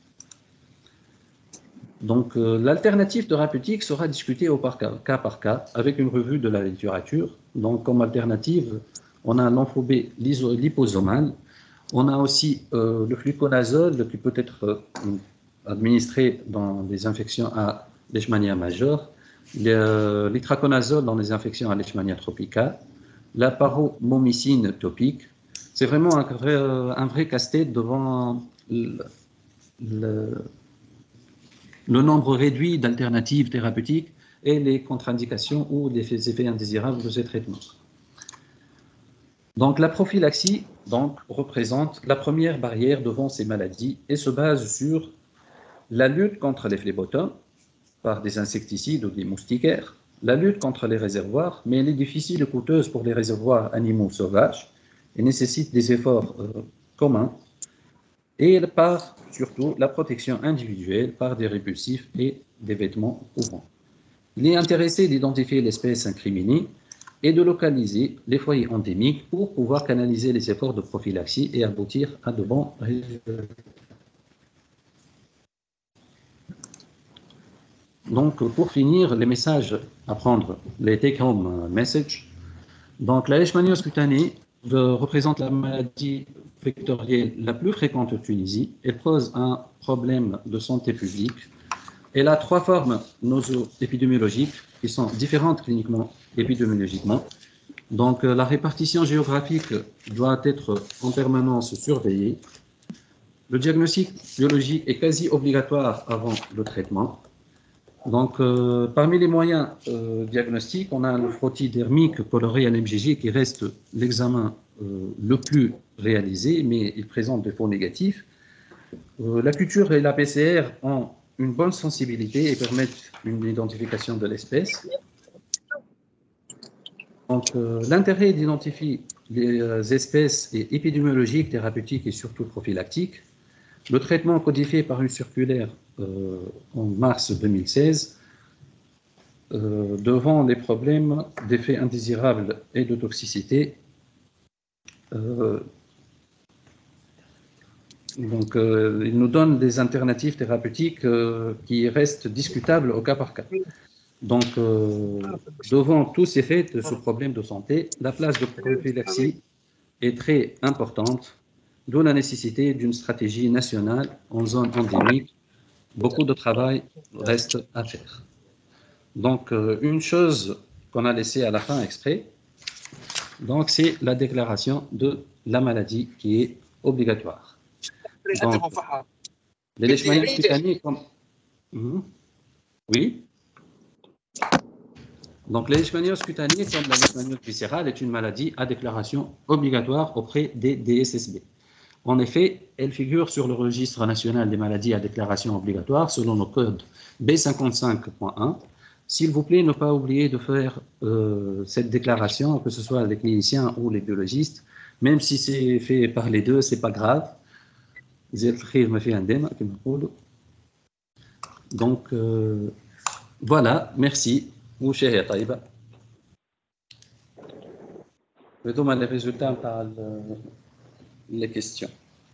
Donc, euh, l'alternative thérapeutique sera discutée au par cas, cas par cas avec une revue de la littérature. Donc, comme alternative, on a l'amphobé liposomal. On a aussi euh, le fluconazole qui peut être euh, administré dans des infections à leishmania majeure. l'itraconazole dans les infections à leishmania tropicale, la paromomycine topique. C'est vraiment un vrai, un vrai casse-tête devant le, le, le nombre réduit d'alternatives thérapeutiques et les contre-indications ou les effets indésirables de ces traitements. Donc, la prophylaxie donc, représente la première barrière devant ces maladies et se base sur la lutte contre les phlébotomes par des insecticides ou des moustiquaires, la lutte contre les réservoirs, mais elle est difficile et coûteuse pour les réservoirs animaux sauvages et nécessite des efforts euh, communs, et par surtout la protection individuelle par des répulsifs et des vêtements couvrants. Il est intéressé d'identifier l'espèce incriminée et de localiser les foyers endémiques pour pouvoir canaliser les efforts de prophylaxie et aboutir à de bons résultats. Donc, pour finir, les messages à prendre, les take-home messages. Donc, la leishmaniose cutanée représente la maladie vectorielle la plus fréquente en Tunisie. Elle pose un problème de santé publique. Elle a trois formes noso-épidémiologiques qui sont différentes cliniquement, épidémiologiquement. Donc, la répartition géographique doit être en permanence surveillée. Le diagnostic biologique est quasi obligatoire avant le traitement. Donc, euh, parmi les moyens euh, diagnostiques, on a le frottis dermique coloré à l'M G G qui reste l'examen euh, le plus réalisé, mais il présente des faux négatifs. Euh, la culture et la P C R ont une bonne sensibilité et permettent une identification de l'espèce. Donc, euh, l'intérêt d'identifier les euh, espèces est épidémiologique, thérapeutique et surtout prophylactique. Le traitement codifié par une circulaire euh, en mars deux mille seize, euh, devant les problèmes d'effets indésirables et de toxicité, euh, donc, euh, il nous donne des alternatives thérapeutiques euh, qui restent discutables au cas par cas. Donc, euh, devant tous ces faits de ce problème de santé, la place de prophylaxie est très importante, d'où la nécessité d'une stratégie nationale en zone endémique. Beaucoup de travail reste à faire. Donc, euh, une chose qu'on a laissée à la fin exprès, donc c'est la déclaration de la maladie qui est obligatoire. Donc, les leishmanioses cutanées comme... Mmh. Oui. Donc, les leishmanioses cutanées comme la leishmaniose viscérale est une maladie à déclaration obligatoire auprès des D S S B. En effet, elle figure sur le registre national des maladies à déclaration obligatoire selon le code B cinquante-cinq point un. S'il vous plaît, ne pas oublier de faire euh, cette déclaration, que ce soit les cliniciens ou les biologistes, même si c'est fait par les deux, c'est pas grave. Donc, euh, voilà, merci. Je vais donner les résultats par les questions.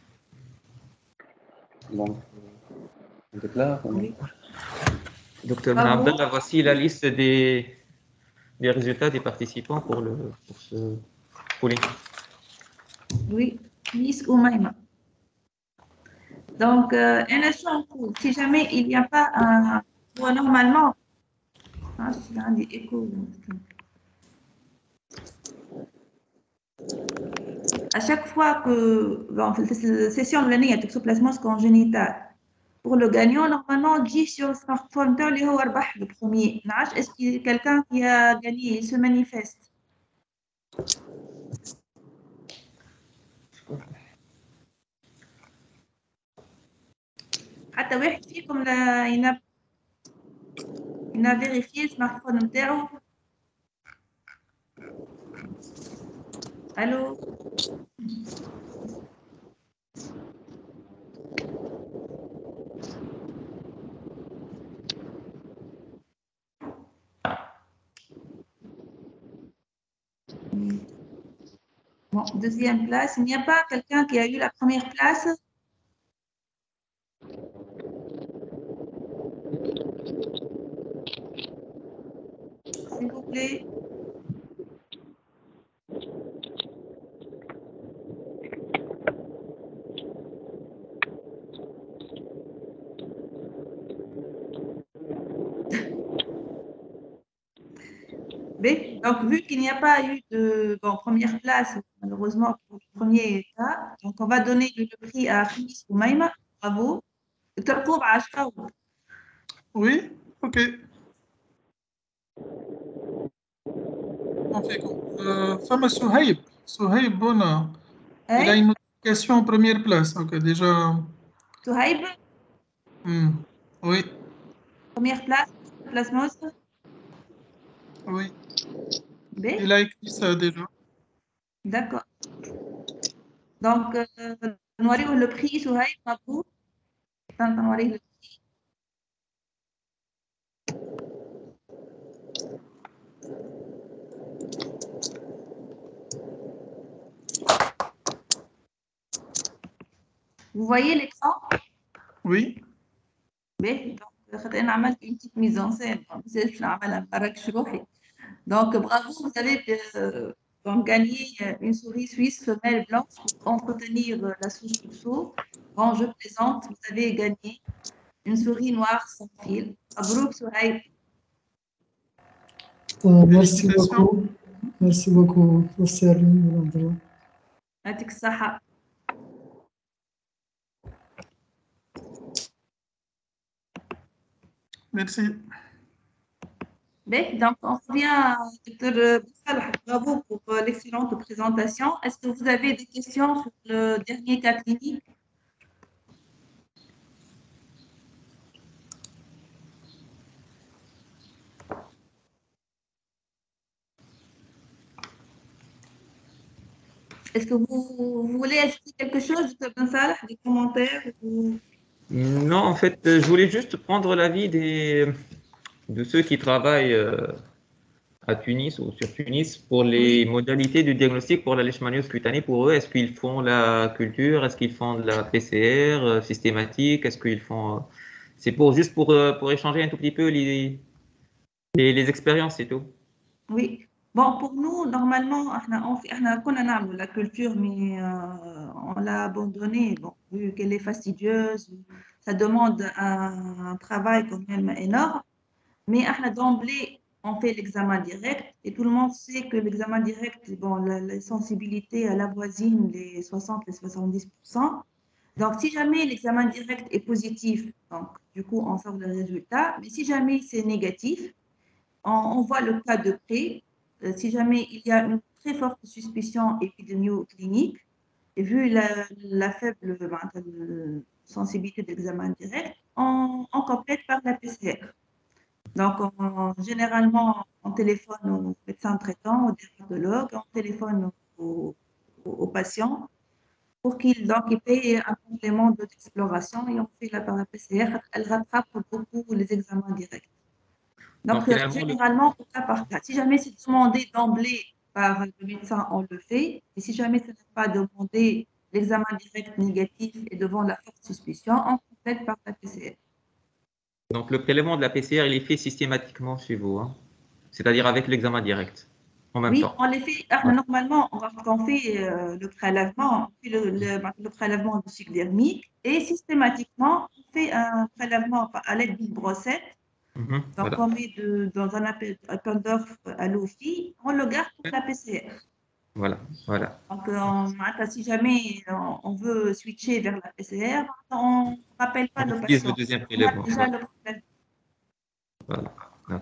Donc, on déclare. Oui. Docteur Abdallah, voici la liste des, des résultats des participants pour, le, pour ce pooling. Oui, Miss Oumaima. Donc, euh, si jamais il n'y a pas un... Bon, normalement, ah, c'est un des échos. À chaque fois que, dans la session de l'année, il y a toxoplasmose congénitale. Pour le gagnant, normalement, dit sur le smartphone, le premier. Est-ce qu'il y a quelqu'un qui a gagné, il se manifeste? حتى واحد فيكم لا ينب ينب vérifier le smartphone نتاعو. Allô? Bon, deuxième place. Il n'y a pas quelqu'un qui a eu la première place? S'il vous plaît. Donc, vu qu'il n'y a pas eu de bon, première place, malheureusement, pour le premier cas, donc on va donner le, le prix à Khamis ou Maïma. Bravo. Docteur Koub, Ashka. Oui, ok. On fait quoi euh, Femme Souhaib. Souhaib, bon, il a Hey, une notification en première place. Ok, déjà. Souhaib, hmm, Oui, première place, place Mos. oui. B. Il a écrit ça déjà. D'accord. Donc, euh, نوريه le prix Souhaib, bravo. Attends, نوريه le prix. Vous voyez l'écran? Oui. B. Donc, خلينا نعمل une petite mise en scène. مازالش نعملها برك روحي. Donc, bravo, vous avez euh, donc, gagné euh, une souris suisse femelle blanche pour entretenir euh, la souche du saut. Bon, je présente, vous avez gagné une souris noire sans fil. Mabrouk, Souhaib. Euh, merci Félicitations. beaucoup. Merci beaucoup, professeur Louis. Atik Saha. Merci. Bien, donc on revient à docteur Salah. Bravo pour euh, l'excellente présentation. Est-ce que vous avez des questions sur le dernier cas clinique? Est-ce que vous, vous voulez ajouter quelque chose, docteur Ben Salah, des commentaires ou... Non, en fait, euh, je voulais juste prendre l'avis des, de ceux qui travaillent euh, à Tunis ou sur Tunis pour les Oui. modalités de diagnostic pour la leishmaniose cutanée. Pour eux, est-ce qu'ils font la culture? Est-ce qu'ils font de la P C R euh, systématique? Est-ce qu'ils font... euh, C'est pour, juste pour, euh, pour échanger un tout petit peu les, les, les expériences, c'est tout. Oui. Bon, pour nous, normalement, on fait la culture, mais euh, on l'a abandonnée, bon, vu qu'elle est fastidieuse, ça demande un, un travail quand même énorme. Mais d'emblée, on fait l'examen direct et tout le monde sait que l'examen direct, bon, la, la sensibilité à la voisine, les soixante, les soixante-dix pour cent. Donc, si jamais l'examen direct est positif, donc du coup, on sort le résultat. Mais si jamais c'est négatif, on, on voit le cas de près. Euh, si jamais il y a une très forte suspicion épidémio-clinique, et vu la, la faible ben, sensibilité de l'examen direct, on, on complète par la P C R. Donc, on, généralement, on téléphone au médecin traitant, au dermatologue, on téléphone aux au, au patients pour qu'ils paient un complément d'exploration et on fait la, par la P C R. Elle rattrape beaucoup les examens directs. Donc, Donc, finalement, le- généralement, au cas par cas. Si jamais c'est demandé d'emblée par le médecin, on le fait. Et si jamais ce n'est pas demandé, l'examen direct négatif et devant la forte suspicion, on complète par la P C R. donc, le prélèvement de la P C R, il est fait systématiquement chez vous, hein. C'est-à-dire avec l'examen direct, en même Oui, temps. on les fait. Ah, Ouais. normalement, on fait euh, le prélèvement, on fait le, le, le prélèvement du cycle dermique et systématiquement, on fait un prélèvement à l'aide d'une brossette. Mhm, Donc, voilà. on met de, dans un appel, appel d'offres à l'O F I, on le garde pour la P C R. Voilà, voilà. Donc, on, si jamais on, on veut switcher vers la P C R, on ne rappelle pas On le utilise le patient. deuxième On a prélèvement. déjà Voilà. le problème. Voilà. Ok.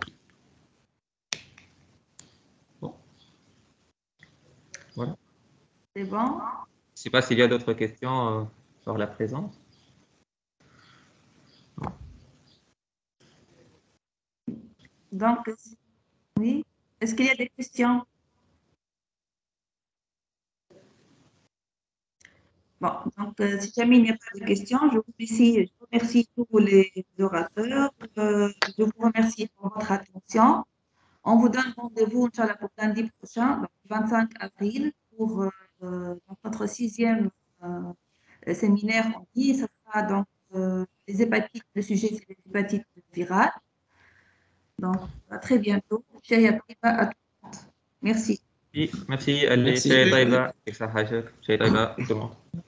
Bon. Voilà. C'est bon? Je ne sais pas s'il y a d'autres questions euh, sur la présence. Donc, oui. Est-ce qu'il y a des questions? Bon, donc, euh, si jamais il n'y a pas de questions, je vous remercie, je remercie tous les orateurs. Euh, je vous remercie pour votre attention. On vous donne rendez-vous, Inch'Allah, pour lundi prochain, donc vingt-cinq avril, pour euh, notre sixième euh, séminaire en ligne. Ce sera donc euh, les hépatites, le sujet c'est les hépatites virales. Donc, à très bientôt. Chérie, à tout le monde. Merci. Merci. Allez, Merci. chez Taïba. Tout le monde.